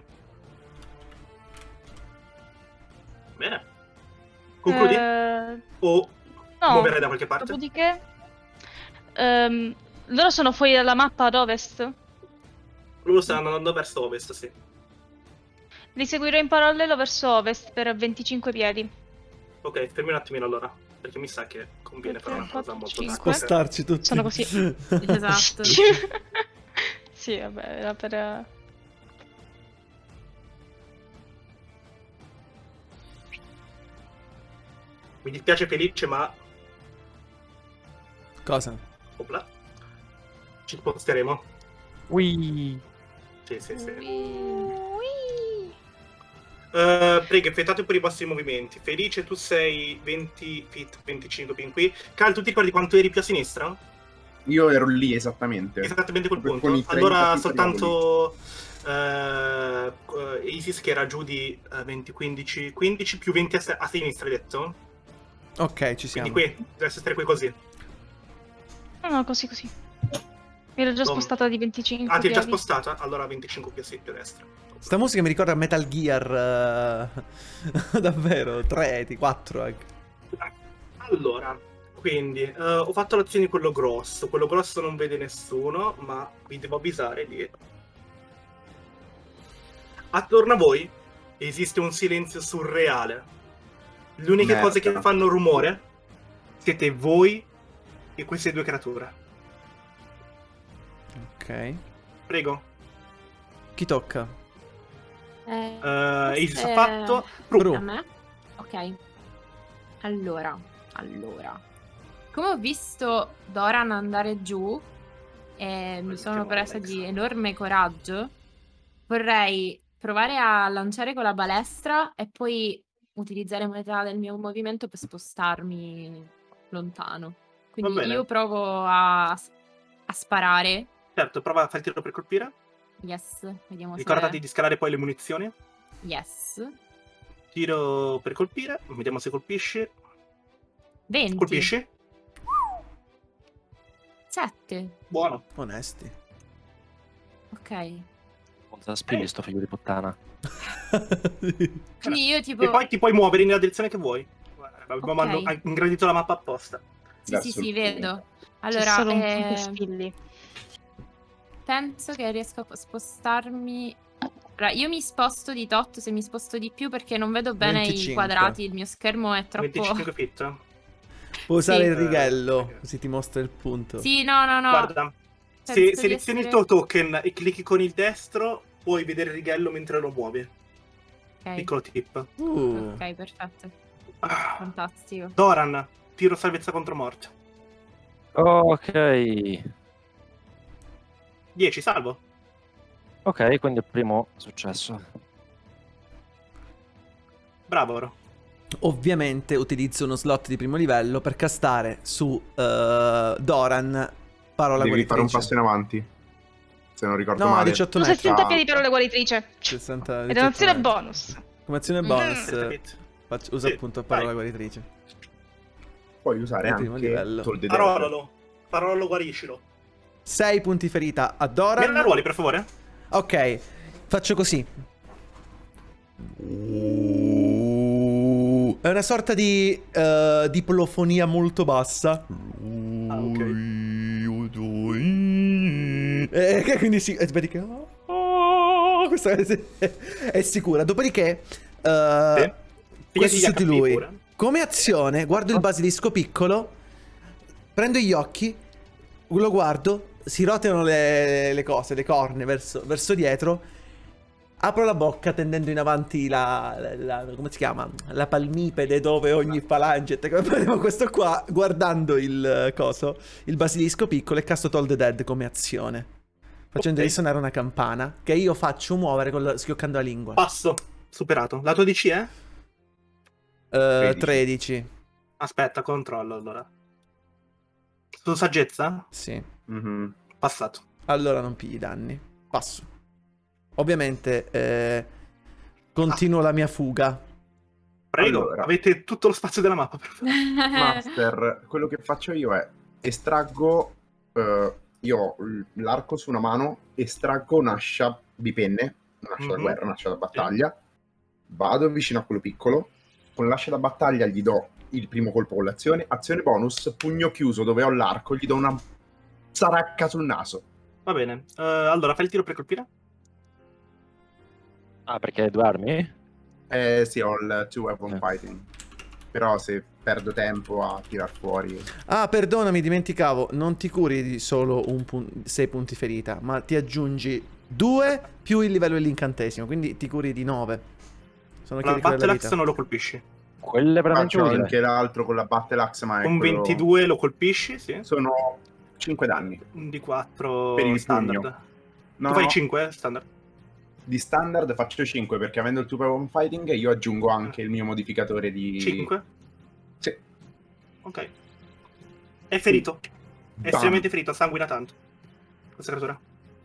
A: Bene. Concludi?
F: Eh,
A: O
F: no.
A: muoverai da qualche parte?
F: Dopodiché... ehm, loro sono fuori dalla mappa ad ovest?
A: Loro stanno andando verso ovest, sì.
F: Li seguirò in parallelo verso ovest per venticinque piedi.
A: Ok, fermi un attimino allora. Perché mi sa che conviene fare una cosa molto
F: cinque.
A: tattica.
C: Spostarci tutti.
F: Sono così.
E: Esatto.
F: Sì, vabbè, era per...
A: Mi dispiace Felice, ma...
C: Cosa?
A: Opla. Ci sposteremo.
D: Ui.
A: Sì, sì, sì.
F: Ui.
A: Uh, prego, effettuate pure i vostri movimenti. Felice, tu sei venti feet, venticinque pin qui. Cal, tu ti ricordi quanto eri più a sinistra?
B: Io ero lì esattamente.
A: Esattamente quel
B: Con
A: punto.
B: i trenta
A: Allora
B: feet
A: soltanto uh, uh, Isis che era giù di uh, venti, quindici, quindici più venti a, a sinistra, hai detto?
C: Ok, ci siamo.
A: Quindi qui, deve essere qui così.
F: No, no, così, così. Mi ero già
A: Tom.
F: spostata di venticinque.
A: Ah, ti è già
F: piedi.
A: spostata? Allora venticinque più a, più a destra.
C: Sta musica mi ricorda Metal Gear. Uh, davvero, tre, quattro anche.
A: Allora, quindi uh, ho fatto l'azione di quello grosso. Quello grosso non vede nessuno, ma vi devo avvisare di... Attorno a voi esiste un silenzio surreale. Le uniche
B: Merda.
A: cose che fanno rumore siete voi e queste due creature.
C: Ok.
A: Prego.
C: Chi tocca?
E: Eh,
A: Uh, Isis ha
E: forse-
A: fatto...
C: Bru.
E: A me? Ok. Allora, allora. Come ho visto Doran andare giù e mi sono presa di enorme coraggio, vorrei provare a lanciare con la balestra e poi utilizzare metà del mio movimento per spostarmi lontano. Quindi
A: bene.
E: io provo a, a sparare.
A: Certo, prova a fare il tiro per colpire.
E: Yes, vediamo
A: Ricordati
E: se...
A: di scalare poi le munizioni.
E: Yes.
A: Tiro per colpire. Vediamo se colpisci.
E: venti.
A: Colpisci?
E: sette.
A: Buono.
C: Onesti.
E: Ok.
D: Cosa spigli sto figlio di puttana?
E: Quindi io tipo...
A: E poi ti puoi muovere nella direzione che vuoi. Guarda, abbiamo
E: Ok.
A: hanno ingrandito la mappa apposta.
E: Sì,
B: verso
E: sì, sì,
B: il
E: vedo.
B: punto.
E: Allora,
F: C'è solo un
E: eh,
F: punto spilli.
E: penso che riesco a spostarmi... Allora, io mi sposto di tot se mi sposto di più perché non vedo bene i
C: venticinque.
E: quadrati, il mio schermo è troppo...
A: venticinque feet.
C: Puoi usare
E: Sì.
C: il righello,
A: Eh,
C: così ti mostra il punto.
E: Sì, no, no, no.
A: Guarda,
E: penso
A: se
E: di
A: selezioni
E: essere-
A: il tuo token e clicchi con il destro, puoi vedere il righello mentre lo muovi.
E: Ok,
A: Piccolo tip.
C: Uh,
E: ok, perfetto.
A: Ah.
E: Fantastico.
A: Doran, tiro salvezza contro morte.
D: Ok.
A: dieci, salvo.
D: Ok, quindi il primo successo.
A: Bravo, oro.
C: ovviamente utilizzo uno slot di primo livello per castare su eh, Doran parola
B: Devi fare un
C: guaritrice.
B: passo in avanti. Se non ricordo
C: No,
B: male.
C: diciotto
F: Tu
C: metri.
F: sessanta piedi per le guaritrice.
C: sessanta,
F: Ed è un'azione
C: diciotto metri.
F: bonus.
C: Come azione
F: Mhm.
C: bonus
A: sette feet.
C: faccio- uso
A: Sì,
C: appunto parola
A: vai.
C: guaritrice.
B: Puoi usare
C: Al primo
B: anche
C: livello.
B: Toll the Dead.
A: Parolalo. Parolalo, guariscilo.
C: sei punti ferita a
A: Me la
C: Doran.
A: ruoli, per favore?
C: Ok, faccio così. È una sorta di eh, diplofonia molto bassa.
A: Ah, ok.
C: Eh, che quindi sì, eh, vedi che oh, questa è, è sicura. Dopodiché eh, questo
A: Pigliati
C: su
A: gli
C: di
A: H P
C: lui.
A: pure.
C: Come azione, guardo il basilisco piccolo, prendo gli occhi, lo guardo, si roteano le, le cose, le corne verso, verso dietro, apro la bocca tendendo in avanti la, la- la- come si chiama? La palmipede dove ogni phalange, come prendevo questo qua, guardando il eh, coso, il basilisco piccolo e casto Toll the Dead come azione, facendo
A: Ok.
C: risuonare una campana che io faccio muovere con la- schioccando la lingua.
A: Passo. Superato. La tua D C è?
C: Eh,
B: tredici.
C: tredici,
A: Aspetta, controllo allora. Su saggezza?
C: sì.
B: Mhm.
A: Passato.
C: Allora non pigli danni. Passo. Ovviamente eh, continuo la mia fuga.
A: Prego,
B: Allora.
A: avete tutto lo spazio della mappa, per favore.
B: Master, quello che faccio io è estraggo, eh, io ho l- l'arco su una mano, estraggo un'ascia di penne, un'ascia da
A: Mhm.
B: guerra, un'ascia da battaglia, vado vicino a quello piccolo, con l'ascia da battaglia gli do il primo colpo con l'azione, azione bonus, pugno chiuso dove ho l'arco, gli do una zaracca sul naso.
A: Va bene. Eh, allora, fai il tiro per colpire?
D: Ah, perché hai due armi?
B: Eh sì, ho il two weapon
D: Eh.
B: fighting, però se perdo tempo a tirar fuori...
C: Ah, perdonami, dimenticavo. Non ti curi di solo un pun- sei punti ferita, ma ti aggiungi due più il livello dell'incantesimo. Quindi ti curi di nove. Sono
A: La
C: chiari quella
A: Battle Axe
C: vita.
A: non lo colpisci.
D: Quello è veramente
B: Faccio
D: utile.
B: anche l'altro con la Battle Axe, ma è
A: Con
B: quello-
A: ventidue lo colpisci, sì.
B: Sono cinque danni.
A: Un D quattro
B: Per il
A: standard.
B: pugno. No,
A: Tu fai
B: no,
A: cinque standard.
B: di standard faccio cinque perché avendo il two weapon fighting io aggiungo anche il mio modificatore di...
A: cinque?
B: Sì.
A: Ok. È ferito. È
B: Bam.
A: estremamente ferito, sanguina tanto. Questa creatura.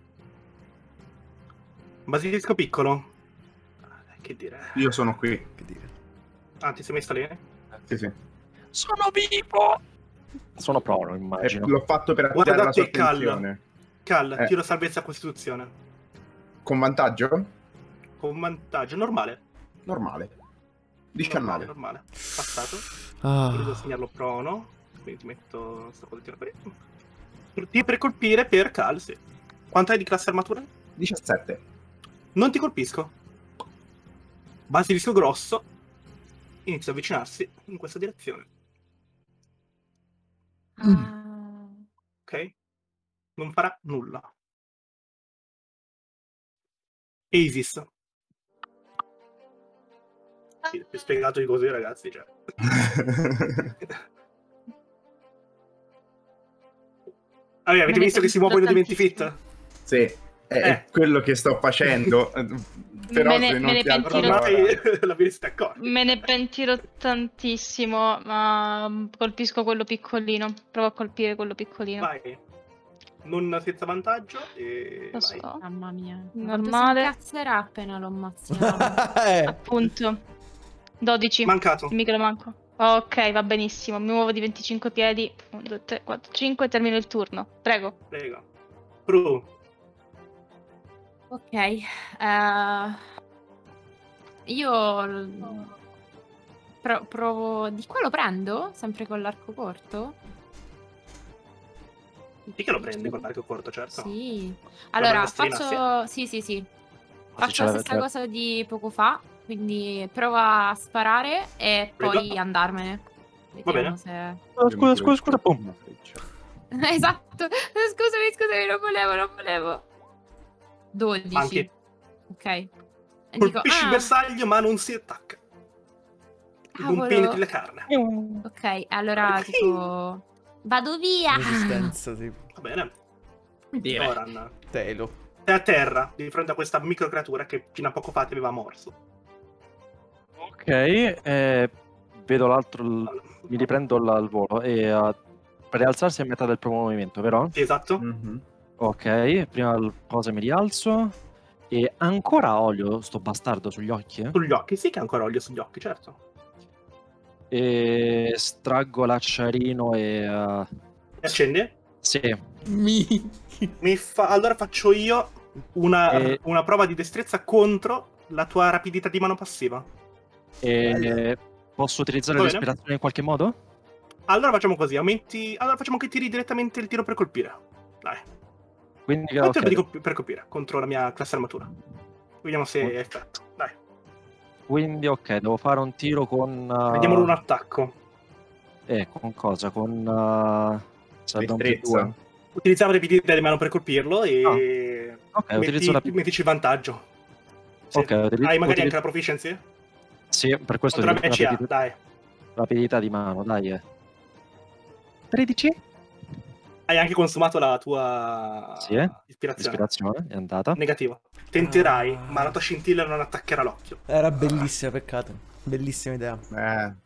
A: Basilisco piccolo. Che dire.
B: Io sono qui.
C: Che dire?
A: Ah, ti sei messa lì?
B: Sì, sì.
D: Sono vivo! Sono prono,
B: Eh,
D: immagino.
B: l'ho fatto per
A: Guarda
B: attirare la sua
A: te, Cal.
B: attenzione.
A: Cal,
B: Eh.
A: tiro salvezza a costituzione.
B: Con vantaggio?
A: Con vantaggio normale.
B: Normale.
A: Normale,
B: diciannove.
A: normale. Passato.
C: Ah.
A: Devo segnarlo prono. Quindi ti metto sta cosa di tiro per... Ti per colpire per Cal, sì. Quanto hai di classe armatura?
B: diciassette.
A: Non ti colpisco. Basilisco grosso inizia a avvicinarsi in questa direzione.
E: Ah.
A: Ok? Non farà nulla. Isis. Sì, più spiegato di così, ragazzi. Cioè. Vabbè, avete
F: Me ne
A: visto che si muove
F: penso
A: di venti feet?
F: tantissimo.
B: Sì, è, è
A: Eh.
B: quello che sto facendo. Però
F: Me ne-
B: se non
F: me ne
B: ti alzi
F: pentirò.
B: ora-
A: Ormai l'avreste accorto.
F: Me ne pentirò tantissimo, ma colpisco quello piccolino. Provo a colpire quello piccolino.
A: Vai. Non senza vantaggio e
F: Lo
A: vai.
F: so.
E: Mamma mia.
F: Normale.
E: Quanto si incazzerà appena lo ammazziamo.
C: Eh.
F: Appunto. dodici.
A: Mancato.
F: Dimmi che lo manco. Ok, va benissimo. Mi muovo di venticinque piedi. uno, due, tre, quattro, cinque. Termino il turno. Prego.
A: Prego. Pru.
E: Ok. eh, io l- pro- provo... Di qua lo prendo? Sempre con l'arco corto?
A: Di che lo prendi con l'arco corto, certo?
E: Sì. Allora,
A: ballestrina,
E: faccio... Sì, sì, sì. Faccio
D: c'è
E: la
D: la-
E: stessa
D: c'è-
E: cosa di poco fa, quindi prova a sparare e poi
A: Prego.
E: andarmene.
A: Va
E: Vediamo
A: bene.
E: se...
D: Oh, scusa, scusa, scusa, boom.
B: Una freccia.
E: Esatto. Scusami, scusami, non volevo, non volevo. dodici.
A: Manchi.
E: Ok. E dico,
A: Colpisci il
E: ah,
A: bersaglio, ma non si attacca. Non
E: cavolo.
A: penetri la carne.
E: Ok, allora
A: Ok.
E: tipo... Vado via.
C: Resistenza, tipo.
A: Va bene.
B: Dire.
A: Oran,
C: Telo.
A: sei a terra di fronte a questa micro creatura che fino a poco fa ti aveva morso.
D: Ok, eh, vedo l'altro, l- mi riprendo l- al volo e eh, per rialzarsi a metà del primo movimento, vero?
A: Sì, esatto.
B: Mhm.
D: Ok, prima l- cosa mi rialzo e ancora olio sto bastardo sugli occhi eh?
A: Sugli occhi, sì che ha ancora olio sugli occhi, certo.
D: e straggo l'acciarino e... eh,
A: E accendi?
D: sì,
C: Mi.
A: Mi fa... Allora faccio io una,
D: E-
A: una prova di destrezza contro la tua rapidità di mano passiva.
D: e posso utilizzare
A: Va bene.
D: l'ispirazione in qualche modo?
A: Allora facciamo così, aumenti... Allora facciamo che tiri direttamente il tiro per colpire. Dai.
D: Quindi
A: Quanto
D: ok,
A: tiro di co- per colpire contro la mia classe armatura? Vediamo se è effetto. Dai,
D: quindi ok, devo fare un tiro con... eh,
A: vediamo un attacco.
D: Eh, con cosa? Con... eh, sarebbe un più
B: Destrezza.
D: due.
A: Utilizziamo le rapidità di mano per colpirlo e...
D: Ok,
A: metti,
D: utilizzo la...
A: mettici vantaggio. Sì.
D: Ok, utilizzo-
A: Hai magari
D: utilizzo-
A: anche la proficiency?
D: Sì, per questo
A: Contro la
D: utilizzo
A: mia
D: la
A: C A,
D: rapidità,
A: dai.
D: rapidità di mano, dai. eh. tredici?
A: Hai anche consumato la tua
D: Sì, eh.
A: ispirazione.
D: Ispirazione, è andata.
A: Negativo. Tenterai,
C: Ah.
A: ma la tua scintilla non attaccherà l'occhio.
C: Era bellissima, peccato. Bellissima idea.
B: Eh,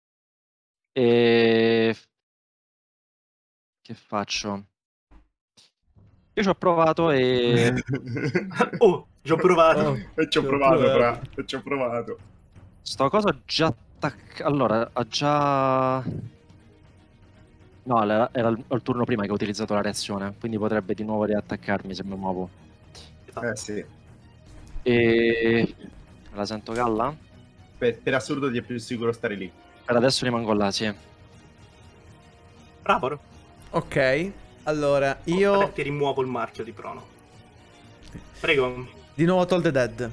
D: E... Che faccio? Io ci ho provato e...
A: Oh, ci ho provato.
C: Oh,
B: e ci ho
C: ci ho
B: provato,
C: provato.
B: fra. E ci ho provato.
D: Sto cosa ha già attaccato... Allora, ha già... No, era, era il, il turno prima che ho utilizzato la reazione, quindi potrebbe di nuovo riattaccarmi se mi muovo.
B: Eh sì.
D: E... La sento galla?
B: Per, per assurdo ti è più sicuro stare lì.
D: Per adesso rimango là, sì.
A: Bravo.
C: Ok. Allora, io
A: Ti rimuovo il marchio di prono. Prego.
C: di nuovo Toll the Dead.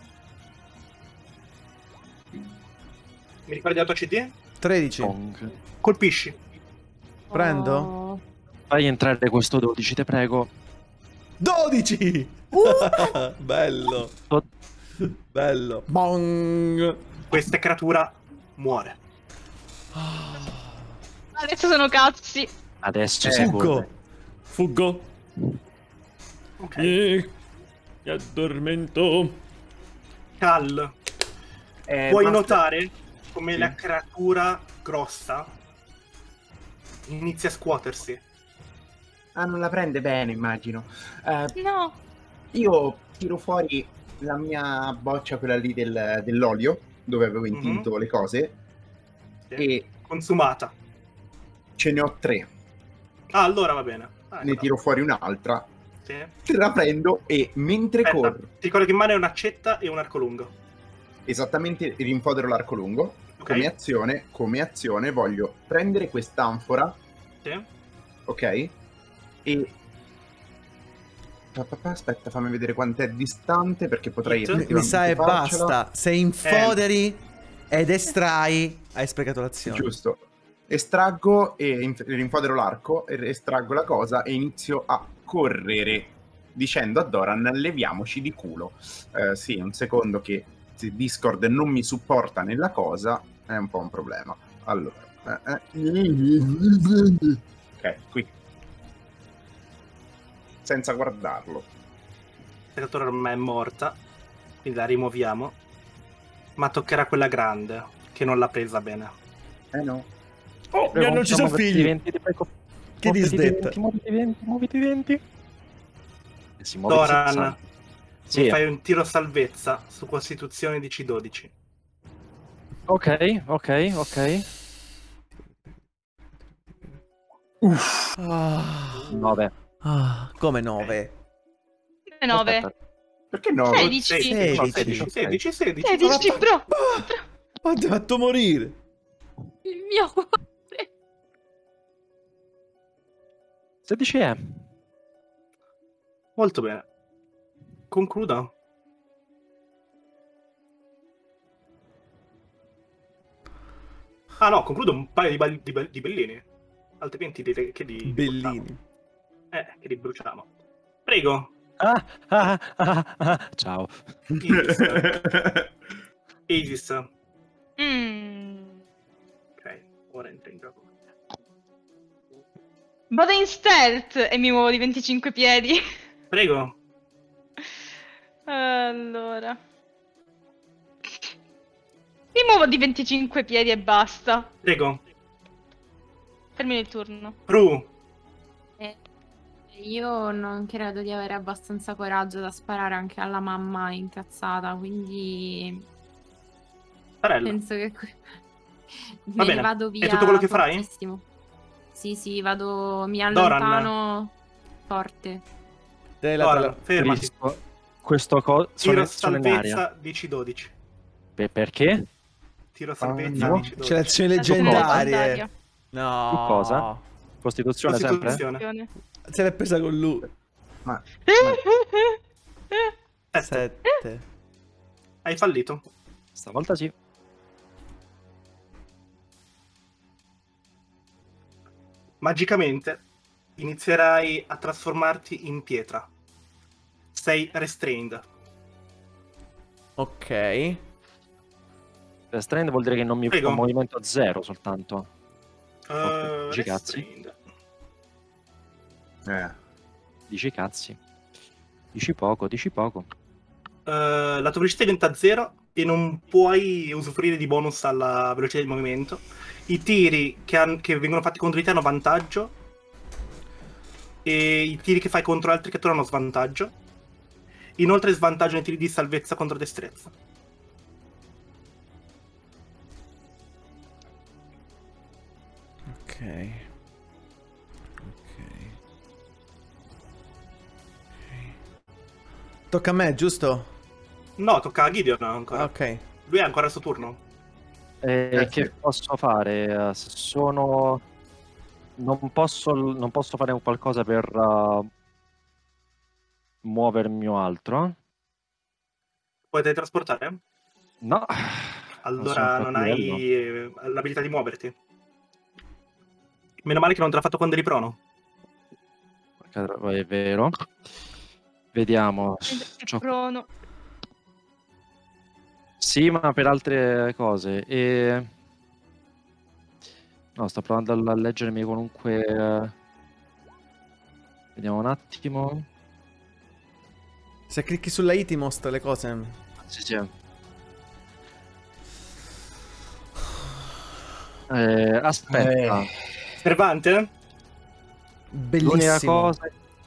A: Mi ricordi la tua C D?
C: tredici.
D: Gong.
A: Colpisci.
C: Prendo?
E: Oh.
D: Fai entrare questo dodici, te prego.
C: dodici! Bello.
D: Oh,
C: Bello. Bong.
A: Questa creatura muore.
F: Adesso sono cazzi.
D: Adesso
B: Eh,
D: si
C: Fuggo.
D: corre.
C: Fuggo.
A: Ok.
C: Eh. Mi addormento.
A: Cal,
B: Eh,
A: puoi
B: ma-
A: notare come
B: Sì.
A: la creatura grossa inizia a scuotersi.
B: Ah, non la prende bene, immagino. Eh,
F: No.
B: io tiro fuori la mia boccia, quella lì del- dell'olio, dove avevo intinto le cose,
A: Sì.
B: e
A: Consumata.
B: ce ne ho tre.
A: Ah, allora va bene. Ah,
B: Ne
A: ecco.
B: tiro fuori un'altra,
A: Sì.
B: te la prendo e mentre
A: Aspetta,
B: corro,
A: ti ricordo che in mano è un'accetta e un arco lungo.
B: esattamente rinfodero l'arco lungo,
A: Ok.
B: come azione, come azione voglio prendere quest'anfora,
A: Sì.
B: ok? E... Pa, pa, pa, aspetta, fammi vedere quanto è distante, perché potrei
A: Hit.
C: Mi, mi
B: effettivamente
C: sa e
B: farcela.
C: basta. Se infoderi ed estrai, hai sprecato l'azione.
B: Giusto. Estraggo e inf- rinfodero l'arco, e estraggo la cosa e inizio a correre dicendo a Doran leviamoci di culo. Eh, sì, un secondo che se Discord non mi supporta nella cosa è un po' un problema. Allora. eh, eh. Ok, qui. Senza guardarlo.
A: La creatura ormai è morta, quindi la rimuoviamo. Ma toccherà quella grande, che non l'ha presa bene.
B: Eh no.
C: Oh, mi
D: Prego,
C: hanno ucciso il
D: muoviti di
C: figlio.
D: venti, ti prego.
C: Che
D: Muoviti di
C: disdetta.
D: venti, muoviti di venti, muoviti di venti. E si muove di
A: Doran,
D: sessanta.
A: mi
D: Sì,
A: fai un tiro salvezza su Costituzione di C dodici.
D: ok, ok, ok.
C: Ah,
D: nove.
C: ah, come nove?
F: nove.
D: Aspetta,
B: Perché no?
F: sedici.
C: Sedici.
A: No, sedici, sedici, sedici.
F: sedici, bro.
C: Ma ti ha fatto morire.
E: Il mio cuore.
D: sedici è.
A: Molto bene. Concluda. Ah no, concludo un paio di, bal- di, bal- di bellini. Altrimenti direi che li, li
C: Bellini.
A: buttiamo. Eh, che li bruciamo. Prego.
D: Ah, ah, ah, ah. Ciao.
A: Isis. Isis.
F: Mm.
A: Ok, ora entra in gioco.
F: Vado in stealth e mi muovo di venticinque piedi.
A: Prego.
F: Allora. Mi muovo di venticinque piedi e basta.
A: Prego.
F: Termino il turno.
A: Pru.
E: Eh, io non credo di avere abbastanza coraggio da sparare anche alla mamma incazzata, quindi
A: Parello.
E: penso che que-
A: Va
E: me ne
A: bene.
E: vado
A: È
E: via
A: tutto quello che farai?
E: fortissimo. Sì, sì, vado, mi
A: Doran.
E: allontano forte.
C: Dai, la-
A: Doran,
C: la-
A: fermati.
D: Questo, questo co-
A: Tiro
D: sono, sono in aria.
A: salvezza di C dodici.
D: Per- perché?
A: Tiro salvezza
D: no.
A: di C dodici.
C: C'è le azioni
F: Azione
C: leggendarie.
F: leggendaria.
C: No.
D: Su cosa? Costituzione sempre?
A: Costituzione.
C: Se l'è presa con lui.
B: Ma
A: Sette.
C: Sette.
A: Hai fallito.
D: Stavolta sì.
A: Magicamente inizierai a trasformarti in pietra. Sei restrained.
C: Ok.
D: Restrained vuol dire che non mi
A: Prego.
D: fa movimento zero soltanto.
A: Uh,
D: dici cazzi.
A: restrained.
B: eh.
D: Dici cazzi. Dici poco, dici poco.
A: Uh, la tua velocità diventa zero e non puoi usufruire di bonus alla velocità di movimento. I tiri che, han- che vengono fatti contro di te hanno vantaggio. E i tiri che fai contro altri creature hanno svantaggio. Inoltre svantaggio nei tiri di salvezza contro destrezza.
C: Ok. Ok. Tocca a me, giusto?
A: No, tocca a Gideon ancora.
C: Ok.
A: Lui ha ancora il suo turno.
D: E
B: Eh,
D: che
B: sì.
D: posso fare? Eh, Se sono... Non posso, non posso fare qualcosa per uh, muovermi o altro?
A: Puoi teletrasportare?
D: No.
A: Allora
D: sono
A: non
D: a
A: hai
D: livello.
A: eh, l'abilità di muoverti. Meno male che non te l'ha fatto quando eri prono.
D: È vero. Vediamo. C'ho-
F: Prono.
D: Sì, ma per altre cose. E... No, sto provando a leggermi qualunque... eh, Vediamo un attimo.
C: Se clicchi sulla I ti mostra le cose.
D: Sì, sì. Eh, aspetta.
B: Eh.
A: Servante?
C: Bellissimo.
D: L'unica cosa...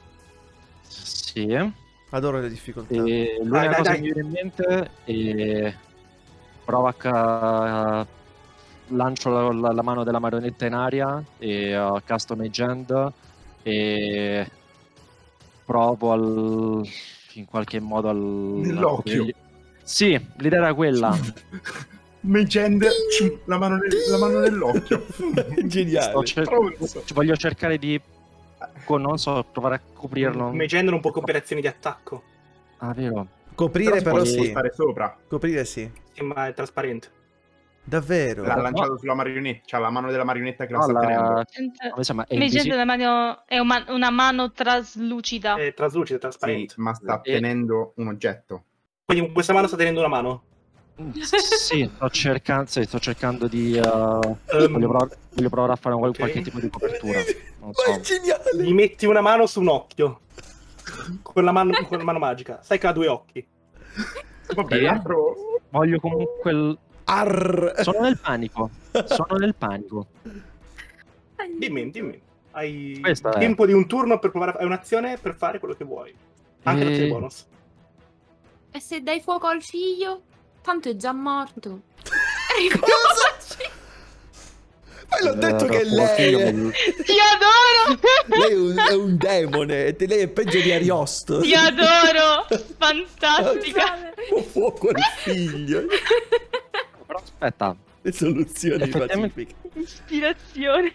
D: Sì.
C: Adoro le difficoltà.
D: E l'unica
A: Dai, dai,
D: cosa
A: dai.
D: che mi viene in mente è... Prova a... ca- Lancio la, la- la mano della marionetta in aria e uh, casto Mage Hand e provo al... in qualche modo al...
B: Nell'occhio.
D: Sì, l'idea era quella.
B: Megend, la mano, nel- la mano nell'occhio.
D: Sto
C: Geniale.
D: cer-
B: Pronto.
D: voglio cercare di... con- non so, provare a coprirlo.
A: Megend non può compiere azioni di attacco.
D: Ah, vero.
C: Coprire però,
B: però
C: sì.
B: stare sopra.
C: Coprire sì.
A: Sì, ma è trasparente.
C: Davvero?
B: L'ha
D: No.
B: lanciato sulla marionetta. C'ha la mano della marionetta che la sta
D: Alla-
B: tenendo.
D: come si chiama? È
F: Mi
D: invisi-
F: gente la mano è una, una mano traslucida.
A: È traslucido, è
B: Sì,
A: trasparente.
B: ma sta
D: E-
B: tenendo un oggetto.
A: Quindi con questa mano sta tenendo una mano.
D: Sì, sto cercando, sì, sto cercando di... uh,
A: Ehm,
D: voglio, provare, voglio provare a fare un-
A: ok.
D: qualche tipo di copertura. Non
C: Ma è
D: so.
C: geniale.
A: Gli metti una mano su un occhio. Con la mano, con la mano magica. Sai che ha due occhi.
B: Vabbè,
D: Sì.
B: l'altro...
D: Voglio comunque... il-
C: Arr.
D: Sono nel panico. Sono nel panico.
A: Dimmi, dimmi. Hai
D: Questa è-
A: tempo di un turno per provare a... Hai un'azione per fare quello che vuoi. Anche
D: E-
A: l'azione bonus.
E: E se dai fuoco al figlio? Tanto è già morto. Riprovaci.
C: Poi l'ho detto
D: Eh,
C: che
D: troppo figlio,
C: lei,
D: mi-
F: Ti adoro!
C: lei è un, è un demone. e Lei è peggio di Ariosto.
F: Ti adoro! Fantastica!
C: Un fuoco al figlio.
D: Però aspetta.
C: Le soluzioni
D: Effettivamente-
C: pacifiche.
F: Ispirazione.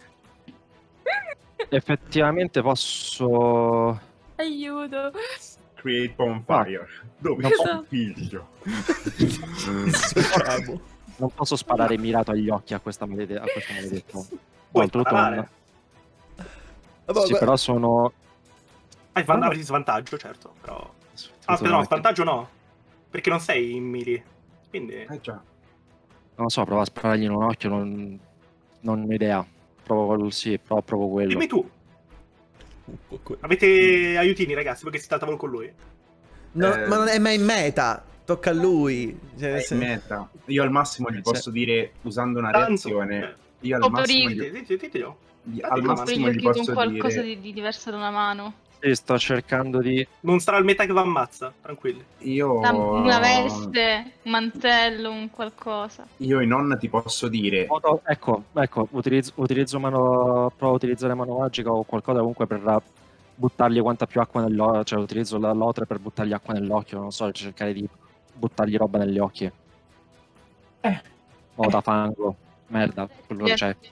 D: Effettivamente posso...
E: Aiuto.
B: Create bonfire. Dove
D: Non
B: c'è
E: so.
B: un figlio?
C: Dissociamo.
D: Non posso sparare mirato agli occhi a questa malede- a questo maledetto.
A: Puoi
D: Oltretutto
A: sparare.
D: non-
C: Vabbè,
D: Sì,
C: vabbè.
D: però sono...
A: Hai van- avresti svantaggio, certo. Però... Ah, aspetta, no, svantaggio no. Perché non sei in melee. Quindi...
B: Eh già.
D: Non lo so, provo a sparargli in un occhio, non, non ho idea. Provo col... sì, provo, provo quello.
A: Dimmi tu.
C: Un fuoco-
A: Avete aiutini, ragazzi, perché si sta al tavolo con lui.
C: No,
B: Eh.
C: ma non è mai in meta. Tocca a lui. Cioè,
B: È
C: se-
B: in meta. Io al massimo gli
D: Sì.
B: posso dire, usando una
A: Tanto.
B: reazione, io al
F: Copri-
B: massimo gli,
A: Dite, dite, ditelo.
B: gli-
A: Date
B: al
A: una mano.
B: massimo gli
F: Gli con
B: posso
F: qualcosa
B: dire,
F: di, di diverso da una mano.
D: Sì, sto cercando di...
A: Non sarà il meta che va ammazza, tranquilli.
B: io,
F: Una, una veste, un mantello, un qualcosa.
B: io in on ti posso dire,
D: Modo- Ecco, ecco, utilizzo, utilizzo mano... provo a utilizzare mano magica o qualcosa comunque per buttargli quanta più acqua nell'occhio, cioè utilizzo la lotre per buttargli acqua nell'occhio, non so, cercare di buttargli roba negli occhi.
B: Eh.
D: O da fango. Merda, quello che c'è.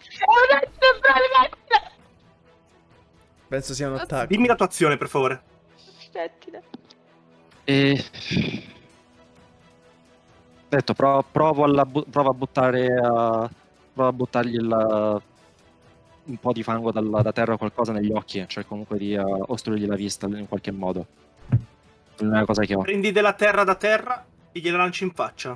C: Penso sia un attacco.
A: Dimmi la tua azione, per favore.
F: Aspettila.
D: E... Detto, provo, provo, alla bu- provo a buttare uh, provo a buttargli il, un po' di fango dal- da terra o qualcosa negli occhi, cioè comunque di uh, ostruirgli la vista in qualche modo. È l'unica cosa che ho.
A: Prendi della terra da terra e gliela lanci in faccia.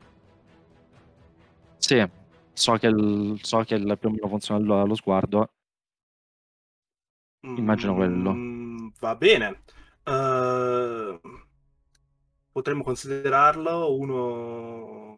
D: Sì, so che, il, so che il, più o meno funziona lo, lo sguardo. Immagino quello.
A: Mm, va bene. Eh, potremmo considerarlo uno...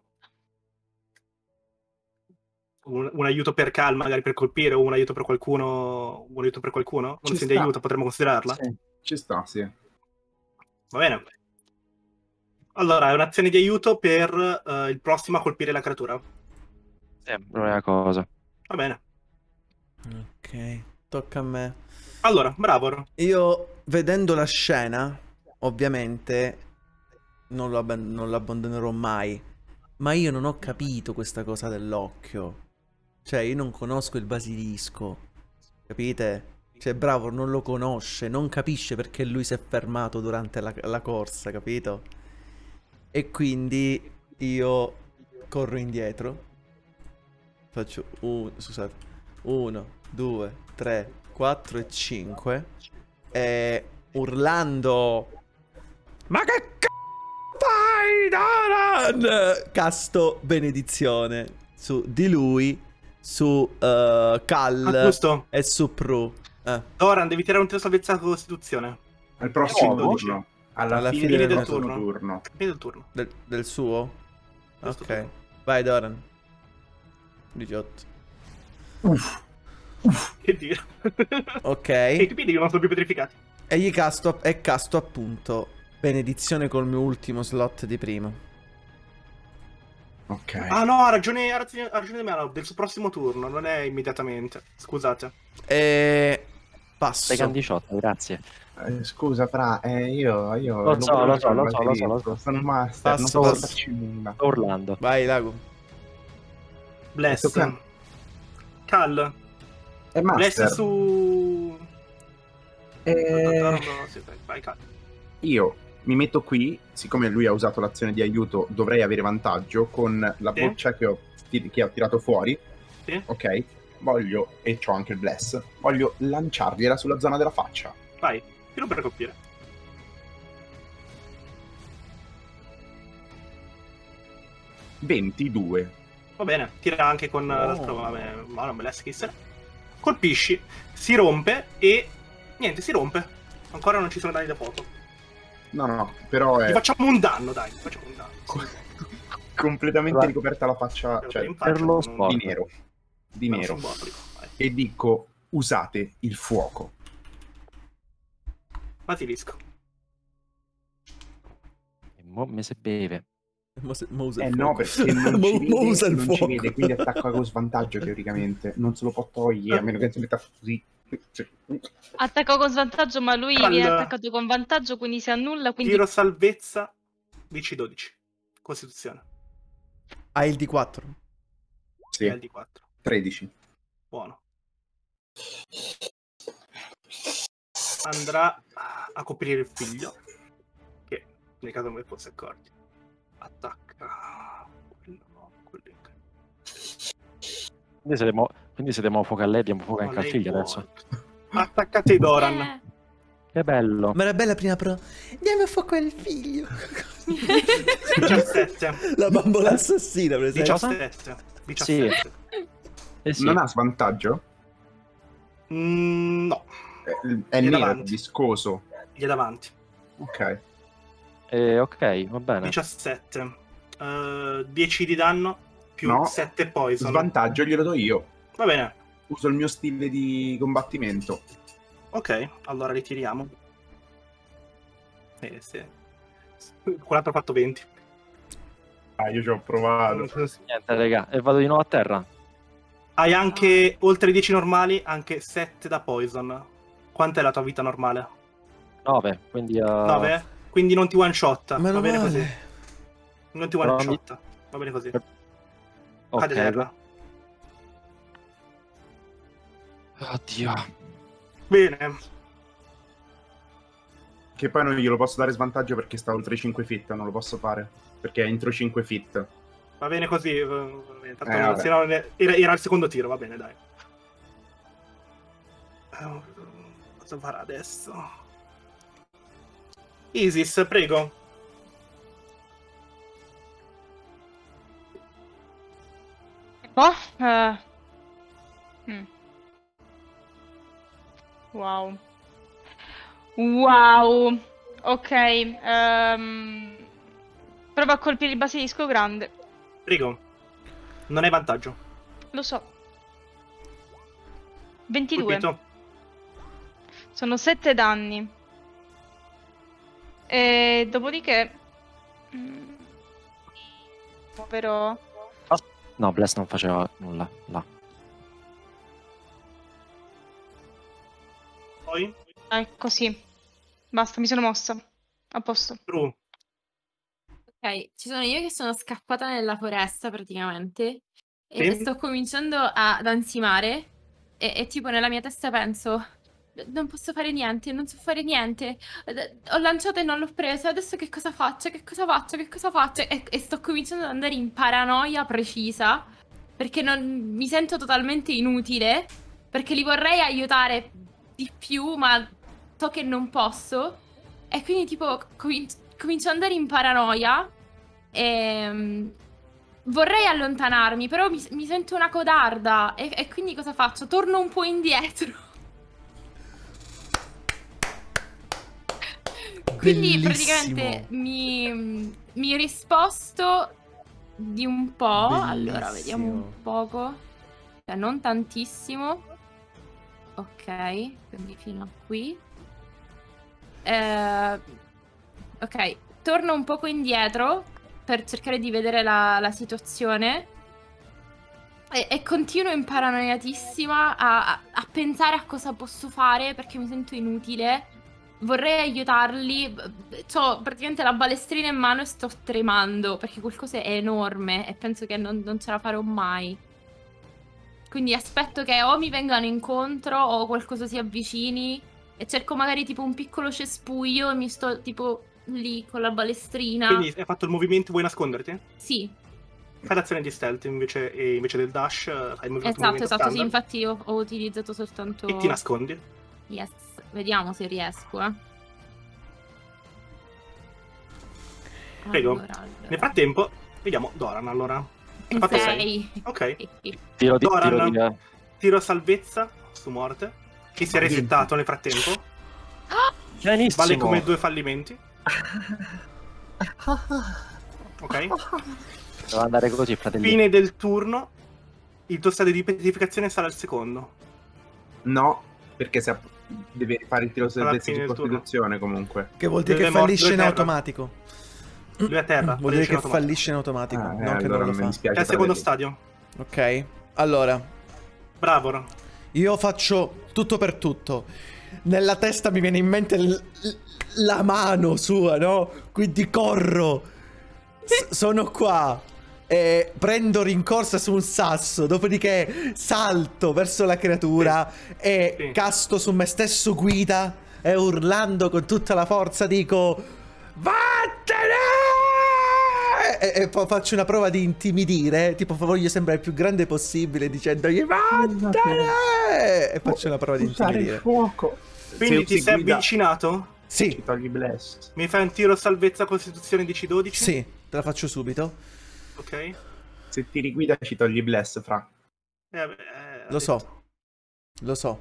A: Un, un aiuto per Cal, magari per colpire, o un aiuto per qualcuno. Un aiuto per qualcuno?
B: Ci
A: Un'azione di
B: sta.
A: aiuto, potremmo considerarla?
D: Sì.
B: ci sta, sì.
A: Va bene. Allora, è un'azione di aiuto per eh, il prossimo a colpire la creatura.
D: Sì, l'unica cosa.
A: Va bene.
C: Ok, tocca a me.
A: Allora, bravo.
C: Io, vedendo la scena, ovviamente non lo, abband- non lo abbandonerò mai. Ma io non ho capito questa cosa dell'occhio. Cioè, io non conosco il basilisco. Capite? Cioè, Bravo non lo conosce, non capisce perché lui si è fermato durante la, la corsa, capito? E quindi io corro indietro. Faccio un, scusate, uno, due, tre, quattro e cinque. E urlando, ma che c***o fai, Doran? Casto benedizione su di lui, su uh, Cal
A: Ah, giusto.
C: e su Pru. Eh.
A: Doran, devi tirare un tiro salvezza con Costituzione.
B: Al prossimo
A: Oh,
B: turno. Alla,
C: Alla
B: fine,
C: fine
B: del
C: del
B: nostro
A: turno.
B: turno.
A: Fine del turno.
C: Del, del suo?
A: Questo
C: Ok.
A: turno.
C: Vai, Doran. diciotto.
A: Che dire.
C: Ok.
A: E i tuoi piedi non sono più petrificati.
C: E gli casto, e casto appunto benedizione col mio ultimo slot di prima.
B: Ok.
A: Ah no, ha ragione, ha ragione, ha ragione Melo, del suo prossimo turno, non è immediatamente. Scusate.
C: E passo.
D: Tegan diciotto, grazie.
B: Eh, scusa, Fra, eh, io, io
D: Lo so, lo so,
B: sono
D: lo so, lo so, lo
B: basilisco,
D: so.
B: sono un master,
C: Passo,
B: non so
C: passo.
B: farci nulla.
D: Sto urlando.
C: Vai, Lago.
A: Bless.
B: Tocca-
A: Cal.
B: È
A: Bless
B: master.
A: su...
B: Eh,
A: Sì, dai, vai, Cal.
B: io mi metto qui, siccome lui ha usato l'azione di aiuto, dovrei avere vantaggio con la
A: Sì.
B: boccia che ho, tir- che ho tirato fuori.
A: Sì.
B: Ok, voglio, e c'ho anche il bless, voglio lanciargliela sulla zona della faccia.
A: Vai, tiro per colpire.
B: ventidue.
A: Va bene, tira anche con
C: Oh.
A: l'altro, vabbè, ma non me la schissa. Colpisci, si rompe e... Niente, si rompe. Ancora non ci sono danni da fuoco.
B: No, no, però
A: Gli
B: è
A: facciamo un danno, dai, gli facciamo un danno.
B: completamente
D: Vai.
B: ricoperta la faccia,
A: Però
B: cioè,
A: in faccia
D: per lo
A: non-
D: sport.
B: di nero. Di
A: non
B: nero.
A: sono borbolico, vai.
B: E dico, usate il fuoco.
A: Basilisco.
D: E mo me se beve.
C: Mo se- mo usa il
B: Eh
C: fuoco.
B: no, perché non
C: Mo-
B: ci
C: mo
B: vede,
C: usa il
B: non ci
C: fuoco.
B: vede, quindi attacca con svantaggio teoricamente. Non se lo può togliere, a meno che non si metta così. Cioè,
F: Attacco con svantaggio, ma lui
A: Cal-
F: viene attaccato con vantaggio, quindi si annulla. Quindi
A: Tiro salvezza D C dodici. Costituzione.
C: Hai il D quattro.
B: sì,
A: E il D quattro.
B: tredici.
A: Buono. Andrà a coprire il figlio. Che nel caso non me ne fosse accorti. Attacca. Quello no, quello in
D: Quindi se diamo, quindi se diamo fuoco a lei, diamo fuoco
A: No,
D: anche al
A: lei
D: figlio
A: può-
D: adesso.
A: Attaccate Doran.
E: Eh,
D: Che bello.
C: Ma era bella prima però. Diamo a fuoco al figlio.
A: diciassette.
C: La bambola assassina, per esempio.
A: diciassette. diciassette.
D: Eh sì.
B: Non ha svantaggio?
A: Mm, no,
B: È, è
A: Gli
B: nero,
A: davanti.
B: viscoso.
A: gli è davanti.
B: Ok.
D: Eh, ok, va bene.
A: diciassette. Eh, dieci di danno più
B: No.
A: sette poison.
B: Svantaggio glielo do io.
A: Va bene.
B: Uso il mio stile di combattimento.
A: Ok, allora ritiriamo. Eh, sì. Quell'altro ha fatto venti.
B: Ah, io ci ho provato.
D: Niente, raga. E vado di nuovo a terra.
A: Hai anche, oltre i dieci normali, anche sette da poison. Quant'è la tua vita normale?
D: nove, quindi... uh,
A: nove? Quindi non ti one shot. Va
C: Meno
A: bene
C: male.
A: così. Non ti one
D: Però mi-
A: shot. Va bene così.
D: Ok.
A: Cade terra.
D: Oddio.
A: Bene.
B: Che poi non glielo posso dare svantaggio perché sta oltre i cinque feet, non lo posso fare. Perché è entro cinque feet.
A: Va bene così. va bene, tanto
B: Eh,
A: non-
B: vabbè.
A: se no ne- era, era il secondo tiro, va bene, dai. Eh, Cosa farà adesso? Isis, prego.
F: Boh, eh. Mm. Wow. Wow. Ok. ehm, Prova a colpire il basilisco grande.
A: Prego. Non hai vantaggio.
F: Lo so. ventidue.
A: Colpito.
F: Sono sette danni. E dopodiché... mm, Muoverò...
D: No, Bless non faceva nulla. Là.
A: Poi,
F: Eh, così. Basta, mi sono mossa. A posto.
A: True.
E: Ok, ci sono io che sono scappata nella foresta praticamente e
A: Sì.
E: sto cominciando ad ansimare e, e tipo nella mia testa penso non posso fare niente, non so fare niente, eh, ho lanciato e non l'ho preso, adesso che cosa faccio, che cosa faccio, che cosa faccio e, e sto cominciando ad andare in paranoia precisa perché non, mi sento totalmente inutile perché li vorrei aiutare di più ma so che non posso e quindi tipo comin- comincio ad andare in paranoia e mm, vorrei allontanarmi, però mi, mi sento una codarda e, e quindi cosa faccio? Torno un po' indietro. quindi
C: Bellissimo.
E: praticamente mi, mi risposto di un po'. Allora, vediamo
C: Bellissimo.
E: un poco. Cioè, non tantissimo. Ok, quindi fino a qui. Eh, ok, torno un poco indietro per cercare di vedere la, la situazione. E, e continuo imparanoiatissima a, a, a pensare a cosa posso fare perché mi sento inutile. Vorrei aiutarli. Ho praticamente la balestrina in mano e sto tremando perché qualcosa è enorme e penso che non, non ce la farò mai. Quindi aspetto che o mi vengano incontro o qualcosa si avvicini e cerco magari tipo un piccolo cespuglio e mi sto tipo lì con la balestrina.
A: Quindi hai fatto il movimento, vuoi nasconderti?
E: Sì.
A: Fai l'azione di stealth invece, e invece del dash, fai il movimento
E: Esatto,
A: movimento
E: esatto, sì,
A: standard
E: infatti io ho utilizzato soltanto...
A: e ti nascondi.
E: Yes, vediamo se riesco, eh.
A: Prego.
E: Allora, allora.
A: Nel frattempo, vediamo Doran allora.
E: Un
A: Fatto
E: sei.
A: Ok.
D: Tiro di,
A: Doran,
D: tiro di, eh,
A: tiro salvezza su morte, che si è resettato nel frattempo.
D: Pianissimo.
A: Vale come due fallimenti. Ok.
D: Deve andare così, fratelli.
A: Fine del turno. Il tuo stadio di petrificazione sarà il secondo.
B: No, perché se deve fare il tiro
A: Alla
B: salvezza
A: fine
B: su
A: del turno.
B: costituzione comunque.
C: Che vuol dire
A: Deve
C: che
A: mor-
C: fallisce in
A: dove terra?
C: automatico.
A: Lui è a terra.
C: Vuol dire
A: fallisce
C: che
A: in automatico.
C: fallisce in automatico,
B: Ah,
C: non
B: eh,
C: che
B: allora
C: non lo
B: mi
C: fa.
B: dispiace
A: È il secondo
B: per
A: stadio.
C: Ok, allora,
A: Bravo.
C: io faccio tutto per tutto. Nella testa mi viene in mente l- l- la mano sua, no? Quindi corro. S- sono qua. E prendo rincorsa su un sasso. Dopodiché salto verso la creatura e
A: Sì.
C: casto su me stesso guida. E urlando con tutta la forza dico: vattene! E, e poi faccio una prova di intimidire. Tipo, voglio sembrare il più grande possibile dicendogli vattene! E faccio una prova di
B: usare il
C: intimidire.
B: fuoco.
A: Quindi
B: Se
A: ti
B: usi
A: sei
B: guida,
A: avvicinato.
C: Sì,
B: ci togli bless.
A: Mi fai un tiro salvezza costituzione D C dodici?
C: sì, te la faccio subito.
A: Ok.
B: Se ti riguida ci togli bless, fra.
A: Eh, vabbè, eh,
C: Lo so. Lo so.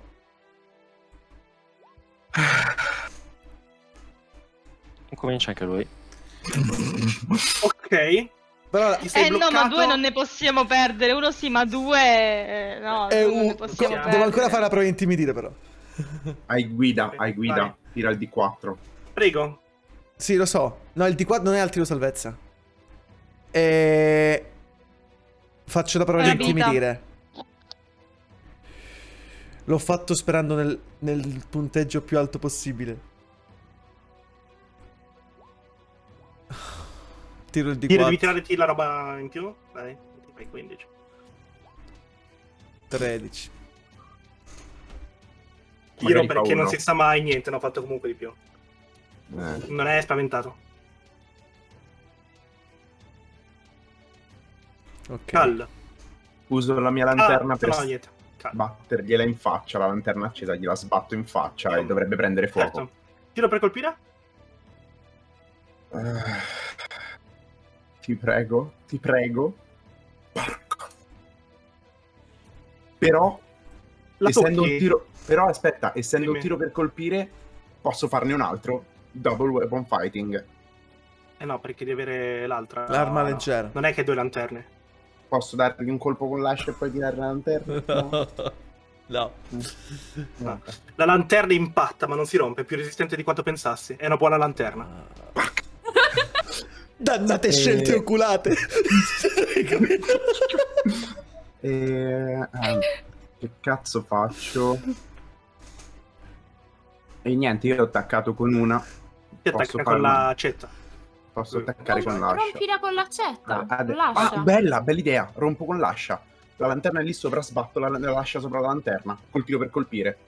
D: Comincia anche lui.
A: Ok.
C: Però
A: Ti sei
F: Eh no, ma
A: bloccato.
F: due non ne possiamo perdere. Uno sì, ma due... eh, no,
C: è
F: due non
C: un...
F: ne possiamo
A: co-
F: perdere.
C: Devo ancora fare la prova di intimidire, però.
B: Hai guida, hai guida.
A: Vai.
B: Tira il D quattro.
A: Prego.
C: Sì, lo so. No, il D quattro non è al tiro salvezza. E... Faccio la prova
F: È
C: di
F: una vita.
C: intimidire. L'ho fatto sperando nel, nel punteggio più alto possibile. Tiro il D
A: Tira, devi
C: quattro.
A: tirarti la roba in più. Dai, ti fai quindici.
C: tredici.
A: Tiro
B: Magari fa
A: perché non
B: uno.
A: si sa mai niente, ne ho fatto comunque di più.
B: Eh.
A: Non è spaventato.
C: Ok.
A: Cal.
B: Uso la mia lanterna
A: Ah,
B: per
A: no, niente. Cal.
B: sbattergliela in faccia. La lanterna accesa gliela sbatto in faccia e dovrebbe prendere fuoco.
A: Certo. Tiro per colpire?
B: Eh, ti prego, ti prego. Porco. Però,
A: La
B: essendo
A: tocchi?
B: un tiro... Però aspetta, essendo
A: Dimmi.
B: un tiro per colpire, posso farne un altro. Double weapon fighting.
A: Eh no, perché devi avere l'altra.
C: L'arma
A: no.
C: leggera.
A: Non è che hai due lanterne.
B: Posso dargli un colpo con l'ascia e poi tirare la lanterna? No.
C: No.
A: No. La lanterna impatta, ma non si rompe, è più resistente di quanto pensassi. È una buona lanterna.
C: Dannate
B: Eh.
C: scelte oculate. Hai capito?
B: E... ah, che cazzo faccio? E niente, io ho attaccato con una.
A: Ti
B: Posso
A: attacca con
B: farlo?
A: l'accetta.
B: Posso attaccare con l'ascia.
E: Rompila con l'accetta.
B: Ah,
E: con
B: ade-
E: l'ascia.
B: ah, bella, bella idea. Rompo con l'ascia. La lanterna è lì sopra, sbatto la, l'ascia sopra la lanterna. Col tiro per colpire.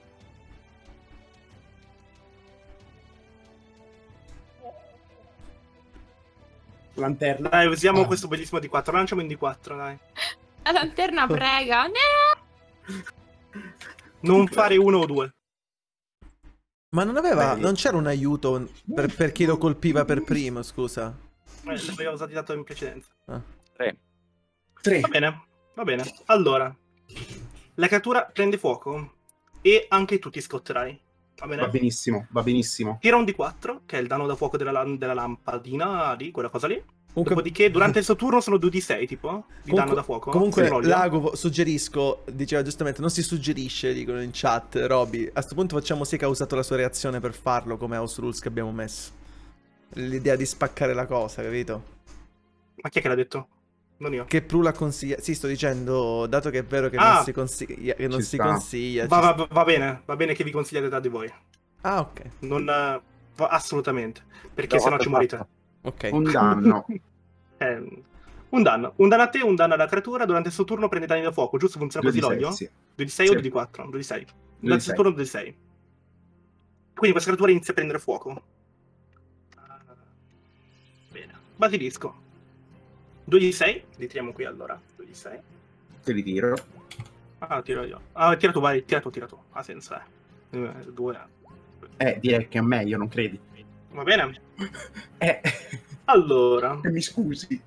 B: Lanterna.
A: Dai, usiamo
B: Ah.
A: questo bellissimo D quattro. Lanciamo in D quattro, dai.
E: La lanterna prega. No!
A: Non fare uno o due.
C: Ma non aveva.
B: Beh,
C: Non c'era un aiuto per, per chi lo colpiva per primo, scusa.
A: Eh, l'avevo usati dato in precedenza.
D: Tre.
B: Tre.
A: Va bene, va bene. Allora, la creatura prende fuoco e anche tu ti scotterai. Va bene?
B: Va benissimo, va benissimo.
A: Tira un D quattro, che è il danno da fuoco della, della lampadina lì, quella cosa lì.
C: Comunque...
A: Dopodiché, durante il suo turno sono due D sei, tipo, di danno da fuoco.
C: Comunque,
A: Sì,
C: Lago, suggerisco, diceva giustamente, non si suggerisce, dicono in chat, Roby. A questo punto facciamo sì che ha usato la sua reazione per farlo, come house rules che abbiamo messo. L'idea di spaccare la cosa, capito?
A: Ma chi è che l'ha detto? Non io.
C: Che Pru l'ha consigliato. Sì, sto dicendo, dato che è vero che
A: Ah,
C: non si consiglia, che non
B: ci
C: si
B: sta.
C: consiglia.
A: Va,
C: ci-
A: va, va bene, va bene che vi consigliate tra di voi.
C: Ah, ok.
A: Non... eh, va- assolutamente. Perché
D: No,
A: sennò ci morite.
D: basta.
C: Ok.
B: Un danno.
A: Eh, un danno. Un danno a te, un danno alla creatura. Durante il suo turno prende danni da fuoco. Giusto? Funziona
B: due
A: così
B: di sei,
A: l'olio?
B: sì.
A: due di sei
B: Sì.
A: o due di quattro? due di sei.
B: due di
A: Durante il suo
B: sei.
A: turno due di sei. Quindi questa creatura inizia a prendere fuoco. Ah, bene. Basilisco. due di sei. Li tiriamo qui allora. due di sei.
B: Te li tiro.
A: Ah, tiro io. Ah, tira tu, vai. Tira tu, tira tu. Ha senso, eh. Eh, Due.
B: Eh, direi che è meglio, non credi?
A: Va bene.
B: Eh,
A: Allora.
B: mi scusi.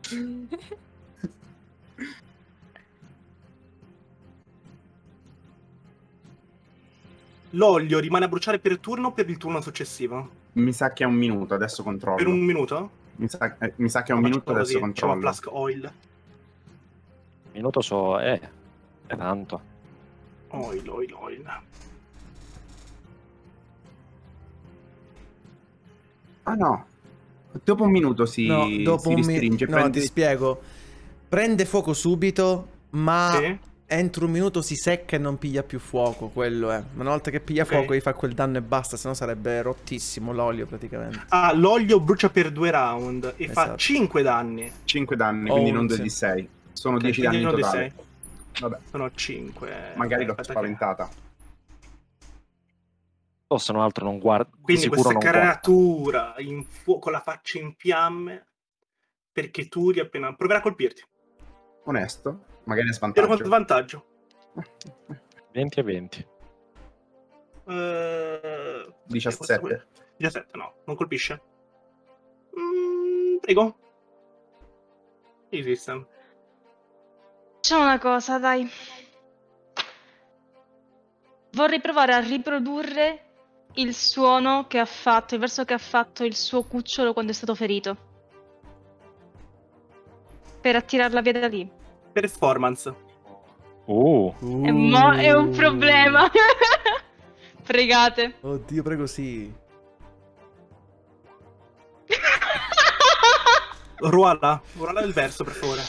A: L'olio rimane a bruciare per turno o per il turno successivo?
B: Mi sa che è un minuto, adesso controllo.
A: Per un minuto?
B: Mi sa, eh, mi sa che è un
A: Lo
B: minuto,
A: facciamo
B: adesso
A: così, facciamo
B: controllo.
A: flask oil.
D: Minuto so, eh, è tanto.
A: Oil, oil, oil.
B: Ah no, dopo un minuto si,
C: No, dopo
B: si
C: un mi-
B: ristringe.
C: No,
B: prendi-
C: ti spiego. Prende fuoco subito, ma
A: Sì?
C: entro un minuto si secca e non piglia più fuoco, quello è. Una volta che piglia
A: Ok.
C: fuoco gli fa quel danno e basta, sennò sarebbe rottissimo l'olio praticamente.
A: Ah, l'olio brucia per due round e fa
C: Esatto.
A: cinque danni.
B: cinque danni,
C: Oh,
B: quindi non due
C: sì.
B: di sei. Sono
A: Ok,
B: dieci
A: quindi
B: danni in
A: uno di
B: totale.
A: sei.
B: Vabbè,
A: Sono cinque.
B: magari l'ho
A: Aspetta che-
B: spaventata.
D: O se non altro non guarda. Di
A: Quindi
D: sicuro
A: questa
D: non guarda.
A: creatura in fuoco, con la faccia in fiamme, perché Turi appena... proverà a colpirti.
B: Onesto, magari è
A: Tiro con
B: svantaggio.
A: vantaggio.
D: venti a venti.
A: Eh,
B: diciassette.
A: diciassette, no, non colpisce. Mm, prego. Easy system.
F: Facciamo una cosa, dai. Vorrei provare a riprodurre il suono che ha fatto, il verso che ha fatto il suo cucciolo quando è stato ferito. Per attirarla via da lì.
A: Performance.
D: Uh,
F: E mo' è un
C: Uh.
F: problema. Pregate.
C: Oddio, prego, sì.
A: Ruala. Ruala il verso, per favore.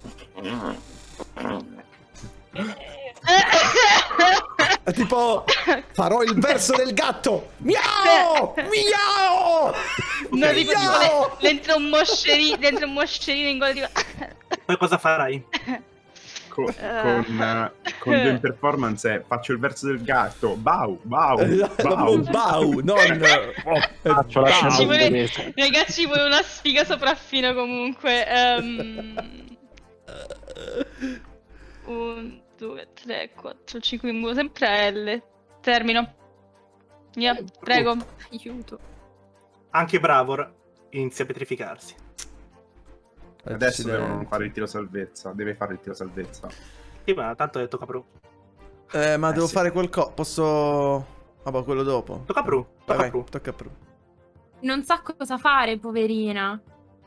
C: È tipo, farò il verso del gatto. Miau! Miau!
F: No, dico tipo
C: Miau!
F: le- dentro un moscerino, dentro un moscerino in gola tipo...
A: Poi cosa farai?
B: Co- con, eh, con due in performance è, faccio il verso del gatto. Bau, bau,
C: Bau,
B: bau.
C: bau, non...
D: faccio la
C: Bau.
D: scena
F: Ci vuole-
D: inglese.
F: Ragazzi, ci vuole una sfiga sopraffina comunque. Ehm, un, due, tre, quattro, cinque, mi muovo sempre a L. Termino. Via, prego.
E: Aiuto.
A: Anche Bravor inizia a petrificarsi.
B: Adesso
C: Accidenti.
B: devono fare il tiro salvezza. Deve fare il tiro salvezza.
A: Sì, ma tanto tocca Pru.
C: Eh, ma
B: Eh,
C: devo
B: sì.
C: fare qualcosa. Posso... Vabbè, quello dopo.
A: Tocca Pru.
C: Vai,
A: Tocca
C: vai,
A: Pru.
C: tocca a Pru.
E: Non sa cosa fare, poverina.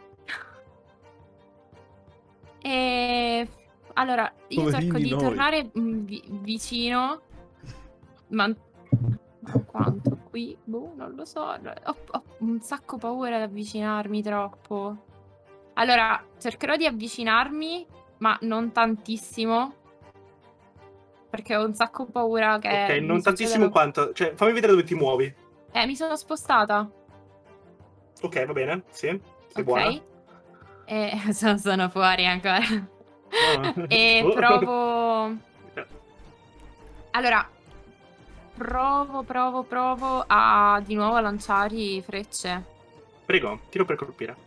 E: E allora, io
C: Poverini
E: cerco di
C: noi.
E: tornare mm, vi- vicino. Ma quanto qui? Boh, non lo so. Ho, ho un sacco paura di avvicinarmi troppo. Allora, cercherò di avvicinarmi, ma non tantissimo. Perché ho un sacco paura che.
A: Ok,
E: mi
A: non tantissimo
E: succedano-
A: quanto. Cioè, fammi vedere dove ti muovi.
E: Eh, mi sono spostata.
A: Ok, va bene. Sì. Sei
E: Ok.
A: buona.
E: E sono, sono fuori ancora.
A: Ah.
E: E
A: Oh.
E: provo. Allora, provo, provo, provo a di nuovo a lanciare frecce.
A: Prego, tiro per colpire.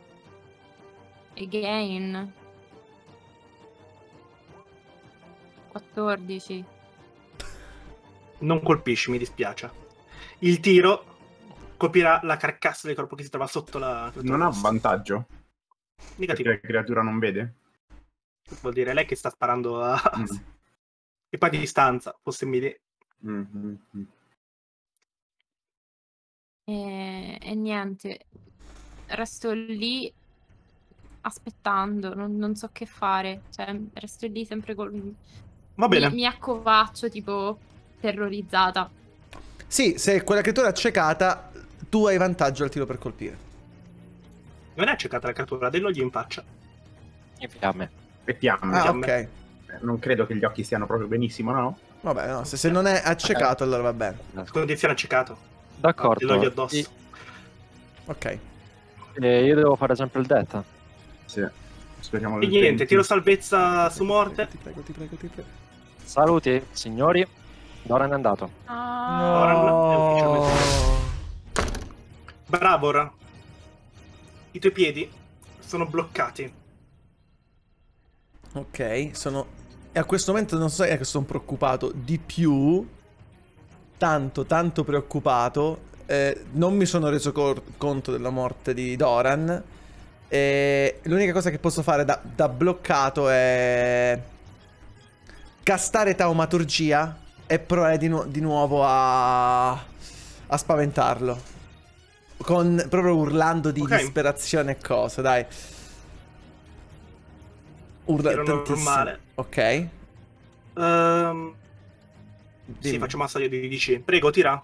E: Again. quattordici.
A: Non colpisci, mi dispiace. Il tiro colpirà la carcassa del corpo che si trova sotto la...
B: Non ha vantaggio?
A: Negativo.
B: Perché la creatura non vede?
A: Vuol dire lei che sta sparando a...
B: Mm.
A: E poi a distanza, fosse melee.
B: Mm, mm, mm.
E: E, e niente, resto lì aspettando, non, non so che fare, cioè resto lì sempre col...
A: Va bene.
E: Mi, mi accovaccio tipo terrorizzata.
C: Sì, se quella creatura è accecata, tu hai vantaggio al tiro per colpire.
A: Non è accecata la creatura, dell'oggi in faccia.
D: In fiamme.
B: E fiamme.
C: Ah,
A: fiamme.
C: ok.
B: Eh, Non credo che gli occhi stiano proprio benissimo, no?
C: Vabbè, no, se, se non è accecato allora va bene.
A: Condizione accecato.
D: D'accordo.
A: Dell'oggi addosso.
C: Ok.
D: E io devo fare sempre il death.
B: Sì. Speriamo
A: E
B: del
A: niente,
B: venti.
A: tiro salvezza su morte.
C: Ti prego, ti prego, ti prego.
D: Saluti, signori. Doran è andato.
E: Ah,
A: Oran è ufficialmente Bravor, i tuoi piedi sono bloccati.
C: Ok, sono... E a questo momento non so, è che sono preoccupato di più. Tanto, tanto preoccupato. Eh, non mi sono reso cor- conto della morte di Doran. E l'unica cosa che posso fare da, da bloccato è... castare taumaturgia e provare di, nu- di nuovo a... a spaventarlo. Con, proprio urlando di
A: Ok.
C: disperazione e cose, dai. Urla
A: Tiro
C: tantissimo.
A: normale.
C: Ok.
A: Ehm, sì,
C: Dimmi.
A: faccio un assaggio di D C. Prego, tira.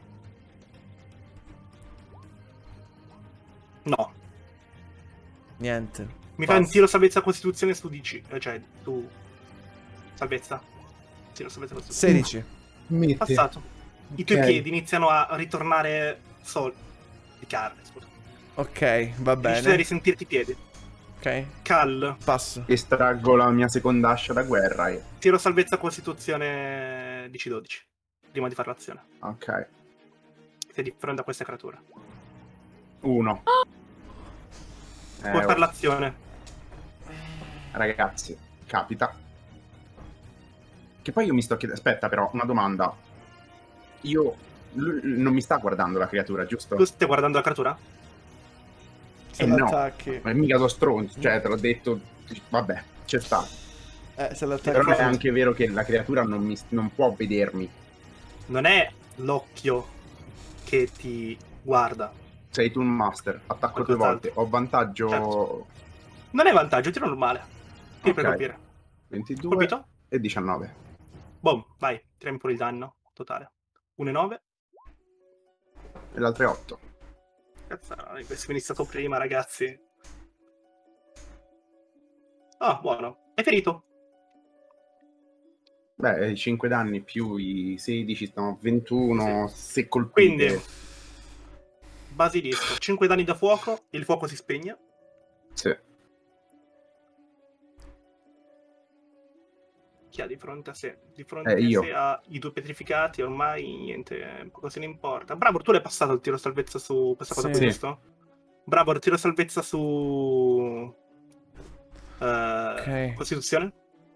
A: No.
C: Niente.
A: Mi fai un
C: Basta.
A: tiro salvezza costituzione su D C. Eh, cioè, tu... Salvezza. Tiro salvezza costituzione.
C: sedici.
B: Metti.
A: Passato. I tuoi
B: Ok.
A: piedi iniziano a ritornare sol... di carne, scusa.
C: Ok, va
A: Inizi a
C: bene.
A: risentirti i piedi.
C: Ok,
A: Cal.
C: passo.
B: Estraggo la mia seconda ascia da guerra e...
A: Tiro salvezza costituzione D C dodici. Prima di fare l'azione.
B: Ok.
A: Sei di fronte a questa creatura.
B: Uno. Eh,
A: Puoi
B: oh,
A: fare l'azione.
B: ragazzi, capita. Che poi io mi sto chiedendo... Aspetta però, una domanda. Io... lui non mi sta guardando la creatura, giusto?
A: Tu stai guardando la creatura?
C: Se
B: Eh, no.
C: l'attacchi.
B: Ma mica so stronzo, cioè te l'ho detto... Vabbè, c'è sta.
C: Eh, se
B: Però
C: l'attacchi.
B: è anche vero che la creatura non, mi, non può vedermi.
A: Non è l'occhio che ti guarda.
B: Sei tu un master, attacco due
A: Qualcos'altro.
B: volte. Ho vantaggio
A: Certo. Non è vantaggio, tiro normale. Tiro per
B: Ok.
A: colpire.
B: ventidue
A: Colpito?
B: e diciannove.
A: Boom, vai. Tiriamo pure il danno totale. uno e nove.
B: E l'altro è otto.
A: Cazzo, questo è iniziato prima, ragazzi. Ah, buono. È ferito.
B: Beh, i cinque danni più i sedici stanno a ventuno. Se colpite...
A: Quindi, basilisco. cinque danni da fuoco. Il fuoco si spegne.
B: Sì.
A: Chi ha di fronte a sé? Di fronte
B: Eh,
A: a
B: io.
A: sé ha i due petrificati. Ormai niente, poco se ne importa. Bravo, tu l'hai passato il tiro salvezza su questa cosa
C: Sì.
A: qui, giusto? Bravo, il tiro salvezza su... eh,
C: Ok.
A: Costituzione?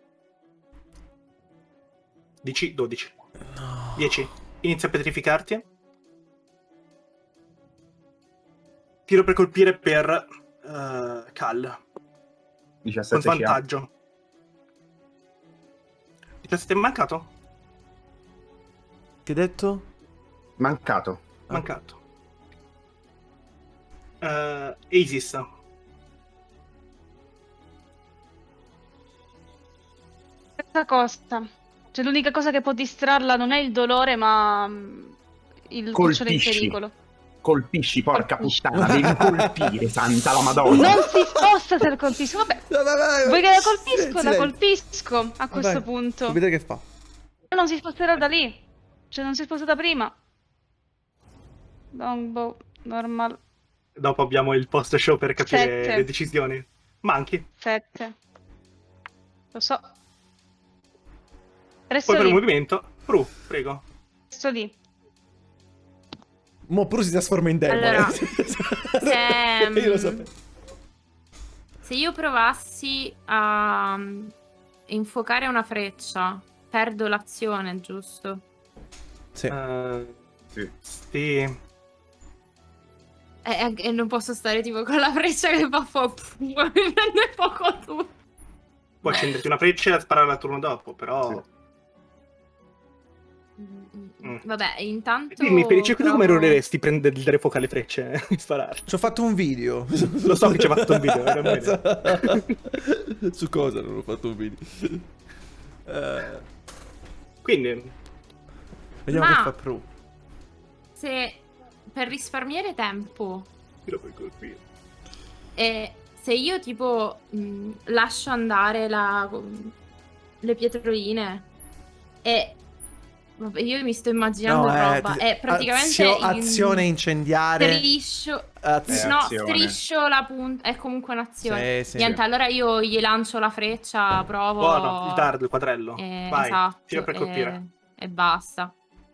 A: D C dodici.
C: No.
A: dieci. Inizia a petrificarti. Tiro per colpire per eh, Cal. Con
B: diciassette C A.
A: svantaggio. diciassette è mancato?
C: Che hai detto?
B: Mancato.
A: Mancato. Uh, Isis.
F: Stessa cosa. Cioè, l'unica cosa che può distrarla non è il dolore, ma mm, il cucciolo in
B: Colpisci.
F: pericolo.
B: Colpisci, porca
F: Colpisci.
B: puttana. Devi colpire, santa la madonna.
F: Non si sposta se la colpisco. Vabbè,
C: Vai, vai, vai.
F: vuoi che la colpisco?
C: Silenzio.
F: La colpisco a questo
C: Vai.
F: punto.
C: Vuoi vedere che fa?
F: Non si sposterà da lì. Cioè, non si è spostata prima. Longbow, normal,
A: Dopo abbiamo il post show per capire
F: Sette.
A: le decisioni. Manchi.
F: sette. Lo so.
A: Poi
F: Resto
A: per il
F: lì.
A: movimento. Pru, prego.
F: Resto lì.
C: Mo Pru si trasforma in demone.
E: Allora,
C: Io lo
E: ehm,
C: sapevo.
E: Se io provassi a mm, infuocare una freccia, perdo l'azione, giusto?
C: Sì.
A: Eh,
B: Sì.
A: sì.
E: E, e non posso stare tipo con la freccia che fa fuoco. Mi prende fuoco tu.
A: Puoi accenderti una freccia e sparare al turno dopo, però...
B: Sì.
A: Mm.
E: Vabbè, intanto...
A: Dimmi, Felice,
E: provo...
A: come roleresti prendere dare fuoco alle frecce e sparare?
C: Ci ho fatto un video.
A: Lo so che ci hai fatto un video, era bene.
C: Su cosa non ho fatto un video? Uh,
A: Quindi...
C: Vediamo
E: Ma-
C: che fa Pro.
E: Se per risparmiare tempo,
A: Lo puoi colpire.
E: e se io tipo mh, lascio andare la, le pietroline e vabbè, io mi sto immaginando
C: No, eh,
E: roba
C: ti-
E: e praticamente
C: azio-
E: in-
C: azione incendiare.
E: striscio
C: Az-
B: Eh,
E: no,
B: azione.
E: striscio la punta, è comunque un'azione.
C: Sì, sì.
E: Niente, allora io gli lancio la freccia, provo
A: Buono, il dardo, il quadrello.
E: e,
A: Vai,
E: esatto,
A: tira per colpire.
E: e, e basta.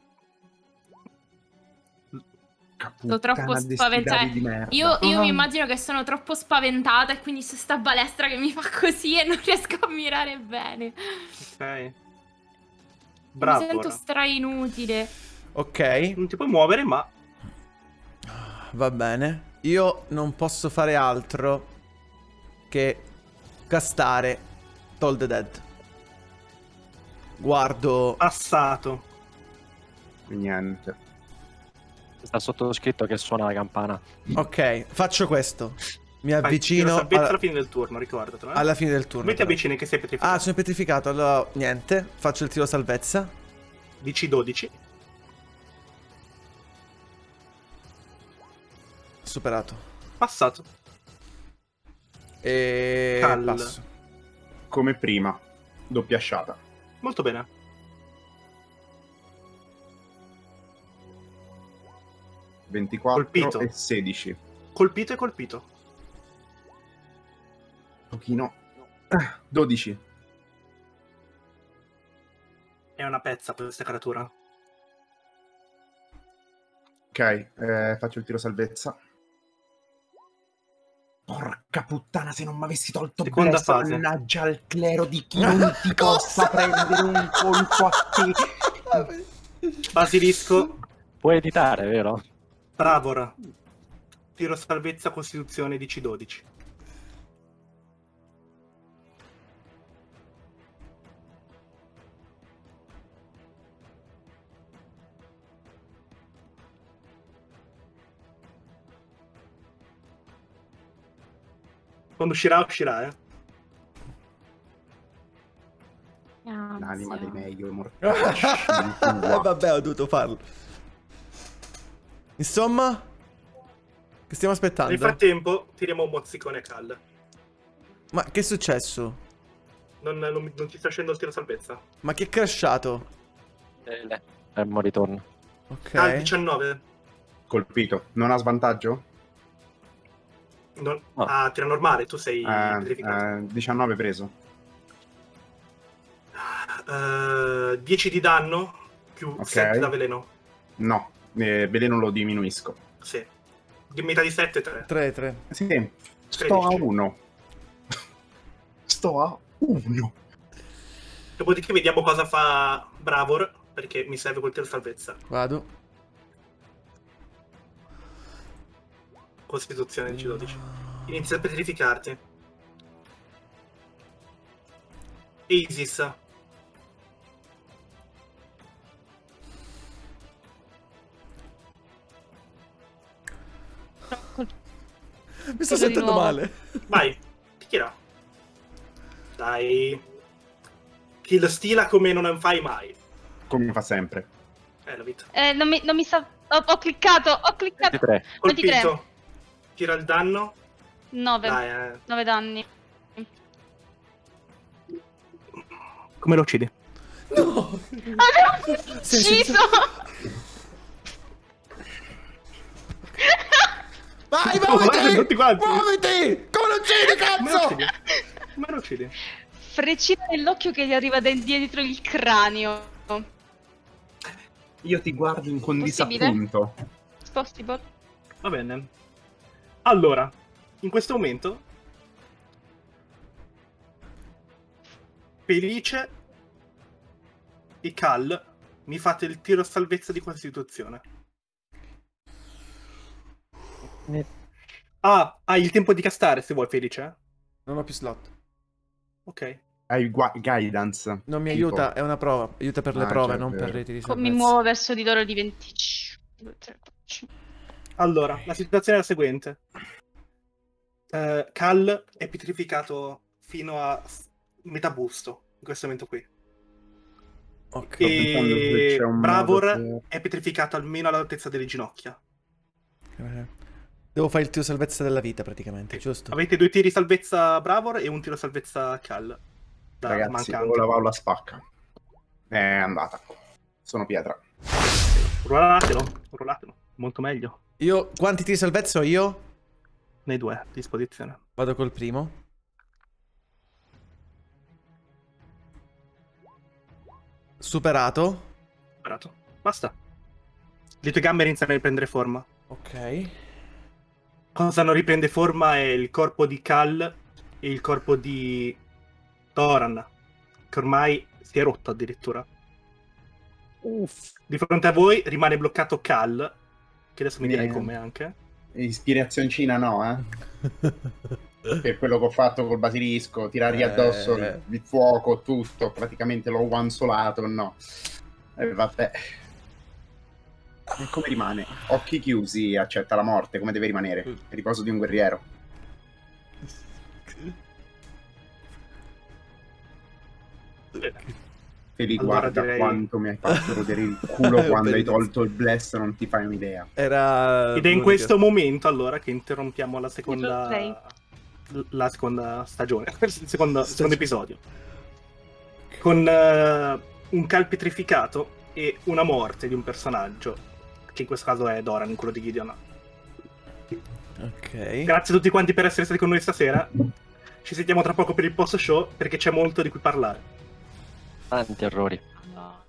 E: Sto troppo
B: Puttana,
E: spaventata.
B: destinati di merda.
E: Io, io
A: Ah.
E: mi immagino che sono troppo spaventata e quindi c'è sta balestra che mi fa così e non riesco a mirare bene.
A: Ok. Bravo.
E: Mi sento
A: ora.
E: stra inutile.
C: Ok,
A: Non ti puoi muovere, ma
C: va bene. Io non posso fare altro che castare Toll the Dead. Guardo.
A: passato.
B: Niente.
D: Sta sottoscritto che suona la campana.
C: Ok, faccio questo. Mi
A: Fai
C: avvicino
A: tiro salvezza
C: alla,
A: alla fine del turno, ricordatelo. Eh?
C: alla fine del turno.
A: Come ti
C: però.
A: avvicini che sei petrificato?
C: Ah, sono petrificato. Allora, niente. Faccio il tiro salvezza.
A: D C dodici.
C: Superato.
A: Passato.
C: E
A: Cal.
C: passo.
B: Come prima. Doppia sciata.
A: Molto bene.
B: ventiquattro
A: Colpito.
B: e sedici.
A: Colpito e colpito.
B: Pochino. Ah, dodici.
A: È una pezza questa creatura.
B: Ok, eh, faccio il tiro salvezza. Porca puttana, se non mi avessi tolto
A: Seconda
B: Bless,
A: fase.
B: mannaggia al clero di chi non ti possa prendere un colpo a te.
A: Basilisco.
D: Puoi editare, vero?
A: Bravora. Tiro salvezza costituzione D C dodici. Quando uscirà, uscirà, eh.
B: L'anima dei
E: Ansia.
B: meglio morti.
C: Eh, vabbè, ho dovuto farlo. Insomma, che stiamo aspettando?
A: Nel frattempo, tiriamo un mozzicone a Cal.
C: Ma che è successo?
A: Non, non, non ti sta scendendo il tiro salvezza.
C: Ma che è crashato?
D: Eh, Fermo ritorno.
C: Ok.
A: Cal diciannove.
B: Colpito. Non ha svantaggio?
A: Non...
D: No.
A: Ah, tira normale, tu sei
B: Eh,
A: petrificato.
B: eh, diciannove preso.
A: Eh, dieci di danno più
B: Ok.
A: sette da veleno.
B: No, eh, veleno lo diminuisco.
A: Sì. Di metà di sette, tre.
C: tre tre.
B: Sì, sto a
A: tredici.
B: uno. Sto a uno.
A: Dopodiché vediamo cosa fa Bravor, perché mi serve quel tiro salvezza.
C: Vado.
A: Costituzione D C dodici. Inizia a petrificarti. Isis.
C: Mi sto
F: Cosa di
C: sentendo
F: nuovo?
C: male.
A: Vai, tira. Dai. Kill stila come non fai mai.
B: Come fa sempre.
A: Eh, la vita.
F: Eh, non mi, non mi sa... Ho, ho cliccato, ho cliccato.
D: ventitré.
A: Colpito.
F: ventitré.
A: Tira il danno.
F: nove.
A: Dai, eh.
F: nove danni.
A: Come lo uccidi?
C: No.
F: Avevo
C: Sì,
F: ucciso!
C: Vai,
A: Guarda,
C: muoviti!
A: tutti quanti.
C: Muoviti! Come lo uccidi,
A: Come lo
C: cazzo?
A: uccidi? Come lo uccidi?
F: Freccina nell'occhio che gli arriva da dietro il cranio.
B: Io ti guardo in con
F: Possibile?
B: disappunto.
F: Possible?
A: Va bene. Allora, in questo momento Felice e Cal mi fate il tiro salvezza di costituzione. Ah, hai il tempo di castare se vuoi, Felice.
C: Non ho più slot.
A: Ok.
B: Hai gua- guidance.
C: Non mi
B: tipo.
C: aiuta, è una prova. Aiuta per le
B: Ah,
C: prove,
B: cioè,
C: non
B: vero.
C: per reti di
F: Co- Mi
C: salvezza.
F: muovo verso di loro di venticinque. tre, quattro, cinque.
A: Allora, la situazione è la seguente. Eh, Cal è pietrificato fino a s- metà busto, in questo momento qui.
C: Ok.
B: Sto pensando se
A: E
B: c'è un
A: Bravor
B: modo per-
A: è pietrificato almeno all'altezza delle ginocchia.
C: Eh, Devo fare il tiro salvezza della vita, praticamente, giusto?
A: Avete due tiri salvezza Bravor e un tiro salvezza Cal. Da
B: Ragazzi,
A: mancante.
B: devo lavare la spacca. È andata. Sono pietra.
A: Rollatelo, rollatelo. Molto meglio.
C: Io, quanti tiri salvezza ho io?
A: Nei due a disposizione.
C: Vado col primo. Superato.
A: Superato. Basta. Le tue gambe iniziano a riprendere forma.
C: Ok.
A: Cosa non riprende forma è il corpo di Cal e il corpo di Thoran, che ormai si è rotto addirittura.
D: Uff.
A: Di fronte a voi rimane bloccato Cal, che adesso mi direi
B: Niente.
A: come anche.
B: Ispirazioncina no, eh? Per quello che ho fatto col basilisco, tirargli addosso
C: Eh.
B: il fuoco, tutto, praticamente l'ho one-solato, no. E vabbè. E come rimane? Occhi chiusi, accetta la morte, come deve rimanere? Il riposo di un guerriero. Feli,
A: Allora
B: guarda
A: direi-
B: quanto mi hai fatto rodere il culo quando hai tolto il bless, non ti fai un'idea.
C: Era...
A: Ed è in
C: l'unica-
A: questo momento allora che interrompiamo la seconda
F: Lei.
A: la seconda stagione, il secondo, il secondo episodio. Con eh, un Cal pietrificato e una morte di un personaggio, che in questo caso è Doran, quello di Gideon.
C: Ok.
A: Grazie a tutti quanti per essere stati con noi stasera. Ci sentiamo tra poco per il post show perché c'è molto di cui parlare.
D: Tanti errori.
F: No.